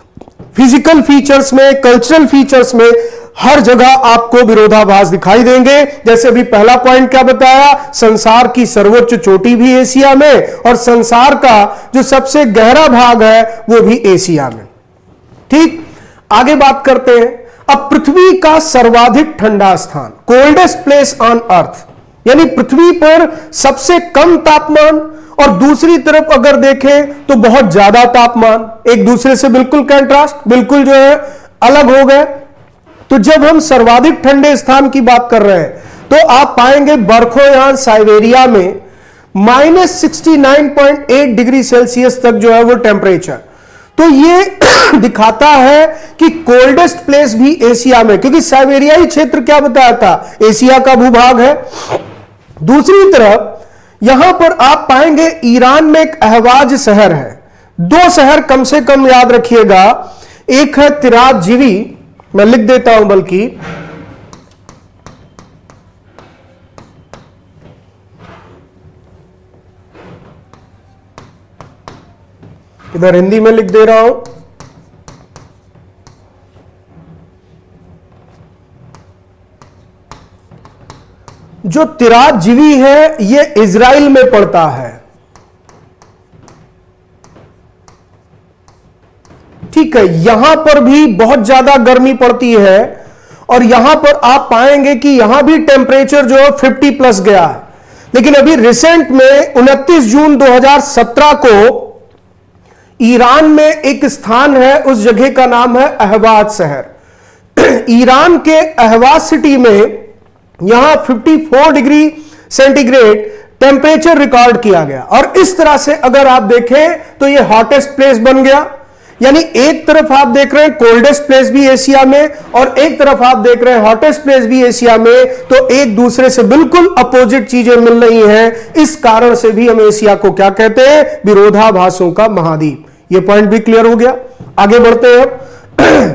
फिजिकल फीचर्स में, कल्चरल फीचर्स में, हर जगह आपको विरोधाभास दिखाई देंगे। जैसे अभी पहला पॉइंट क्या बताया, संसार की सर्वोच्च चोटी भी एशिया में, और संसार का जो सबसे गहरा भाग है वो भी एशिया में। ठीक, आगे बात करते हैं। अब पृथ्वी का सर्वाधिक ठंडा स्थान, कोल्डेस्ट प्लेस ऑन अर्थ, यानी पृथ्वी पर सबसे कम तापमान और दूसरी तरफ अगर देखें तो बहुत ज्यादा तापमान, एक दूसरे से बिल्कुल कंट्रास्ट, बिल्कुल जो है अलग हो गए। तो जब हम सर्वाधिक ठंडे स्थान की बात कर रहे हैं तो आप पाएंगे बर्खोयान साइबेरिया में minus sixty nine point eight degree Celsius तक जो है वो टेम्परेचर। तो ये दिखाता है कि कोल्डेस्ट प्लेस भी एशिया में, क्योंकि साइबेरियाई क्षेत्र क्या बताया था, एशिया का भूभाग है। दूसरी तरफ यहां पर आप पाएंगे ईरान में एक अहवाज शहर है। दो शहर कम से कम याद रखिएगा, एक है तिराज जीवी, मैं लिख देता हूं बल्कि, इधर हिंदी में लिख दे रहा हूं, जो तिरात जीवी है ये इजराइल में पड़ता है। ठीक है, यहां पर भी बहुत ज्यादा गर्मी पड़ती है और यहां पर आप पाएंगे कि यहां भी टेम्परेचर जो है पचास प्लस गया है। लेकिन अभी रिसेंट में उनतीस जून दो हज़ार सत्रह को ईरान में एक स्थान है, उस जगह का नाम है अहवाज शहर। ईरान के अहवाज सिटी में यहां चौवन डिग्री सेंटीग्रेड टेम्परेचर रिकॉर्ड किया गया और इस तरह से अगर आप देखें तो यह हॉटेस्ट प्लेस बन गया। यानी एक तरफ आप देख रहे हैं कोल्डेस्ट प्लेस भी एशिया में और एक तरफ आप देख रहे हैं हॉटेस्ट प्लेस भी एशिया में, तो एक दूसरे से बिल्कुल अपोजिट चीजें मिल रही हैं। इस कारण से भी हम एशिया को क्या कहते हैं, विरोधाभासों का महाद्वीप। ये पॉइंट भी क्लियर हो गया। आगे बढ़ते हैं।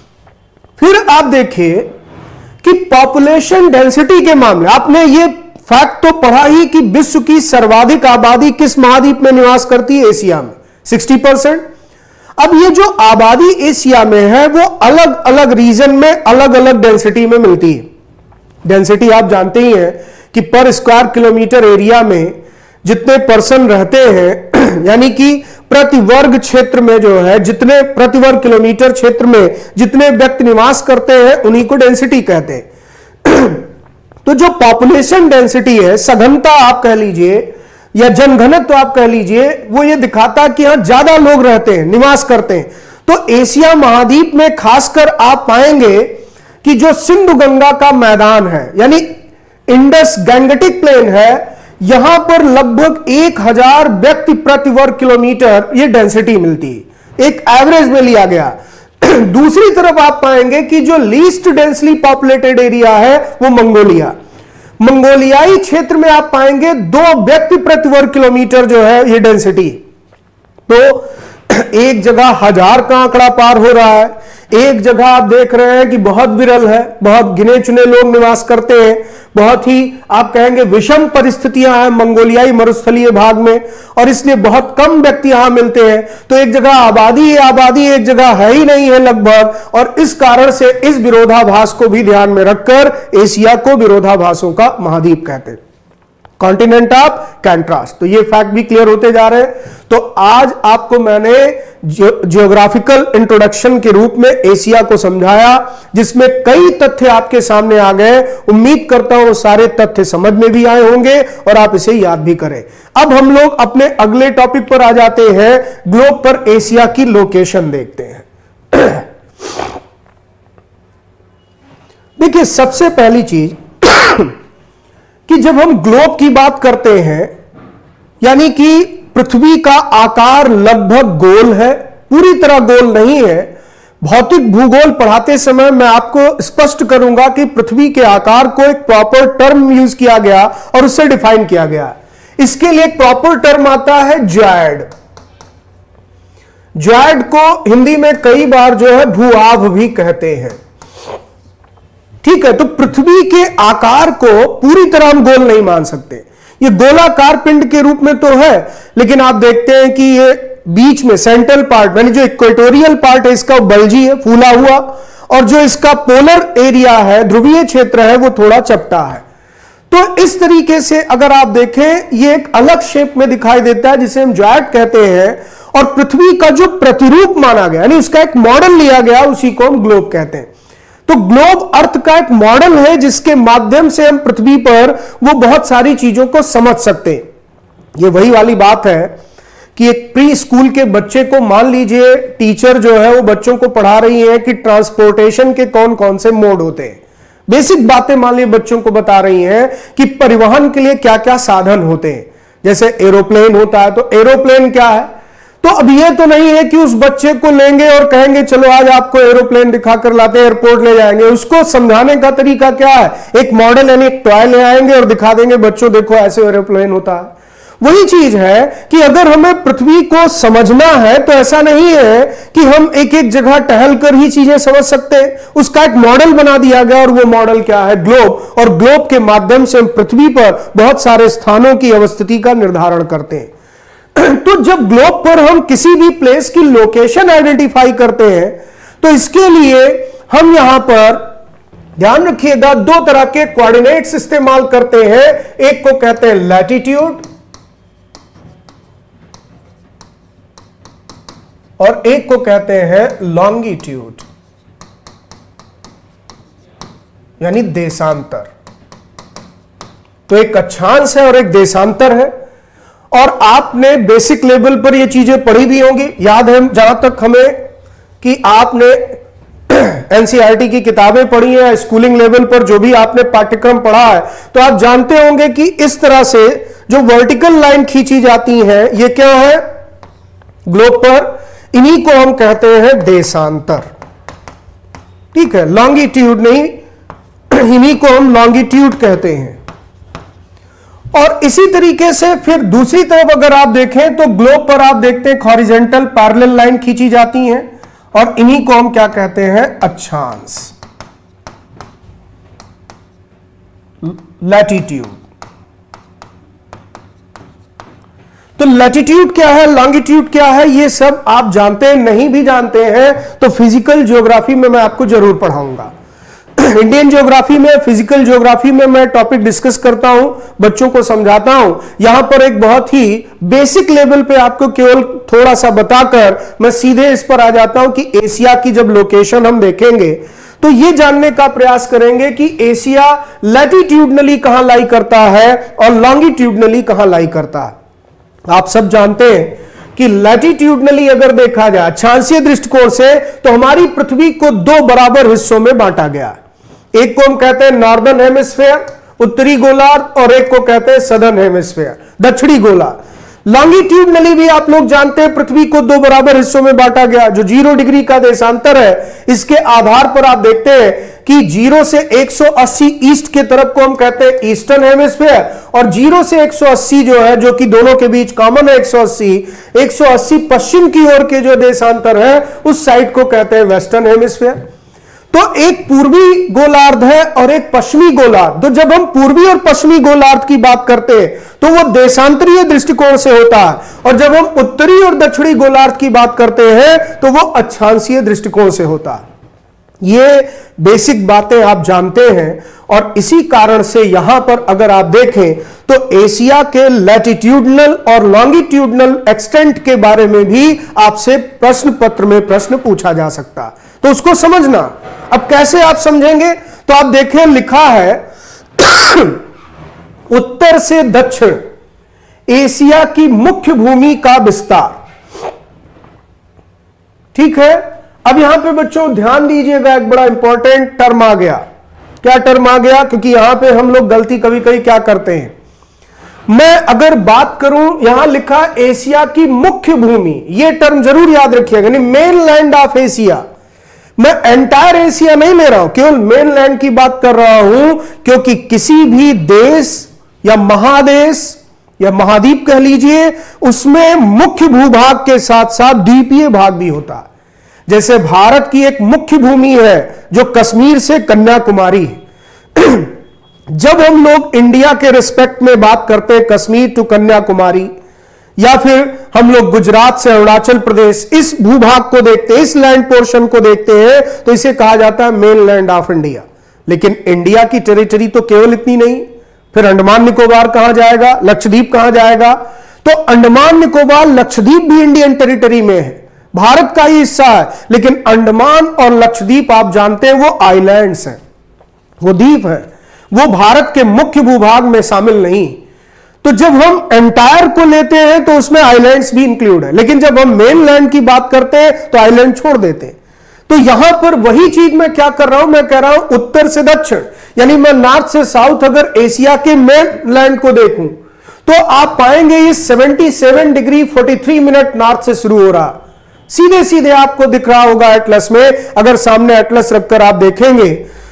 फिर आप देखिए कि पॉपुलेशन डेंसिटी के मामले, आपने ये फैक्ट तो पढ़ा ही कि विश्व की सर्वाधिक आबादी किस महाद्वीप में निवास करती है, एशिया में साठ परसेंट। अब ये जो आबादी एशिया में है वो अलग अलग रीजन में अलग अलग डेंसिटी में मिलती है। डेंसिटी आप जानते ही हैं कि पर स्क्वायर किलोमीटर एरिया में जितने पर्सन रहते हैं, यानी कि प्रति वर्ग क्षेत्र में जो है जितने प्रति वर्ग किलोमीटर क्षेत्र में जितने व्यक्ति निवास करते हैं उन्हीं को डेंसिटी कहते हैं। तो जो पॉपुलेशन डेंसिटी है, सघनता आप कह लीजिए या जनघनत्व तो आप कह लीजिए, वो ये दिखाता कि यहां ज्यादा लोग रहते हैं, निवास करते हैं। तो एशिया महाद्वीप में खासकर आप पाएंगे कि जो सिंधु गंगा का मैदान है यानी इंडस गैंगटिक प्लेन है, यहां पर लगभग एक हजार व्यक्ति प्रति वर्ग किलोमीटर ये डेंसिटी मिलती है, एक एवरेज में लिया गया। दूसरी तरफ आप पाएंगे कि जो लीस्ट डेंसली पॉपुलेटेड एरिया है वो मंगोलिया, मंगोलियाई क्षेत्र में आप पाएंगे दो व्यक्ति प्रति वर्ग किलोमीटर जो है ये डेंसिटी। तो एक जगह हजार का आंकड़ा पार हो रहा है, एक जगह आप देख रहे हैं कि बहुत विरल है, बहुत गिने चुने लोग निवास करते हैं, बहुत ही आप कहेंगे विषम परिस्थितियां हैं मंगोलियाई मरुस्थलीय भाग में और इसलिए बहुत कम व्यक्ति यहां मिलते हैं। तो एक जगह आबादी है आबादी एक जगह है ही नहीं है लगभग, और इस कारण से इस विरोधाभास को भी ध्यान में रखकर एशिया को विरोधाभासों का महाद्वीप कहते हैं, कॉन्टिनेंट ऑफ कंट्रास्ट। तो ये फैक्ट भी क्लियर होते जा रहे हैं। तो आज आपको मैंने जियोग्राफिकल इंट्रोडक्शन के रूप में एशिया को समझाया, जिसमें कई तथ्य आपके सामने आ गए। उम्मीद करता हूं सारे तथ्य समझ में भी आए होंगे और आप इसे याद भी करें। अब हम लोग अपने अगले टॉपिक पर आ जाते हैं, ग्लोब पर एशिया की लोकेशन देखते हैं। देखिए, सबसे पहली चीज कि जब हम ग्लोब की बात करते हैं, यानी कि पृथ्वी का आकार लगभग गोल है, पूरी तरह गोल नहीं है। भौतिक भूगोल पढ़ाते समय मैं आपको स्पष्ट करूंगा कि पृथ्वी के आकार को एक प्रॉपर टर्म यूज किया गया और उससे डिफाइन किया गया। इसके लिए एक प्रॉपर टर्म आता है ज्याड। ज्याड को हिंदी में कई बार जो है भूआभ भी कहते हैं। ठीक है, तो पृथ्वी के आकार को पूरी तरह हम गोल नहीं मान सकते। ये गोलाकार पिंड के रूप में तो है, लेकिन आप देखते हैं कि ये बीच में सेंट्रल पार्ट यानी जो इक्वेटोरियल पार्ट है इसका बल्जी है, फूला हुआ, और जो इसका पोलर एरिया है, ध्रुवीय क्षेत्र है, वो थोड़ा चपटा है। तो इस तरीके से अगर आप देखें ये एक अलग शेप में दिखाई देता है जिसे हम ज्याड कहते हैं, और पृथ्वी का जो प्रतिरूप माना गया यानी उसका एक मॉडल लिया गया, उसी को हम ग्लोब कहते हैं। तो ग्लोब अर्थ का एक मॉडल है जिसके माध्यम से हम पृथ्वी पर वो बहुत सारी चीजों को समझ सकते हैं। ये वही वाली बात है कि एक प्री स्कूल के बच्चे को मान लीजिए टीचर जो है वो बच्चों को पढ़ा रही है कि ट्रांसपोर्टेशन के कौन कौन से मोड होते हैं। बेसिक बातें मान लीजिए बच्चों को बता रही हैं कि परिवहन के लिए क्या क्या साधन होते हैं, जैसे एरोप्लेन होता है। तो एरोप्लेन क्या है? तो अब ये तो नहीं है कि उस बच्चे को लेंगे और कहेंगे चलो आज आपको एरोप्लेन दिखाकर लाते हैं, एयरपोर्ट ले जाएंगे। उसको समझाने का तरीका क्या है? एक मॉडल यानी एक टॉय ले आएंगे और दिखा देंगे बच्चों देखो ऐसे एरोप्लेन होता है। वही चीज है कि अगर हमें पृथ्वी को समझना है तो ऐसा नहीं है कि हम एक एक जगह टहल कर ही चीजें समझ सकते हैं। उसका एक मॉडल बना दिया गया और वो मॉडल क्या है? ग्लोब। और ग्लोब के माध्यम से हम पृथ्वी पर बहुत सारे स्थानों की अवस्थिति का निर्धारण करते हैं। तो जब ग्लोब पर हम किसी भी प्लेस की लोकेशन आइडेंटिफाई करते हैं तो इसके लिए हम यहां पर ध्यान रखिएगा, दो तरह के कोऑर्डिनेट्स इस्तेमाल करते हैं, एक को कहते हैं लैटिट्यूड और एक को कहते हैं लॉन्गिट्यूड, यानी देशांतर। तो एक अक्षांश है और एक देशांतर है। और आपने बेसिक लेवल पर ये चीजें पढ़ी भी होंगी, याद है जहां तक हमें कि आपने एनसीईआरटी की किताबें पढ़ी हैं, स्कूलिंग लेवल पर जो भी आपने पाठ्यक्रम पढ़ा है, तो आप जानते होंगे कि इस तरह से जो वर्टिकल लाइन खींची जाती है, ये क्या है ग्लोब पर, इन्हीं को हम कहते हैं देशांतर। ठीक है, लॉन्गिट्यूड नहीं, इन्हीं को हम लॉन्गिट्यूड कहते हैं। और इसी तरीके से फिर दूसरी तरफ अगर आप देखें तो ग्लोब पर आप देखते हैं हॉरिजॉन्टल पैरेलल लाइन खींची जाती हैं और इन्हीं को हम क्या कहते हैं, अक्षांश, लैटिट्यूड। तो लैटिट्यूड क्या है, लॉन्गिट्यूड क्या है, ये सब आप जानते हैं, नहीं भी जानते हैं तो फिजिकल ज्योग्राफी में मैं आपको जरूर पढ़ाऊंगा। इंडियन ज्योग्राफी में, फिजिकल ज्योग्राफी में मैं टॉपिक डिस्कस करता हूं, बच्चों को समझाता हूं। यहां पर एक बहुत ही बेसिक लेवल पे आपको केवल थोड़ा सा बताकर मैं सीधे इस पर आ जाता हूं कि एशिया की जब लोकेशन हम देखेंगे तो ये जानने का प्रयास करेंगे कि एशिया लैटिट्यूडनली कहां लाई करता है और लॉन्गिट्यूडनली कहां लाई करता है। आप सब जानते हैं कि लैटिट्यूडनली अगर देखा जाए अक्षांशीय दृष्टिकोण से तो हमारी पृथ्वी को दो बराबर हिस्सों में बांटा गया। एक को हम कहते हैं नॉर्दर्न हेमिस्फीयर, उत्तरी गोलार्ध, और एक को कहते हैं सदर्न हेमिस्फीयर, दक्षिणी गोलार्ध। लॉन्गिट्यूडनली भी आप लोग जानते हैं पृथ्वी को दो बराबर हिस्सों में बांटा गया। जो जीरो डिग्री का देशांतर है, इसके आधार पर आप देखते हैं कि जीरो से एक सौ अस्सी ईस्ट के तरफ को हम कहते हैं ईस्टर्न हेमिस्फीयर, और जीरो से एक सौ अस्सी जो है, जो कि दोनों के बीच कॉमन है एक सौ अस्सी, एक सौ अस्सी पश्चिम की ओर के जो देशांतर है उस साइड को कहते हैं वेस्टर्न हेमिस्फीयर। तो एक पूर्वी गोलार्ध है और एक पश्चिमी गोलार्ध। तो जब हम पूर्वी और पश्चिमी गोलार्ध की बात करते हैं तो वो देशांतरीय दृष्टिकोण से होता है, और जब हम उत्तरी और दक्षिणी गोलार्ध की बात करते हैं तो वो अक्षांशीय दृष्टिकोण से होता है। ये बेसिक बातें आप जानते हैं, और इसी कारण से यहां पर अगर आप देखें तो एशिया के लैटिट्यूडनल और लॉन्गिट्यूडनल एक्सटेंट के बारे में भी आपसे प्रश्न पत्र में प्रश्न पूछा जा सकता है, तो उसको समझना। अब कैसे आप समझेंगे, तो आप देखें लिखा है उत्तर से दक्षिण एशिया की मुख्य भूमि का विस्तार। ठीक है, अब यहां पे बच्चों ध्यान दीजिएगा, एक बड़ा इंपॉर्टेंट टर्म आ गया। क्या टर्म आ गया, क्योंकि यहां पे हम लोग गलती कभी कभी क्या करते हैं, मैं अगर बात करूं यहां लिखा एशिया की मुख्य भूमि, यह टर्म जरूर याद रखिएगा, यानी मेन लैंड ऑफ एशिया। मैं एंटायर एशिया नहीं ले रहा हूं, केवल मेन लैंड की बात कर रहा हूं, क्योंकि किसी भी देश या महादेश या महाद्वीप कह लीजिए, उसमें मुख्य भूभाग के साथ साथ द्वीपीय भाग भी होता है। जैसे भारत की एक मुख्य भूमि है जो कश्मीर से कन्याकुमारी है। जब हम लोग इंडिया के रिस्पेक्ट में बात करते हैं कश्मीर टू कन्याकुमारी, या फिर हम लोग गुजरात से अरुणाचल प्रदेश, इस भूभाग को देखते हैं, इस लैंड पोर्शन को देखते हैं, तो इसे कहा जाता है मेन लैंड ऑफ इंडिया। लेकिन इंडिया की टेरिटरी तो केवल इतनी नहीं, फिर अंडमान निकोबार कहां जाएगा, लक्षद्वीप कहां जाएगा, तो अंडमान निकोबार लक्षद्वीप भी इंडियन टेरिटरी में है, भारत का ही हिस्सा है। लेकिन अंडमान और लक्षद्वीप आप जानते हैं वो आइलैंड्स हैं, वो द्वीप हैं, वो भारत के मुख्य भूभाग में शामिल नहीं। तो जब हम एंटायर को लेते हैं तो उसमें आइलैंड्स भी इंक्लूड है, लेकिन जब हम मेन लैंड की बात करते हैं तो आइलैंड छोड़ देते हैं। तो यहां पर वही चीज मैं क्या कर रहा हूं, मैं कह रहा हूं उत्तर से दक्षिण, यानी मैं नॉर्थ से साउथ अगर एशिया के मेन लैंड को देखूं तो आप पाएंगे ये सतहत्तर डिग्री तैंतालीस मिनट नॉर्थ से शुरू हो रहा, सीधे सीधे आपको दिख रहा होगा एटलस में। अगर सामने एटलस रखकर आप देखेंगे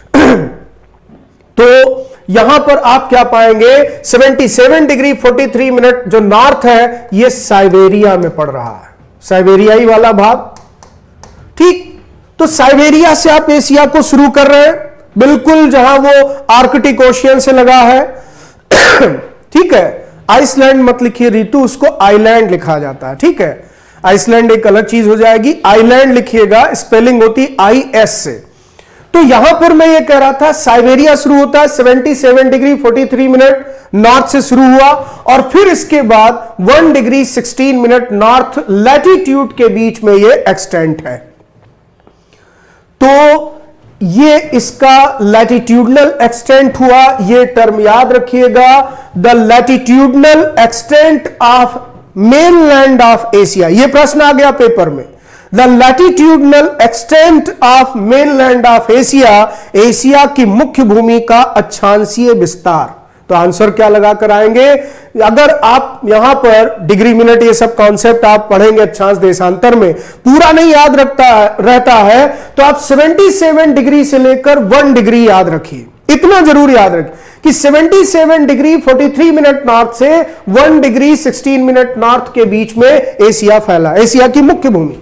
तो यहां पर आप क्या पाएंगे, सतहत्तर डिग्री तैंतालीस मिनट जो नॉर्थ है ये साइबेरिया में पड़ रहा है, साइबेरियाई वाला भाग। ठीक, तो साइबेरिया से आप एशिया को शुरू कर रहे हैं, बिल्कुल जहां वो आर्कटिक ओशियन से लगा है। ठीक है, आइसलैंड मत लिखिए ऋतु, उसको आइलैंड लिखा जाता है। ठीक है, आइसलैंड एक अलग चीज हो जाएगी, आइलैंड लिखिएगा, स्पेलिंग होती आई एस से। तो तो यहां पर मैं ये कह रहा था साइबेरिया शुरू होता है सतहत्तर डिग्री तैंतालीस मिनट नॉर्थ से शुरू हुआ, और फिर इसके बाद वन डिग्री सोलह मिनट नॉर्थ लैटिट्यूड के बीच में ये एक्सटेंट है। तो ये इसका लैटिट्यूडनल एक्सटेंट हुआ, ये टर्म याद रखिएगा, the latitudinal extent of mainland of Asia. ये प्रश्न आ गया पेपर में, the latitudinal extent of mainland of Asia, Asia की मुख्य भूमि का अक्षांशीय विस्तार। तो आंसर क्या लगाकर आएंगे? अगर आप यहां पर डिग्री मिनट ये सब कॉन्सेप्ट आप पढ़ेंगे अक्षांश देशांतर में, पूरा नहीं याद रखता रहता है तो आप सतहत्तर डिग्री से लेकर वन डिग्री याद रखिए, इतना जरूर याद रखिए कि सतहत्तर डिग्री तैंतालीस मिनट नॉर्थ से वन डिग्री सोलह मिनट नॉर्थ के बीच में एशिया फैला, एशिया की मुख्य भूमि।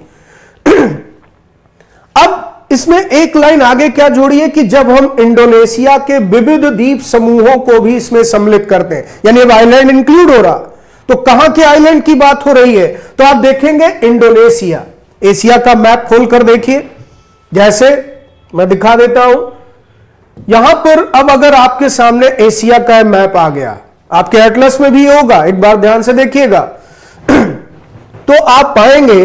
अब इसमें एक लाइन आगे क्या जोड़ी है कि जब हम इंडोनेशिया के विविध द्वीप समूहों को भी इसमें सम्मिलित करते हैं, यानी अब आइलैंड इंक्लूड हो रहा, तो कहां के आइलैंड की बात हो रही है? तो आप देखेंगे इंडोनेशिया, एशिया का मैप खोलकर देखिए, जैसे मैं दिखा देता हूं यहां पर। अब अगर आपके सामने एशिया का मैप आ गया, आपके एटलस में भी होगा, एक बार ध्यान से देखिएगा, तो आप पाएंगे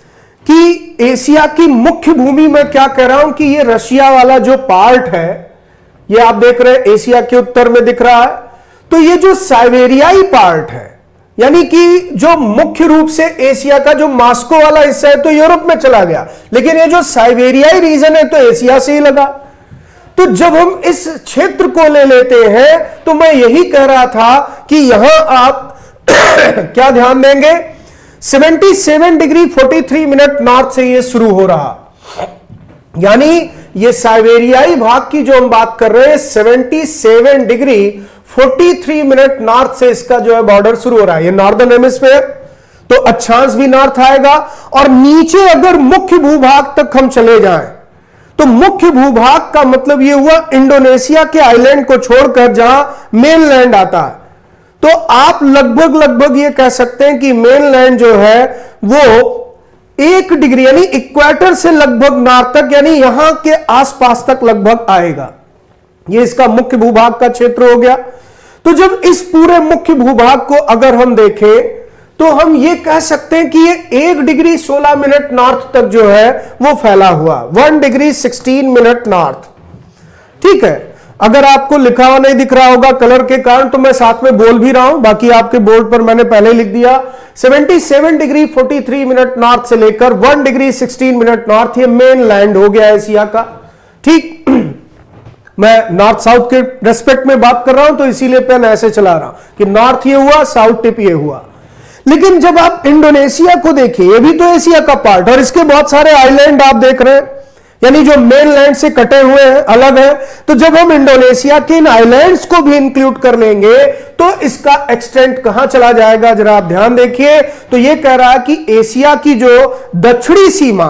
कि एशिया की मुख्य भूमि में क्या कह रहा हूं कि ये रशिया वाला जो पार्ट है, ये आप देख रहे हैं एशिया के उत्तर में दिख रहा है, तो ये जो साइबेरियाई पार्ट है, यानी कि जो मुख्य रूप से एशिया का जो मॉस्को वाला हिस्सा है तो यूरोप में चला गया, लेकिन ये जो साइबेरियाई रीजन है तो एशिया से ही लगा। तो जब हम इस क्षेत्र को ले लेते हैं तो मैं यही कह रहा था कि यहां आप क्या ध्यान देंगे, सतहत्तर डिग्री तैंतालीस मिनट नॉर्थ से ये शुरू हो रहा, यानी ये साइबेरियाई भाग की जो हम बात कर रहे हैं सतहत्तर डिग्री तैंतालीस मिनट नॉर्थ से इसका जो है बॉर्डर शुरू हो रहा है, ये नॉर्दर्न हेमिस्फीयर, तो अक्षांश भी नॉर्थ आएगा। और नीचे अगर मुख्य भूभाग तक हम चले जाएं तो मुख्य भूभाग का मतलब ये हुआ इंडोनेशिया के आइलैंड को छोड़कर जहां मेनलैंड आता है, तो आप लगभग लगभग ये कह सकते हैं कि मेनलैंड जो है वो एक डिग्री यानी इक्वेटर से लगभग नॉर्थ तक, यानी यहां के आसपास तक लगभग आएगा। ये इसका मुख्य भूभाग का क्षेत्र हो गया। तो जब इस पूरे मुख्य भूभाग को अगर हम देखें तो हम ये कह सकते हैं कि ये एक डिग्री सोलह मिनट नॉर्थ तक जो है वो फैला हुआ, one degree sixteen minute north. ठीक है, अगर आपको लिखा हुआ नहीं दिख रहा होगा कलर के कारण तो मैं साथ में बोल भी रहा हूं, बाकी आपके बोर्ड पर मैंने पहले लिख दिया, सतहत्तर डिग्री तैंतालीस मिनट नॉर्थ से लेकर वन डिग्री सोलह मिनट नॉर्थ, ये मेन लैंड हो गया एशिया का। ठीक, मैं नॉर्थ साउथ के रेस्पेक्ट में बात कर रहा हूं तो इसीलिए पेन ऐसे चला रहा हूं कि नॉर्थ ये हुआ, साउथ टिप ये हुआ। लेकिन जब आप इंडोनेशिया को देखिए, ये भी तो एशिया का पार्ट, और इसके बहुत सारे आइलैंड आप देख रहे हैं, यानी जो मेनलैंड से कटे हुए हैं, अलग है। तो जब हम इंडोनेशिया के इन आइलैंड्स को भी इंक्लूड कर लेंगे तो इसका एक्सटेंट कहां चला जाएगा, जरा आप ध्यान देखिए। तो यह कह रहा है कि एशिया की जो दक्षिणी सीमा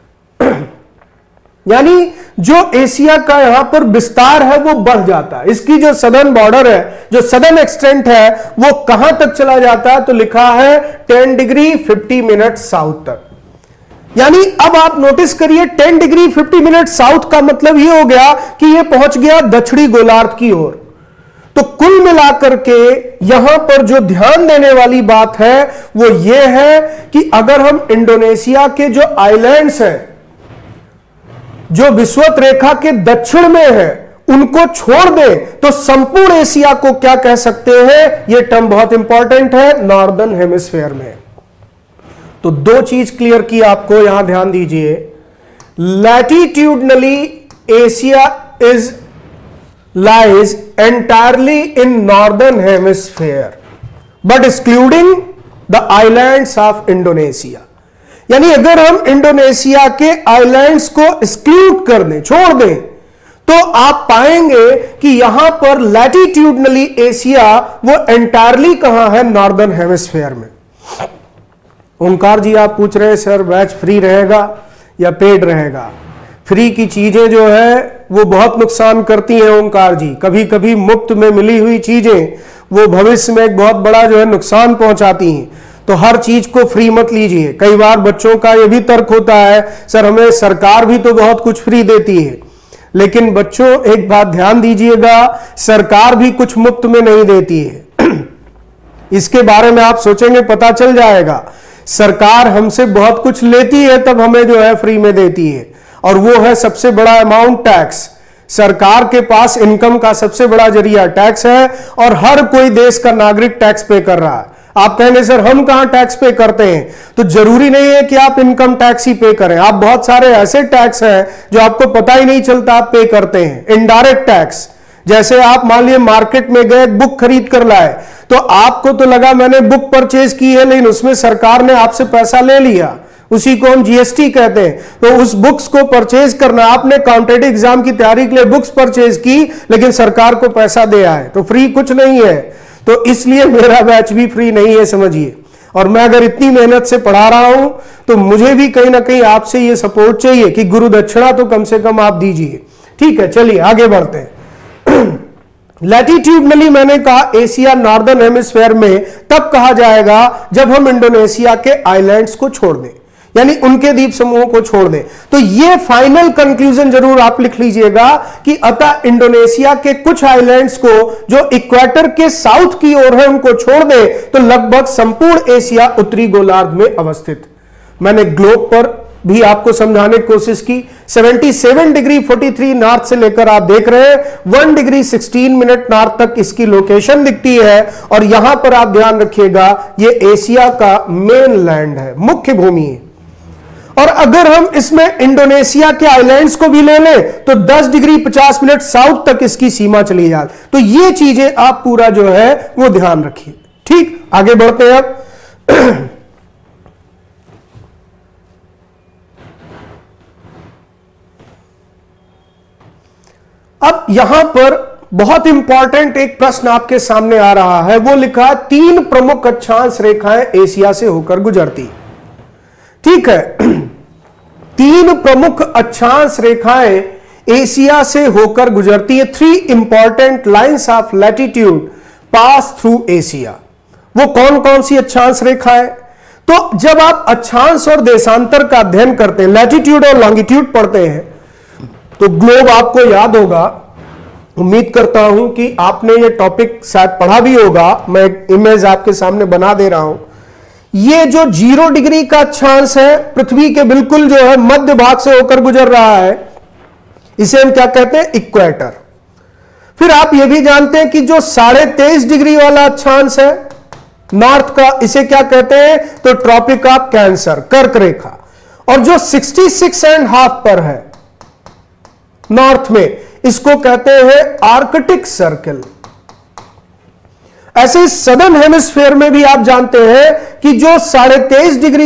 यानी जो एशिया का यहां पर विस्तार है वो बढ़ जाता है, इसकी जो सदर्न बॉर्डर है, जो सदर्न एक्सटेंट है वो कहां तक चला जाता है, तो लिखा है ten degree fifty minute south तक। यानी अब आप नोटिस करिए ten degree fifty minute south का मतलब ये हो गया कि ये पहुंच गया दक्षिणी गोलार्ध की ओर। तो कुल मिलाकर के यहां पर जो ध्यान देने वाली बात है वो ये है कि अगर हम इंडोनेशिया के जो आइलैंड्स हैं जो विषुवत रेखा के दक्षिण में है उनको छोड़ दें तो संपूर्ण एशिया को क्या कह सकते हैं, यह टर्म बहुत इंपॉर्टेंट है, नॉर्दर्न हेमिस्फीयर में। तो दो चीज क्लियर की आपको, यहां ध्यान दीजिए, latitudinally Asia is lies entirely in northern hemisphere but excluding the islands of Indonesia. यानी अगर हम इंडोनेशिया के आइलैंड्स को एक्सक्लूड कर दें, छोड़ दें, तो आप पाएंगे कि यहां पर लैटिट्यूडनली एशिया वो एंटायरली कहां है, नॉर्दर्न हेमिस्फीयर में। ओंकार जी आप पूछ रहे हैं सर बैच फ्री रहेगा या पेड रहेगा? फ्री की चीजें जो है वो बहुत नुकसान करती हैं ओंकार जी, कभी कभी मुफ्त में मिली हुई चीजें वो भविष्य में एक बहुत बड़ा जो है नुकसान पहुंचाती हैं। तो हर चीज को फ्री मत लीजिए। कई बार बच्चों का ये भी तर्क होता है सर हमें सरकार भी तो बहुत कुछ फ्री देती है। लेकिन बच्चों एक बात ध्यान दीजिएगा, सरकार भी कुछ मुफ्त में नहीं देती है। इसके बारे में आप सोचेंगे पता चल जाएगा। सरकार हमसे बहुत कुछ लेती है तब हमें जो है फ्री में देती है, और वो है सबसे बड़ा अमाउंट टैक्स। सरकार के पास इनकम का सबसे बड़ा जरिया टैक्स है, और हर कोई देश का नागरिक टैक्स पे कर रहा है। आप कहेंगे सर हम कहां टैक्स पे करते हैं, तो जरूरी नहीं है कि आप इनकम टैक्स ही पे करें। आप बहुत सारे ऐसे टैक्स हैं जो आपको पता ही नहीं चलता आप पे करते हैं। इनडायरेक्ट टैक्स, जैसे आप मान लीजिए मार्केट में गए, बुक खरीद कर लाए, तो आपको तो लगा मैंने बुक परचेज की है, लेकिन उसमें सरकार ने आपसे पैसा ले लिया, उसी को हम जीएसटी कहते हैं। तो उस बुक्स को परचेज करना, आपने कॉम्पिटिटिव एग्जाम की तैयारी के लिए बुक्स परचेज की, लेकिन सरकार को पैसा दे आए, तो फ्री कुछ नहीं है। तो इसलिए मेरा बैच भी फ्री नहीं है, समझिए। और मैं अगर इतनी मेहनत से पढ़ा रहा हूं तो मुझे भी कहीं ना कहीं आपसे ये सपोर्ट चाहिए कि गुरु दक्षिणा तो कम से कम आप दीजिए। ठीक है, चलिए आगे बढ़ते हैं। लैटिट्यूडनली मैंने कहा एशिया नॉर्दर्न हेमिस्फेयर में तब कहा जाएगा जब हम इंडोनेशिया के आइलैंड्स को छोड़ दें, यानी उनके द्वीप समूहों को छोड़ दें। तो ये फाइनल कंक्लूजन जरूर आप लिख लीजिएगा कि अतः इंडोनेशिया के कुछ आइलैंड्स को जो इक्वेटर के साउथ की ओर है उनको छोड़ दें तो लगभग संपूर्ण एशिया उत्तरी गोलार्ध में अवस्थित। मैंने ग्लोब पर भी आपको समझाने की कोशिश की। सतहत्तर डिग्री तैंतालीस नॉर्थ से लेकर आप देख रहे हैं वन डिग्री सोलह मिनट नॉर्थ तक इसकी लोकेशन दिखती है, और यहां पर आप ध्यान रखिएगा ये एशिया का मेन लैंड है, मुख्य भूमि है। और अगर हम इसमें इंडोनेशिया के आइलैंड्स को भी ले लें तो दस डिग्री पचास मिनट साउथ तक इसकी सीमा चली जाए। तो ये चीजें आप पूरा जो है वो ध्यान रखिए। ठीक, आगे बढ़ते हैं अब। अब यहां पर बहुत इंपॉर्टेंट एक प्रश्न आपके सामने आ रहा है, वो लिखा है तीन प्रमुख अक्षांश रेखाएं एशिया से होकर गुजरती। ठीक है, तीन प्रमुख अक्षांश रेखाएं एशिया से होकर गुजरती है। Three important lines of latitude pass through Asia. वो कौन कौन सी अक्षांश रेखाएं? तो जब आप अक्षांश और देशांतर का अध्ययन करते हैं, लैटिट्यूड और लॉन्गिट्यूड पढ़ते हैं, तो ग्लोब आपको याद होगा। उम्मीद करता हूं कि आपने ये टॉपिक शायद पढ़ा भी होगा। मैं एक इमेज आपके सामने बना दे रहा हूं। ये जो जीरो डिग्री का अक्षांश है पृथ्वी के बिल्कुल जो है मध्य भाग से होकर गुजर रहा है, इसे हम क्या कहते हैं? इक्वेटर। फिर आप ये भी जानते हैं कि जो साढ़े तेईस डिग्री वाला अक्षांश है नॉर्थ का, इसे क्या कहते हैं? तो ट्रॉपिक ऑफ कैंसर, कर्क रेखा। और जो सिक्सटी सिक्स एंड हाफ पर है नॉर्थ में, इसको कहते हैं आर्कटिक सर्कल। ऐसे सदर्न हेमिस्फीयर में भी आप जानते हैं कि जो साढ़े तेईस डिग्री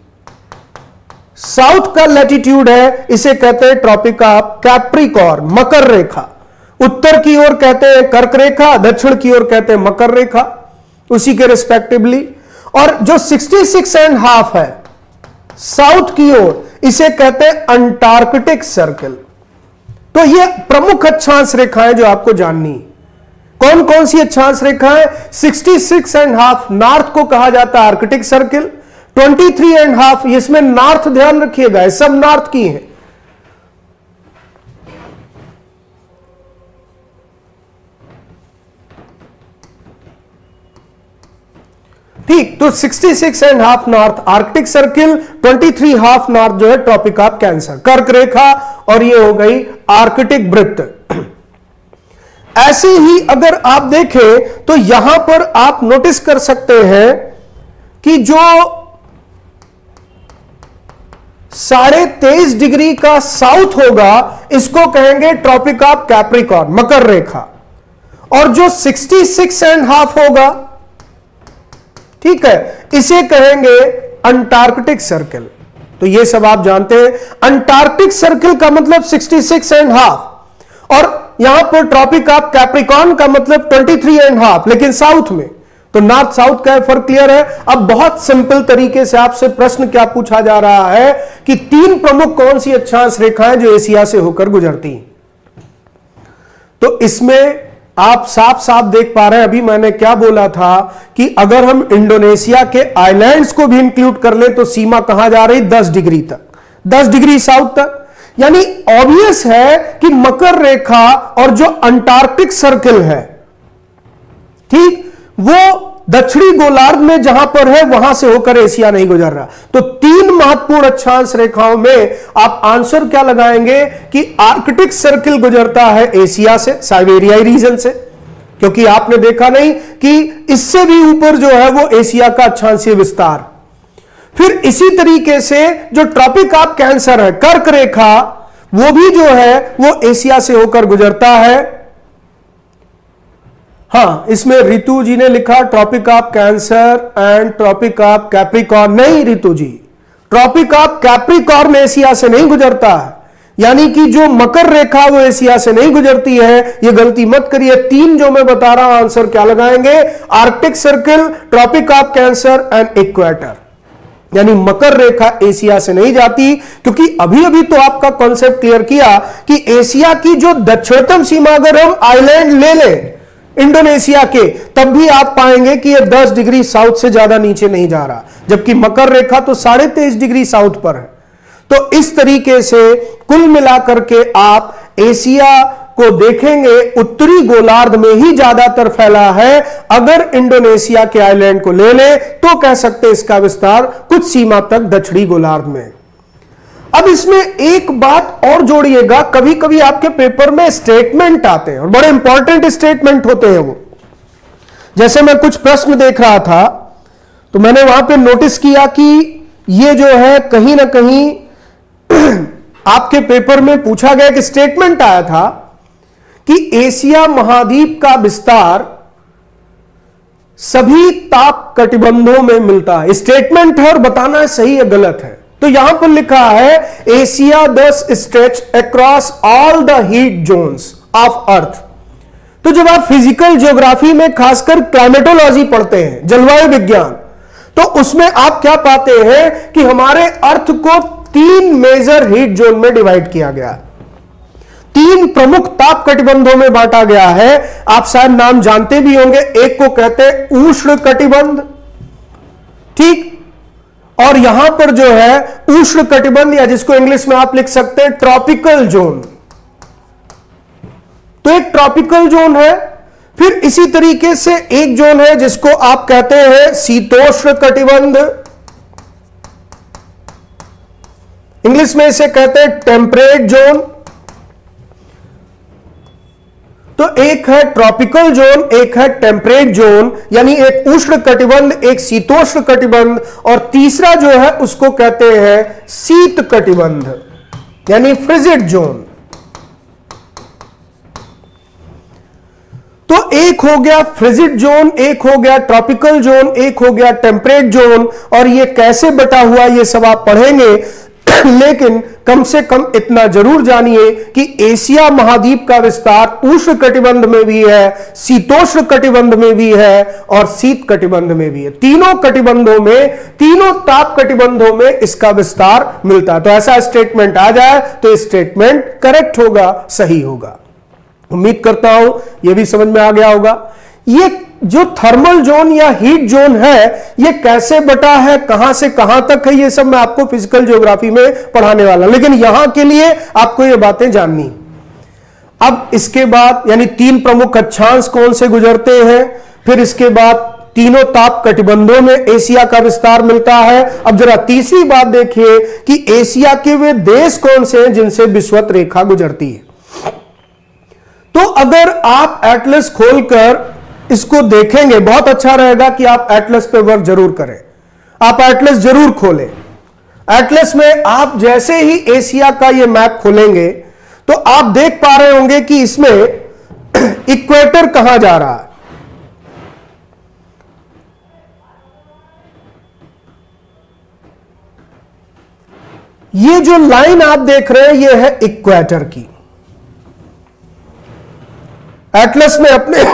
साउथ का लैटिट्यूड है, इसे कहते हैं ट्रॉपिक ऑफ कैप्रिकॉर्न, मकर रेखा। उत्तर की ओर कहते हैं कर्क रेखा, दक्षिण की ओर कहते हैं मकर रेखा, उसी के रिस्पेक्टिवली। और जो सिक्सटी सिक्स एंड हाफ है साउथ की ओर, इसे कहते हैं अंटार्कटिक सर्कल। तो ये प्रमुख अक्षांश रेखाएं जो आपको जाननी है। कौन कौन सी अक्षांश रेखाएं? Sixty six and half north को कहा जाता है Arctic circle. Twenty three and half, इसमें नॉर्थ ध्यान रखिएगा, सब नॉर्थ की हैं। ठीक, तो sixty six and half north Arctic circle, twenty three half north जो है ट्रॉपिक ऑफ कैंसर, कर्क रेखा, और ये हो गई आर्कटिक वृत्त। ऐसे ही अगर आप देखें तो यहां पर आप नोटिस कर सकते हैं कि जो साढ़े तेईस डिग्री का साउथ होगा, इसको कहेंगे ट्रॉपिक ऑफ कैप्रिकॉर्न, मकर रेखा। और जो सिक्सटी सिक्स एंड हाफ होगा, ठीक है, इसे कहेंगे अंटार्कटिक सर्कल। तो ये सब आप जानते हैं। अंटार्कटिक सर्कल का मतलब सिक्सटी सिक्स एंड हाफ, और यहां पर ट्रॉपिक ऑफ कैप्रिकॉर्न का मतलब ट्वेंटी थ्री एंड हाफ, लेकिन साउथ में। तो नॉर्थ साउथ का फर्क क्लियर है। अब बहुत सिंपल तरीके से आपसे प्रश्न क्या पूछा जा रहा है कि तीन प्रमुख कौन सी अक्षांश रेखाएं जो एशिया से होकर गुजरती हैं। तो इसमें आप साफ साफ देख पा रहे हैं, अभी मैंने क्या बोला था कि अगर हम इंडोनेशिया के आइलैंड्स को भी इंक्लूड कर लें तो सीमा कहां जा रही? दस डिग्री तक, दस डिग्री साउथ तक। यानी ऑब्वियस है कि मकर रेखा और जो अंटार्कटिक सर्किल है, ठीक, वो दक्षिणी गोलार्ध में जहां पर है वहां से होकर एशिया नहीं गुजर रहा। तो तीन महत्वपूर्ण अक्षांश रेखाओं में आप आंसर क्या लगाएंगे कि आर्कटिक सर्किल गुजरता है एशिया से, साइबेरियाई रीजन से, क्योंकि आपने देखा नहीं कि इससे भी ऊपर जो है वो एशिया का अक्षांशीय विस्तार। फिर इसी तरीके से जो ट्रॉपिक ऑफ कैंसर है, कर्क रेखा, वो भी जो है वो एशिया से होकर गुजरता है। हां, इसमें रितु जी ने लिखा tropic of cancer and tropic of Capricorn. नहीं Ritu ji, tropic of Capricorn Asia से नहीं गुजरता है, यानी कि जो मकर रेखा वो एशिया से नहीं गुजरती है। ये गलती मत करिए। तीन जो मैं बता रहा हूं आंसर क्या लगाएंगे, Arctic circle, tropic of cancer and equator. यानी मकर रेखा एशिया से नहीं जाती, क्योंकि अभी अभी तो आपका कॉन्सेप्ट क्लियर किया कि एशिया की जो दक्षिणतम सीमा अगर हम आइलैंड ले लें इंडोनेशिया के, तब भी आप पाएंगे कि यह दस डिग्री साउथ से ज्यादा नीचे नहीं जा रहा, जबकि मकर रेखा तो साढ़े तेईस डिग्री साउथ पर है। तो इस तरीके से कुल मिलाकर के आप एशिया को देखेंगे उत्तरी गोलार्ध में ही ज्यादातर फैला है। अगर इंडोनेशिया के आइलैंड को ले ले तो कह सकते इसका विस्तार कुछ सीमा तक दक्षिणी गोलार्ध में। अब इसमें एक बात और जोड़िएगा, कभी कभी आपके पेपर में स्टेटमेंट आते हैं और बड़े इंपॉर्टेंट स्टेटमेंट होते हैं वो। जैसे मैं कुछ प्रश्न देख रहा था तो मैंने वहां पे नोटिस किया कि ये जो है कहीं ना कहीं आपके पेपर में पूछा गया कि स्टेटमेंट आया था कि एशिया महाद्वीप का विस्तार सभी ताप कटिबंधों में मिलता है। स्टेटमेंट है और बताना है सही है गलत है। तो यहां पर लिखा है Asia does stretch across all the heat zones of earth. तो जब आप फिजिकल ज्योग्राफी में खासकर क्लाइमेटोलॉजी पढ़ते हैं, जलवायु विज्ञान, तो उसमें आप क्या पाते हैं कि हमारे अर्थ को तीन मेजर हीट जोन में डिवाइड किया गया, तीन प्रमुख ताप कटिबंधों में बांटा गया है। आप शायद नाम जानते भी होंगे, एक को कहते हैं उष्ण कटिबंध, ठीक, और यहां पर जो है उष्ण कटिबंध या जिसको इंग्लिश में आप लिख सकते हैं ट्रॉपिकल जोन। तो एक ट्रॉपिकल जोन है। फिर इसी तरीके से एक जोन है जिसको आप कहते हैं शीतोष्ण कटिबंध, इंग्लिश में इसे कहते हैं टेम्परेट जोन। तो एक है ट्रॉपिकल जोन, एक है टेम्परेट जोन, यानी एक उष्ण कटिबंध, एक शीतोष्ण कटिबंध, और तीसरा जो है उसको कहते हैं शीत कटिबंध यानी फ्रिजिड जोन। तो एक हो गया फ्रिजिड जोन, एक हो गया ट्रॉपिकल जोन, एक हो गया टेम्परेट जोन। और ये कैसे बटा हुआ ये सब आप पढ़ेंगे, लेकिन कम से कम इतना जरूर जानिए कि एशिया महाद्वीप का विस्तार उष्ण कटिबंध में भी है, शीतोष्ण कटिबंध में भी है और शीत कटिबंध में भी है। तीनों कटिबंधों में, तीनों ताप कटिबंधों में इसका विस्तार मिलता है। तो ऐसा स्टेटमेंट आ जाए तो स्टेटमेंट करेक्ट होगा, सही होगा। उम्मीद करता हूं यह भी समझ में आ गया होगा। ये जो थर्मल जोन या हीट जोन है ये कैसे बटा है, कहां से कहां तक है, ये सब मैं आपको फिजिकल ज्योग्राफी में पढ़ाने वाला, लेकिन यहां के लिए आपको ये बातें जाननी। अब इसके बाद यानी तीन प्रमुख अक्षांश कौन से गुजरते हैं, फिर इसके बाद तीनों ताप कटिबंधों में एशिया का विस्तार मिलता है। अब जरा तीसरी बात देखिए कि एशिया के वे देश कौन से हैं जिनसे विषुवत रेखा गुजरती है। तो अगर आप एटलस खोलकर इसको देखेंगे, बहुत अच्छा रहेगा कि आप एटलस पे वर्क जरूर करें। आप एटलस जरूर खोलें। एटलस में आप जैसे ही एशिया का ये मैप खोलेंगे तो आप देख पा रहे होंगे कि इसमें इक्वेटर कहां जा रहा है। ये जो लाइन आप देख रहे हैं ये है इक्वेटर की। एटलस में अपने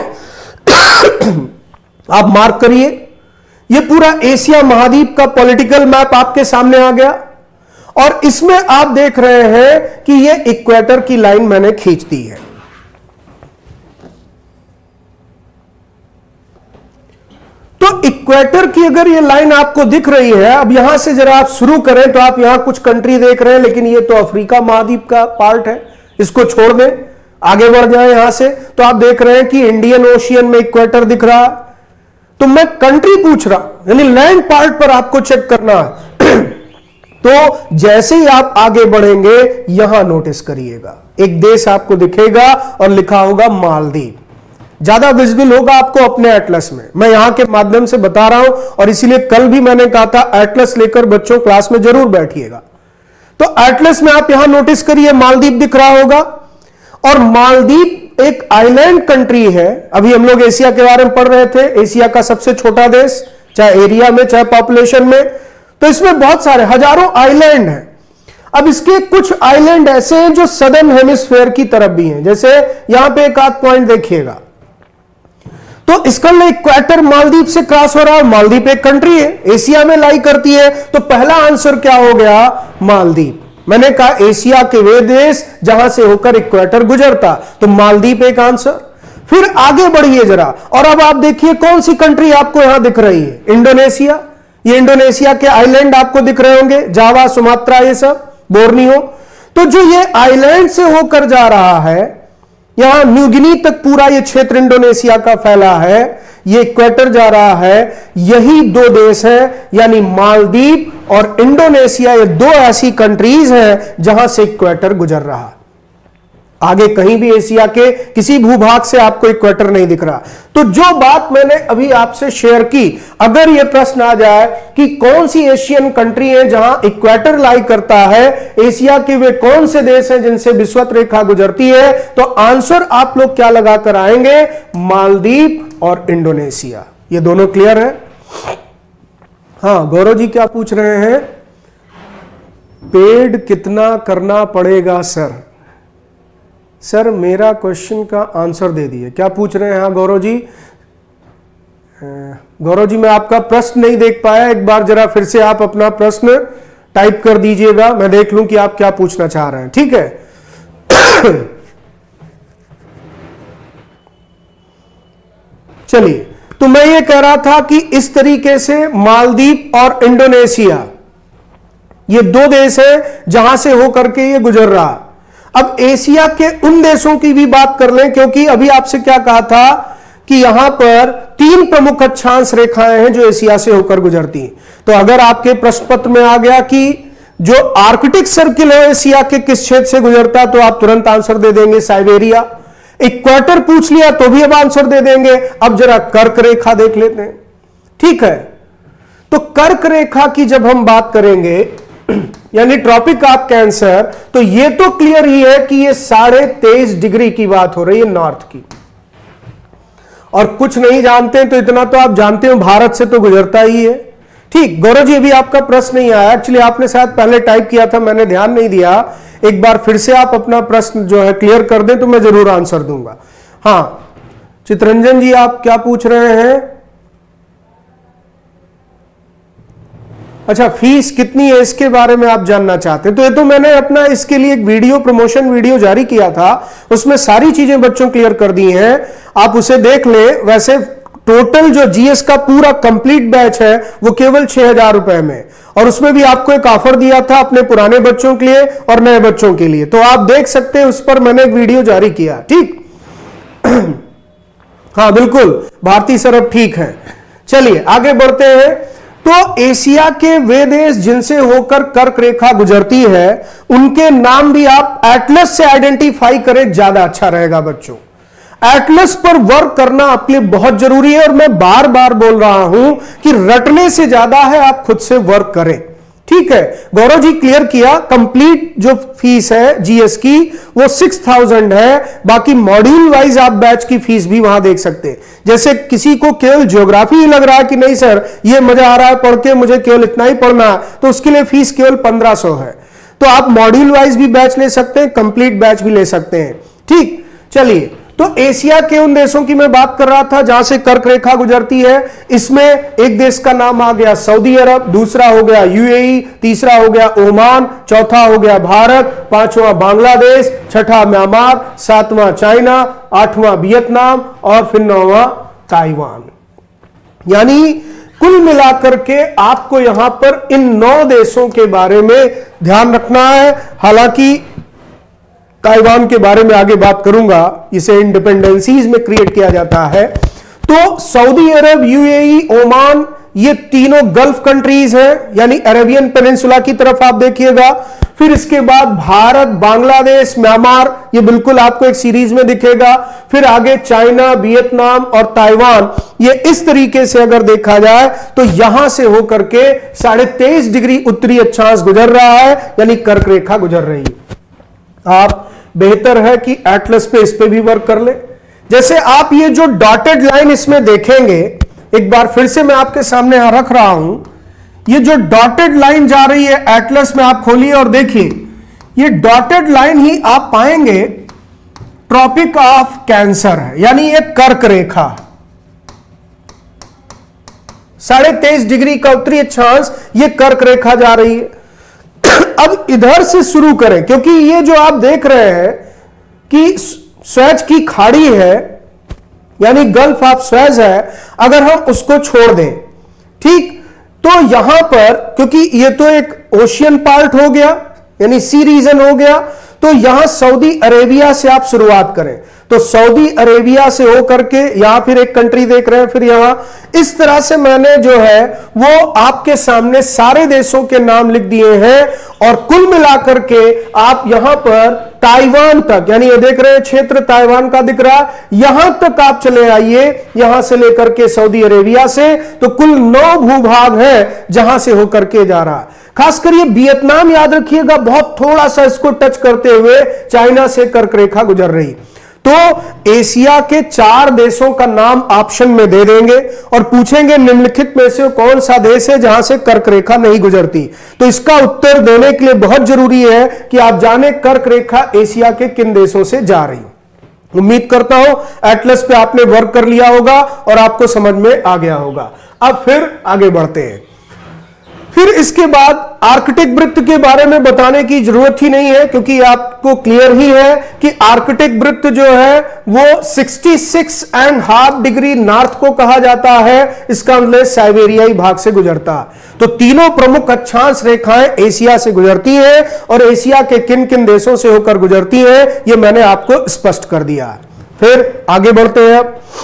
आप मार्क करिए, यह पूरा एशिया महाद्वीप का पॉलिटिकल मैप आपके सामने आ गया और इसमें आप देख रहे हैं कि यह इक्वेटर की लाइन मैंने खींच दी है। तो इक्वेटर की अगर ये लाइन आपको दिख रही है, अब यहां से जरा आप शुरू करें तो आप यहां कुछ कंट्री देख रहे हैं, लेकिन ये तो अफ्रीका महाद्वीप का पार्ट है, इसको छोड़ दें, आगे बढ़ जाए यहां से, तो आप देख रहे हैं कि इंडियन ओशियन में इक्वेटर दिख रहा है। तो मैं कंट्री पूछ रहा हूं, यानी लैंड पार्ट पर आपको चेक करना है। तो जैसे ही आप आगे बढ़ेंगे यहां नोटिस करिएगा, एक देश आपको दिखेगा और लिखा होगा मालदीव, ज्यादा विजिबल होगा आपको अपने एटलस में। मैं यहां के माध्यम से बता रहा हूं और इसीलिए कल भी मैंने कहा था एटलस लेकर बच्चों क्लास में जरूर बैठिएगा। तो एटलस में आप यहां नोटिस करिए मालदीव दिख रहा होगा, और मालदीव एक आइलैंड कंट्री है। अभी हम लोग एशिया के बारे में पढ़ रहे थे, एशिया का सबसे छोटा देश, चाहे एरिया में चाहे पॉपुलेशन में, तो इसमें बहुत सारे हजारों आइलैंड हैं। अब इसके कुछ आइलैंड ऐसे हैं जो सदर्न हेमिस्फीयर की तरफ भी हैं, जैसे यहां पे एक आध पॉइंट देखिएगा, तो इसका इक्वेटर मालदीव से क्रॉस हो रहा है। मालदीव एक कंट्री है, एशिया में लाई करती है, तो पहला आंसर क्या हो गया? मालदीव। मैंने कहा एशिया के वे देश जहां से होकर इक्वेटर गुजरता, तो मालदीव एक आंसर। फिर आगे बढ़िए जरा, और अब आप देखिए कौन सी कंट्री आपको यहां दिख रही है? इंडोनेशिया। ये इंडोनेशिया के आइलैंड आपको दिख रहे होंगे, जावा, सुमात्रा, ये सब, बोर्नियो। तो जो ये आइलैंड से होकर जा रहा है, यहां न्यू गिनी तक पूरा ये क्षेत्र इंडोनेशिया का फैला है, ये इक्वेटर जा रहा है, यही दो देश हैं, यानी मालदीव और इंडोनेशिया, ये दो ऐसी कंट्रीज हैं जहां से इक्वेटर गुजर रहा है। आगे कहीं भी एशिया के किसी भूभाग से आपको इक्वेटर नहीं दिख रहा। तो जो बात मैंने अभी आपसे शेयर की, अगर यह प्रश्न आ जाए कि कौन सी एशियन कंट्री है जहां इक्वेटर लाई करता है, एशिया के वे कौन से देश हैं जिनसे विषुवत रेखा गुजरती है, तो आंसर आप लोग क्या लगाकर आएंगे? मालदीव और इंडोनेशिया। ये दोनों क्लियर है? हाँ, गौरव जी क्या पूछ रहे हैं? पेड कितना करना पड़ेगा सर? सर मेरा क्वेश्चन का आंसर दे दिए। क्या पूछ रहे हैं? हाँ गौरव जी, गौरव जी मैं आपका प्रश्न नहीं देख पाया, एक बार जरा फिर से आप अपना प्रश्न टाइप कर दीजिएगा, मैं देख लूं कि आप क्या पूछना चाह रहे हैं। ठीक है। चलिए, तो मैं ये कह रहा था कि इस तरीके से मालदीव और इंडोनेशिया ये दो देश है जहां से होकर के ये गुजर रहा। अब एशिया के उन देशों की भी बात कर लें, क्योंकि अभी आपसे क्या कहा था कि यहां पर तीन प्रमुख अक्षांश रेखाएं हैं जो एशिया से होकर गुजरती हैं। तो अगर आपके प्रश्न पत्र में आ गया कि जो आर्कटिक सर्किल है एशिया के किस क्षेत्र से गुजरता, तो आप तुरंत आंसर दे देंगे साइबेरिया। इक्वेटर पूछ लिया तो भी अब आंसर दे देंगे। अब जरा कर्क रेखा देख लेते हैं। ठीक है, तो कर्क रेखा की जब हम बात करेंगे, यानी ट्रॉपिक ऑफ कैंसर, तो ये तो क्लियर ही है कि ये साढ़े तेईस डिग्री की बात हो रही है नॉर्थ की। और कुछ नहीं जानते तो इतना तो आप जानते हो, भारत से तो गुजरता ही है। ठीक, गौरव जी अभी आपका प्रश्न नहीं आया, एक्चुअली आपने शायद पहले टाइप किया था, मैंने ध्यान नहीं दिया। एक बार फिर से आप अपना प्रश्न जो है क्लियर कर दें तो मैं जरूर आंसर दूंगा। हाँ चित्रंजन जी, आप क्या पूछ रहे हैं? अच्छा, फीस कितनी है इसके बारे में आप जानना चाहते हैं? तो ये तो मैंने अपना इसके लिए एक वीडियो, प्रमोशन वीडियो जारी किया था, उसमें सारी चीजें बच्चों क्लियर कर दी हैं, आप उसे देख लें। वैसे टोटल जो जीएस का पूरा कंप्लीट बैच है वो केवल छह हजार रुपए में, और उसमें भी आपको एक ऑफर दिया था अपने पुराने बच्चों के लिए और नए बच्चों के लिए, तो आप देख सकते हैं, उस पर मैंने एक वीडियो जारी किया। ठीक हाँ बिल्कुल भारती सर, अब ठीक है। चलिए आगे बढ़ते हैं। तो एशिया के वे देश जिनसे होकर कर्क रेखा गुजरती है, उनके नाम भी आप एटलस से आइडेंटिफाई करें, ज्यादा अच्छा रहेगा बच्चों। एटलस पर वर्क करना आपके लिए बहुत जरूरी है, और मैं बार बार बोल रहा हूं कि रटने से ज्यादा है आप खुद से वर्क करें। ठीक है, गौरव जी क्लियर किया। कंप्लीट जो फीस है जीएस की वो सिक्स थाउजेंड है, बाकी मॉड्यूल वाइज आप बैच की फीस भी वहां देख सकते हैं। जैसे किसी को केवल ज्योग्राफी ही लग रहा है कि नहीं सर ये मजा आ रहा है पढ़ के, मुझे केवल इतना ही पढ़ना है, तो उसके लिए फीस केवल पंद्रह सौ है। तो आप मॉड्यूल वाइज भी बैच ले सकते हैं, कंप्लीट बैच भी ले सकते हैं। ठीक, चलिए, तो एशिया के उन देशों की मैं बात कर रहा था जहां से कर्क रेखा गुजरती है। इसमें एक देश का नाम आ गया सऊदी अरब, दूसरा हो गया यूएई, तीसरा हो गया ओमान, चौथा हो गया भारत, पांचवा बांग्लादेश, छठा म्यांमार, सातवां चाइना, आठवां वियतनाम और फिर नौवां ताइवान। यानी कुल मिलाकर के आपको यहां पर इन नौ देशों के बारे में ध्यान रखना है। हालांकि ताइवान के बारे में आगे बात करूंगा, इसे इंडिपेंडेंसीज में क्रिएट किया जाता है। तो सऊदी अरब, यूएई, ओमान, ये तीनों गल्फ कंट्रीज हैं, यानी अरेबियन पेनिनसुला की तरफ आप देखिएगा। फिर इसके बाद भारत, बांग्लादेश, म्यांमार, ये बिल्कुल आपको एक सीरीज में दिखेगा। फिर आगे चाइना, वियतनाम और ताइवान, ये इस तरीके से अगर देखा जाए तो यहां से होकर के साढ़े तेईस डिग्री उत्तरी अक्षांश गुजर रहा है, यानी कर्क रेखा गुजर रही है। आप बेहतर है कि एटलस पे इस पे भी वर्क कर ले। जैसे आप ये जो डॉटेड लाइन इसमें देखेंगे, एक बार फिर से मैं आपके सामने यहां रख रहा हूं, ये जो डॉटेड लाइन जा रही है एटलस में, आप खोलिए और देखिए, ये डॉटेड लाइन ही आप पाएंगे ट्रॉपिक ऑफ कैंसर है, यानी ये कर्क रेखा, साढ़े तेईस डिग्री का उत्तरी अक्षांश, ये कर्क रेखा जा रही है। अब इधर से शुरू करें, क्योंकि ये जो आप देख रहे हैं कि स्वेज की खाड़ी है, यानी गल्फ ऑफ स्वेज है, अगर हम उसको छोड़ दें, ठीक, तो यहां पर, क्योंकि ये तो एक ओशियन पार्ट हो गया, यानी सी रीजन हो गया, तो यहां सऊदी अरेबिया से आप शुरुआत करें, तो सऊदी अरेबिया से होकर के यहां फिर एक कंट्री देख रहे हैं, फिर यहां इस तरह से मैंने जो है वो आपके सामने सारे देशों के नाम लिख दिए हैं। और कुल मिलाकर के आप यहां पर ताइवान तक, यानी ये देख रहे हैं क्षेत्र ताइवान का दिख रहा, यहां तक आप चले आइए, यहां से लेकर के सऊदी अरेबिया से, तो कुल नौ भूभाग है जहां से होकर के जा रहा है। खासकर ये वियतनाम याद रखिएगा, बहुत थोड़ा सा इसको टच करते हुए चाइना से कर्क रेखा गुजर रही। तो एशिया के चार देशों का नाम ऑप्शन में दे देंगे और पूछेंगे निम्नलिखित में से कौन सा देश है जहां से कर्क रेखा नहीं गुजरती। तो इसका उत्तर देने के लिए बहुत जरूरी है कि आप जाने कर्क रेखा एशिया के किन देशों से जा रही। उम्मीद करता हूं एटलस पे आपने वर्क कर लिया होगा और आपको समझ में आ गया होगा। अब फिर आगे बढ़ते हैं। फिर इसके बाद आर्कटिक वृत्त के बारे में बताने की जरूरत ही नहीं है, क्योंकि आपको क्लियर ही है कि आर्कटिक वृत्त जो है वो छियासठ एंड हाफ डिग्री नॉर्थ को कहा जाता है, इसका मतलब साइबेरियाई भाग से गुजरता है। तो तीनों प्रमुख अक्षांश रेखाएं एशिया से गुजरती हैं और एशिया के किन किन देशों से होकर गुजरती हैं ये मैंने आपको स्पष्ट कर दिया। फिर आगे बढ़ते हैं।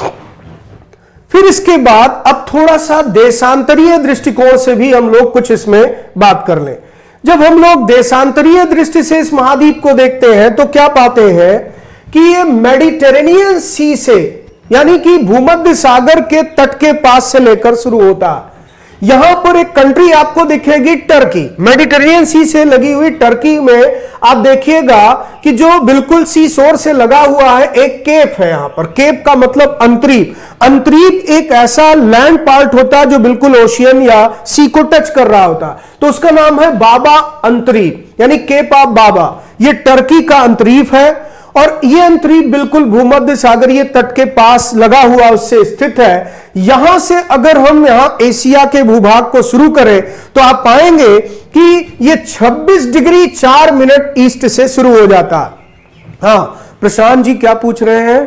फिर इसके बाद अब थोड़ा सा देशांतरीय दृष्टिकोण से भी हम लोग कुछ इसमें बात कर लें। जब हम लोग देशांतरीय दृष्टि से इस महाद्वीप को देखते हैं तो क्या पाते हैं कि ये मेडिटेरेनियन सी से, यानी कि भूमध्य सागर के तट के पास से लेकर शुरू होता है। यहां पर एक कंट्री आपको दिखेगी टर्की, मेडिटेरेनियन सी से लगी हुई टर्की में आप देखिएगा कि जो बिल्कुल सी शोर से लगा हुआ है एक केप है। यहां पर केप का मतलब अंतरीप। अंतरीप एक ऐसा लैंड पार्ट होता है जो बिल्कुल ओशियन या सी को टच कर रहा होता है, तो उसका नाम है बाबा अंतरीप, यानी केप ऑफ बाबा। ये टर्की का अंतरीप है और ये अंतरीप बिल्कुल भूमध्य सागरीय तट के पास लगा हुआ उससे स्थित है। यहां से अगर हम यहां एशिया के भूभाग को शुरू करें तो आप पाएंगे कि ये छब्बीस डिग्री चार मिनट ईस्ट से शुरू हो जाता है। हाँ, प्रशांत जी क्या पूछ रहे हैं?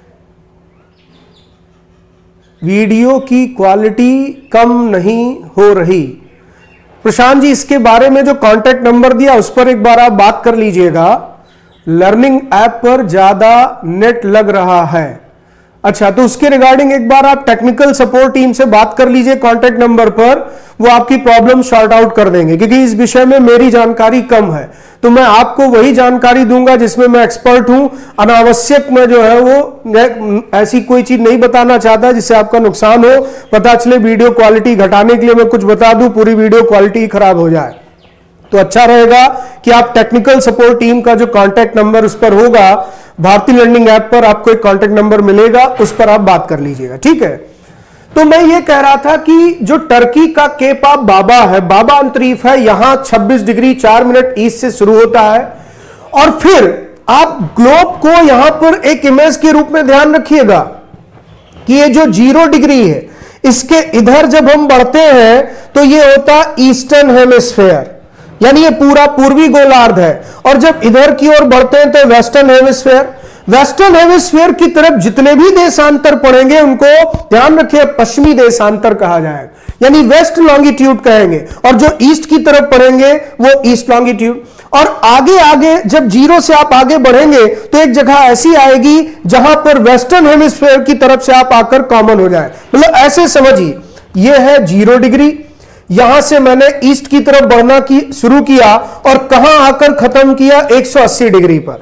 वीडियो की क्वालिटी कम नहीं हो रही। प्रशांत जी, इसके बारे में जो कांटेक्ट नंबर दिया उस पर एक बार आप बात कर लीजिएगा। लर्निंग ऐप पर ज्यादा नेट लग रहा है। अच्छा, तो उसके रिगार्डिंग एक बार आप टेक्निकल सपोर्ट टीम से बात कर लीजिए कांटेक्ट नंबर पर, वो आपकी प्रॉब्लम सॉर्ट आउट कर देंगे, क्योंकि इस विषय में मेरी जानकारी कम है, तो मैं आपको वही जानकारी दूंगा जिसमें मैं एक्सपर्ट हूं। अनावश्यक मैं जो है वो ऐसी कोई चीज नहीं बताना चाहता जिससे आपका नुकसान हो। पता चले वीडियो क्वालिटी घटाने के लिए मैं कुछ बता दूं, पूरी वीडियो क्वालिटी खराब हो जाए। तो अच्छा रहेगा कि आप टेक्निकल सपोर्ट टीम का जो कांटेक्ट नंबर उस पर होगा, भारतीय लर्निंग ऐप पर आपको एक कांटेक्ट नंबर मिलेगा, उस पर आप बात कर लीजिएगा, ठीक है। तो मैं ये कह रहा था कि जो टर्की का केप ऑफ बाबा है, बाबा अंतरीप है, यहां छब्बीस डिग्री चार मिनट ईस्ट से शुरू होता है। और फिर आप ग्लोब को यहां पर एक इमेज के रूप में ध्यान रखिएगा कि ये जो जीरो डिग्री है, इसके इधर जब हम बढ़ते हैं तो ये होता ईस्टर्न हेमिस्फेयर, यानी ये पूरा पूर्वी गोलार्ध है। और जब इधर की ओर बढ़ते हैं तो वेस्टर्न हेमिस्फेयर। वेस्टर्न हेमिस्फेयर की तरफ जितने भी देशांतर पड़ेंगे उनको ध्यान रखिए पश्चिमी देशांतर कहा जाएगा। यानी वेस्ट लॉन्गिट्यूड कहेंगे, और जो ईस्ट की तरफ पढ़ेंगे वो ईस्ट लॉन्गिट्यूड। और आगे आगे जब जीरो से आप आगे बढ़ेंगे तो एक जगह ऐसी आएगी जहां पर वेस्टर्न हेमिस्फीयर की तरफ से आप आकर कॉमन हो जाए। मतलब ऐसे समझिए, यह है जीरो डिग्री, यहां से मैंने ईस्ट की तरफ बढ़ना की शुरू किया और कहां आकर खत्म किया, एक सौ अस्सी डिग्री पर।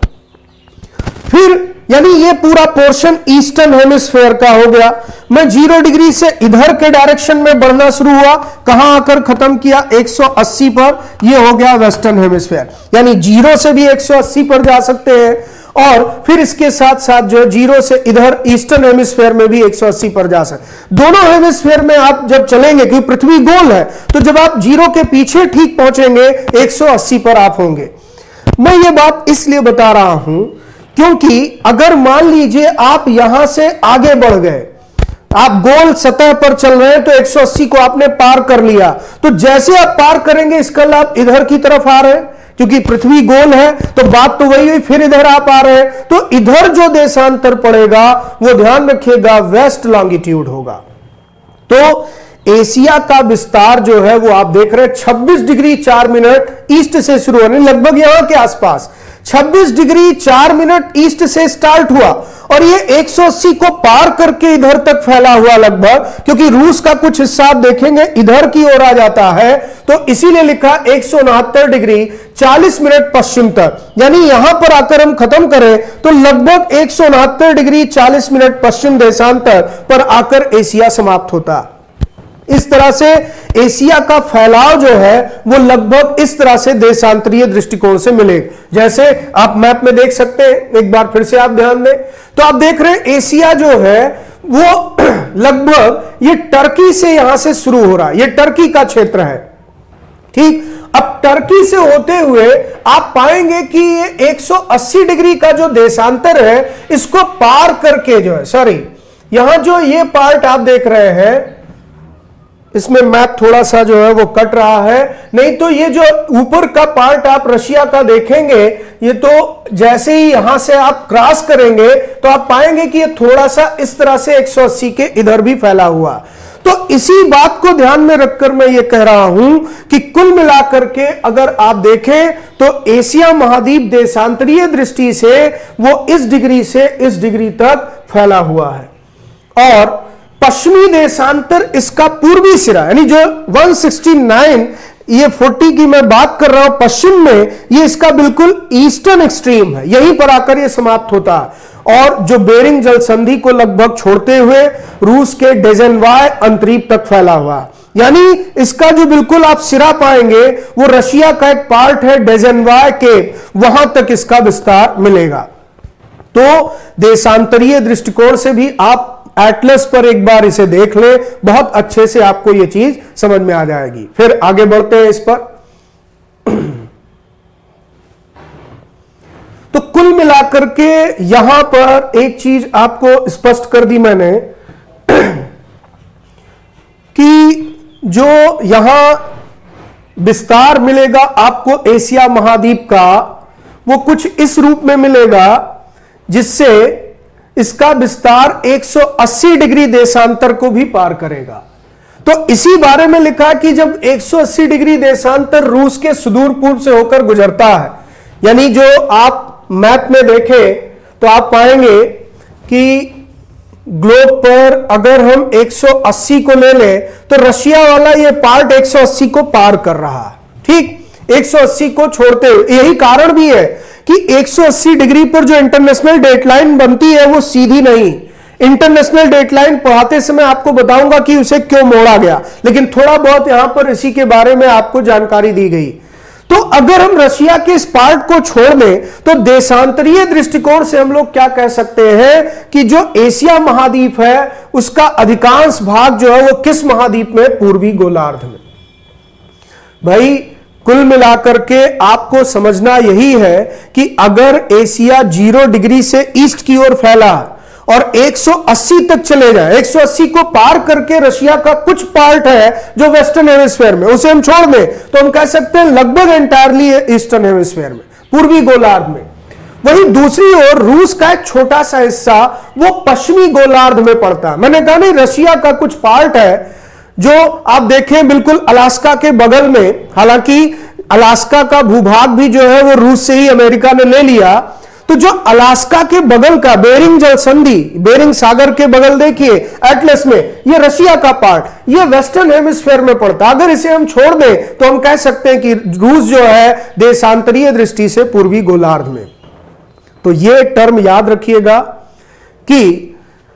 फिर यानी ये पूरा पोर्शन ईस्टर्न हेमिस्फीयर का हो गया। मैं जीरो डिग्री से इधर के डायरेक्शन में बढ़ना शुरू हुआ, कहां आकर खत्म किया, एक सौ अस्सी पर। ये हो गया वेस्टर्न हेमिस्फीयर। यानी जीरो से भी एक सौ अस्सी पर जा सकते हैं, और फिर इसके साथ साथ जो है जीरो से इधर ईस्टर्न हेमिस्फीयर में भी एक सौ अस्सी पर जा सकते। दोनों हेमिस्फीयर में आप जब चलेंगे, क्योंकि पृथ्वी गोल है, तो जब आप जीरो के पीछे ठीक पहुंचेंगे एक सौ अस्सी पर आप होंगे। मैं ये बात इसलिए बता रहा हूं क्योंकि अगर मान लीजिए आप यहां से आगे बढ़ गए, आप गोल सतह पर चल रहे हैं, तो एक सौ अस्सी को आपने पार कर लिया, तो जैसे आप पार करेंगे इस कल आप इधर की तरफ आ रहे हैं, क्योंकि पृथ्वी गोल है, तो बात तो वही हुई, फिर इधर आप आ रहे हैं, तो इधर जो देशांतर पड़ेगा वो ध्यान रखिएगा वेस्ट लॉन्गिट्यूड होगा। तो एशिया का विस्तार जो है वो आप देख रहे हैं छब्बीस डिग्री चार मिनट ईस्ट से शुरू होने, लगभग यहां के आसपास छब्बीस डिग्री चार मिनट ईस्ट से स्टार्ट हुआ, और ये एक सौ अस्सी को पार करके इधर तक फैला हुआ लगभग, क्योंकि रूस का कुछ हिस्सा आप देखेंगे इधर की ओर आ जाता है, तो इसीलिए लिखा एक सौ उनहत्तर डिग्री चालीस मिनट पश्चिम तक। यानी यहां पर आकर हम खत्म करें तो लगभग एक सौ उनहत्तर डिग्री चालीस मिनट पश्चिम देशांतर पर आकर एशिया समाप्त होता। इस तरह से एशिया का फैलाव जो है वो लगभग इस तरह से देशांतरीय दृष्टिकोण से मिलेगा। जैसे आप मैप में देख सकते हैं, एक बार फिर से आप ध्यान दें, तो आप देख रहे हैं एशिया जो है वो लगभग ये टर्की से यहां से शुरू हो रहा है, ये टर्की का क्षेत्र है, ठीक। अब टर्की से होते हुए आप पाएंगे कि ये एक सौ अस्सी डिग्री का जो देशांतर है इसको पार करके जो है, सॉरी यहां जो ये पार्ट आप देख रहे हैं, इसमें मैप थोड़ा सा जो है वो कट रहा है, नहीं तो ये जो ऊपर का पार्ट आप रशिया का देखेंगे, ये तो जैसे ही यहां से आप क्रॉस करेंगे तो आप पाएंगे कि ये थोड़ा सा इस तरह से एक सौ अस्सी के इधर भी फैला हुआ। तो इसी बात को ध्यान में रखकर मैं ये कह रहा हूं कि कुल मिलाकर के अगर आप देखें तो एशिया महाद्वीप देशांतरीय दृष्टि से वो इस डिग्री से इस डिग्री तक फैला हुआ है, और पश्चिमी देशांतर इसका पूर्वी सिरा, यानी जो एक सौ उनहत्तर ये चालीस की मैं बात कर रहा हूं पश्चिम में, ये इसका बिल्कुल ईस्टर्न एक्सट्रीम है, यहीं पर आकर ये समाप्त होता है, और जो बेरिंग जल संधि को लगभग छोड़ते हुए रूस के डेजेनवाय अंतरीप तक फैला हुआ, यानी इसका जो बिल्कुल आप सिरा पाएंगे वो रशिया का एक पार्ट है डेजेनवाय के, वहां तक इसका विस्तार मिलेगा। तो देशांतरीय दृष्टिकोण से भी आप एटलस पर एक बार इसे देख ले, बहुत अच्छे से आपको यह चीज समझ में आ जाएगी। फिर आगे बढ़ते हैं इस पर। तो कुल मिलाकर के यहां पर एक चीज आपको स्पष्ट कर दी मैंने कि जो यहां विस्तार मिलेगा आपको एशिया महाद्वीप का, वो कुछ इस रूप में मिलेगा जिससे इसका विस्तार एक सौ अस्सी डिग्री देशांतर को भी पार करेगा। तो इसी बारे में लिखा कि जब एक सौ अस्सी डिग्री देशांतर रूस के सुदूर पूर्व से होकर गुजरता है, यानी जो आप मैप में देखें तो आप पाएंगे कि ग्लोब पर अगर हम एक सौ अस्सी को ले लें तो रशिया वाला ये पार्ट एक सौ अस्सी को पार कर रहा है, ठीक, एक सौ अस्सी को छोड़ते हुए। यही कारण भी है कि एक सौ अस्सी डिग्री पर जो इंटरनेशनल डेटलाइन बनती है वो सीधी नहीं, इंटरनेशनल डेटलाइन पढ़ाते समय आपको बताऊंगा कि उसे क्यों मोड़ा गया, लेकिन थोड़ा बहुत यहां पर इसी के बारे में आपको जानकारी दी गई। तो अगर हम रशिया के इस पार्ट को छोड़ दें तो देशांतरीय दृष्टिकोण से हम लोग क्या कह सकते हैं कि जो एशिया महाद्वीप है उसका अधिकांश भाग जो है वो किस महाद्वीप में, पूर्वी गोलार्ध में। भाई कुल मिलाकर के आपको समझना यही है कि अगर एशिया जीरो डिग्री से ईस्ट की ओर फैला और एक सौ अस्सी तक चले जाए, एक सौ अस्सी को पार करके रशिया का कुछ पार्ट है जो वेस्टर्न हेमिस्फीयर में, उसे हम छोड़ दें तो हम कह सकते हैं लगभग एंटायरली ईस्टर्न हेमिस्फीयर में, पूर्वी गोलार्ध में। वहीं दूसरी ओर रूस का एक छोटा सा हिस्सा वो पश्चिमी गोलार्ध में पड़ता है। मैंने कहा नहीं, रशिया का कुछ पार्ट है जो आप देखें बिल्कुल अलास्का के बगल में, हालांकि अलास्का का भूभाग भी जो है वो रूस से ही अमेरिका ने ले लिया, तो जो अलास्का के बगल का बेरिंग जल संधि, बेरिंग सागर के बगल देखिए एटलस में, ये रशिया का पार्ट, ये वेस्टर्न हेमिस्फेयर में पड़ता। अगर इसे हम छोड़ दें तो हम कह सकते हैं कि रूस जो है देशांतरीय दृष्टि से पूर्वी गोलार्ध में। तो ये टर्म याद रखिएगा कि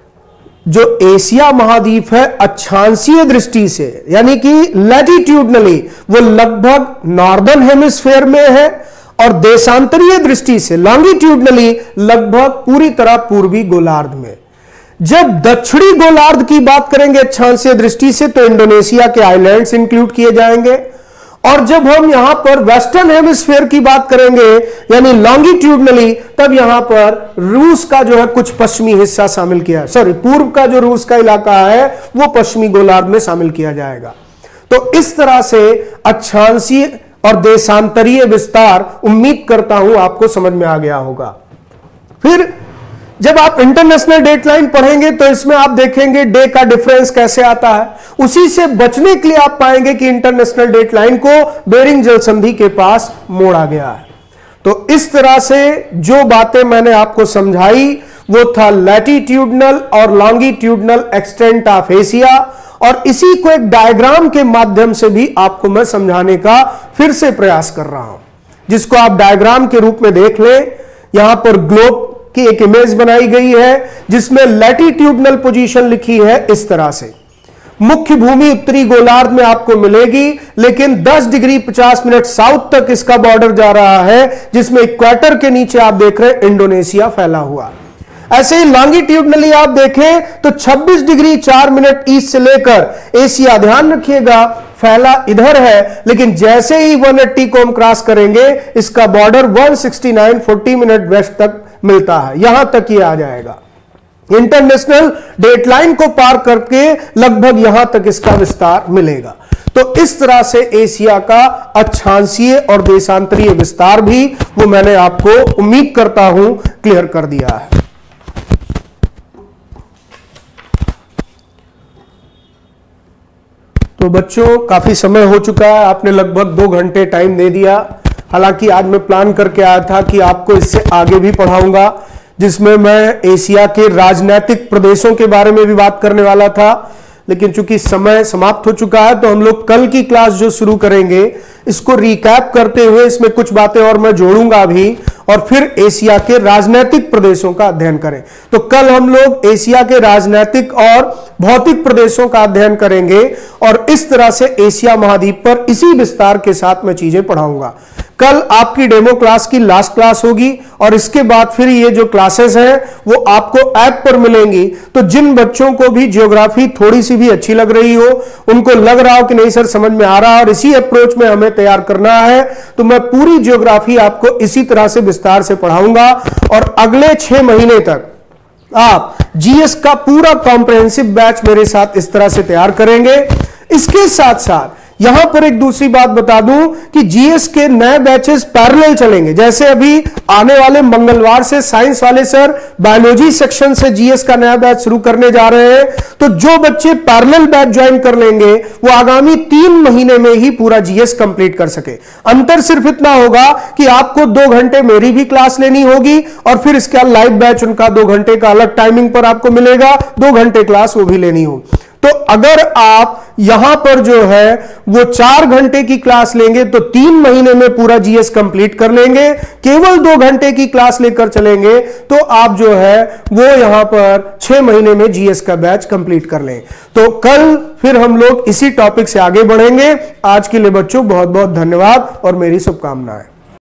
जो एशिया महाद्वीप है अक्षांशीय दृष्टि से, यानी कि लैटिट्यूडनली वो लगभग नॉर्दर्न हेमिस्फेयर में है, और देशांतरीय दृष्टि से लॉन्गिट्यूडनली लगभग पूरी तरह पूर्वी गोलार्ध में। जब दक्षिणी गोलार्ध की बात करेंगे अक्षांशीय दृष्टि से तो इंडोनेशिया के आइलैंड्स इंक्लूड किए जाएंगे, और जब हम यहां पर वेस्टर्न हेमिस्फेयर की बात करेंगे यानी लॉन्गिट्यूडनली, तब यहां पर रूस का जो है कुछ पश्चिमी हिस्सा शामिल किया, सॉरी पूर्व का जो रूस का इलाका है वो पश्चिमी गोलार्ध में शामिल किया जाएगा। तो इस तरह से अक्षांशीय और देशांतरीय विस्तार उम्मीद करता हूं आपको समझ में आ गया होगा। फिर जब आप इंटरनेशनल डेट लाइन पढ़ेंगे तो इसमें आप देखेंगे डे का डिफरेंस कैसे आता है। उसी से बचने के लिए आप पाएंगे कि इंटरनेशनल डेट लाइन को बेरिंग जल संधि के पास मोड़ा गया है। तो इस तरह से जो बातें मैंने आपको समझाई वो था लैटिट्यूडनल और लॉन्गिट्यूडनल एक्सटेंट ऑफ एशिया, और इसी को एक डायग्राम के माध्यम से भी आपको मैं समझाने का फिर से प्रयास कर रहा हूं, जिसको आप डायग्राम के रूप में देख लें। यहां पर ग्लोब की एक इमेज बनाई गई है जिसमें लैटिट्यूडनल पोजीशन लिखी है इस तरह से। मुख्य भूमि उत्तरी गोलार्ध में आपको मिलेगी, लेकिन दस डिग्री पचास मिनट साउथ तक इसका बॉर्डर जा रहा है, जिसमें इक्वेटर के नीचे आप देख रहे हैं इंडोनेशिया फैला हुआ। ऐसे ही लॉन्गिट्यूडनली आप देखें तो छब्बीस डिग्री चार मिनट ईस्ट से लेकर एशिया, ध्यान रखिएगा फैला इधर है, लेकिन जैसे ही एक सौ अस्सी को हम क्रॉस करेंगे इसका बॉर्डर एक सौ उनहत्तर चालीस मिनट वेस्ट तक मिलता है, यहां तक ये आ जाएगा। इंटरनेशनल डेट लाइन को पार करके लगभग यहां तक इसका विस्तार मिलेगा। तो इस तरह से एशिया का अक्षांशीय और देशांतरीय विस्तार भी वो मैंने आपको उम्मीद करता हूं क्लियर कर दिया है। तो बच्चों काफी समय हो चुका है, आपने लगभग दो घंटे टाइम दे दिया। हालांकि आज मैं प्लान करके आया था कि आपको इससे आगे भी पढ़ाऊंगा, जिसमें मैं एशिया के राजनीतिक प्रदेशों के बारे में भी बात करने वाला था, लेकिन चूंकि समय समाप्त हो चुका है तो हम लोग कल की क्लास जो शुरू करेंगे इसको रिकैप करते हुए इसमें कुछ बातें और मैं जोड़ूंगा भी, और फिर एशिया के राजनीतिक प्रदेशों का अध्ययन करें। तो कल हम लोग एशिया के राजनीतिक और भौतिक प्रदेशों का अध्ययन करेंगे, और इस तरह से एशिया महाद्वीप पर इसी विस्तार के साथ मैं चीजें पढ़ाऊंगा। कल आपकी डेमो क्लास की लास्ट क्लास होगी, और इसके बाद फिर ये जो क्लासेस हैं वो आपको ऐप पर मिलेंगी। तो जिन बच्चों को भी ज्योग्राफी थोड़ी सी भी अच्छी लग रही हो, उनको लग रहा हो कि नहीं सर समझ में आ रहा है और इसी अप्रोच में हमें तैयार करना है, तो मैं पूरी ज्योग्राफी आपको इसी तरह से विस्तार से पढ़ाऊंगा, और अगले छह महीने तक आप जीएस का पूरा कॉम्प्रिहेंसिव बैच मेरे साथ इस तरह से तैयार करेंगे। इसके साथ साथ यहां पर एक दूसरी बात बता दूं कि जीएस के नए बैचेस पैरेलल चलेंगे। जैसे अभी आने वाले मंगलवार से साइंस वाले सर बायोलॉजी सेक्शन से जीएस का नया बैच शुरू करने जा रहे हैं, तो जो बच्चे पैरेलल बैच ज्वाइन कर लेंगे वो आगामी तीन महीने में ही पूरा जीएस कंप्लीट कर सके। अंतर सिर्फ इतना होगा कि आपको दो घंटे मेरी भी क्लास लेनी होगी, और फिर इसका लाइव बैच उनका दो घंटे का अलग टाइमिंग पर आपको मिलेगा, दो घंटे क्लास वो भी लेनी होगी। तो अगर आप यहां पर जो है वो चार घंटे की क्लास लेंगे तो तीन महीने में पूरा जीएस कंप्लीट कर लेंगे। केवल दो घंटे की क्लास लेकर चलेंगे तो आप जो है वो यहां पर छह महीने में जीएस का बैच कंप्लीट कर लें। तो कल फिर हम लोग इसी टॉपिक से आगे बढ़ेंगे। आज के लिए बच्चों बहुत बहुत धन्यवाद और मेरी शुभकामनाएं।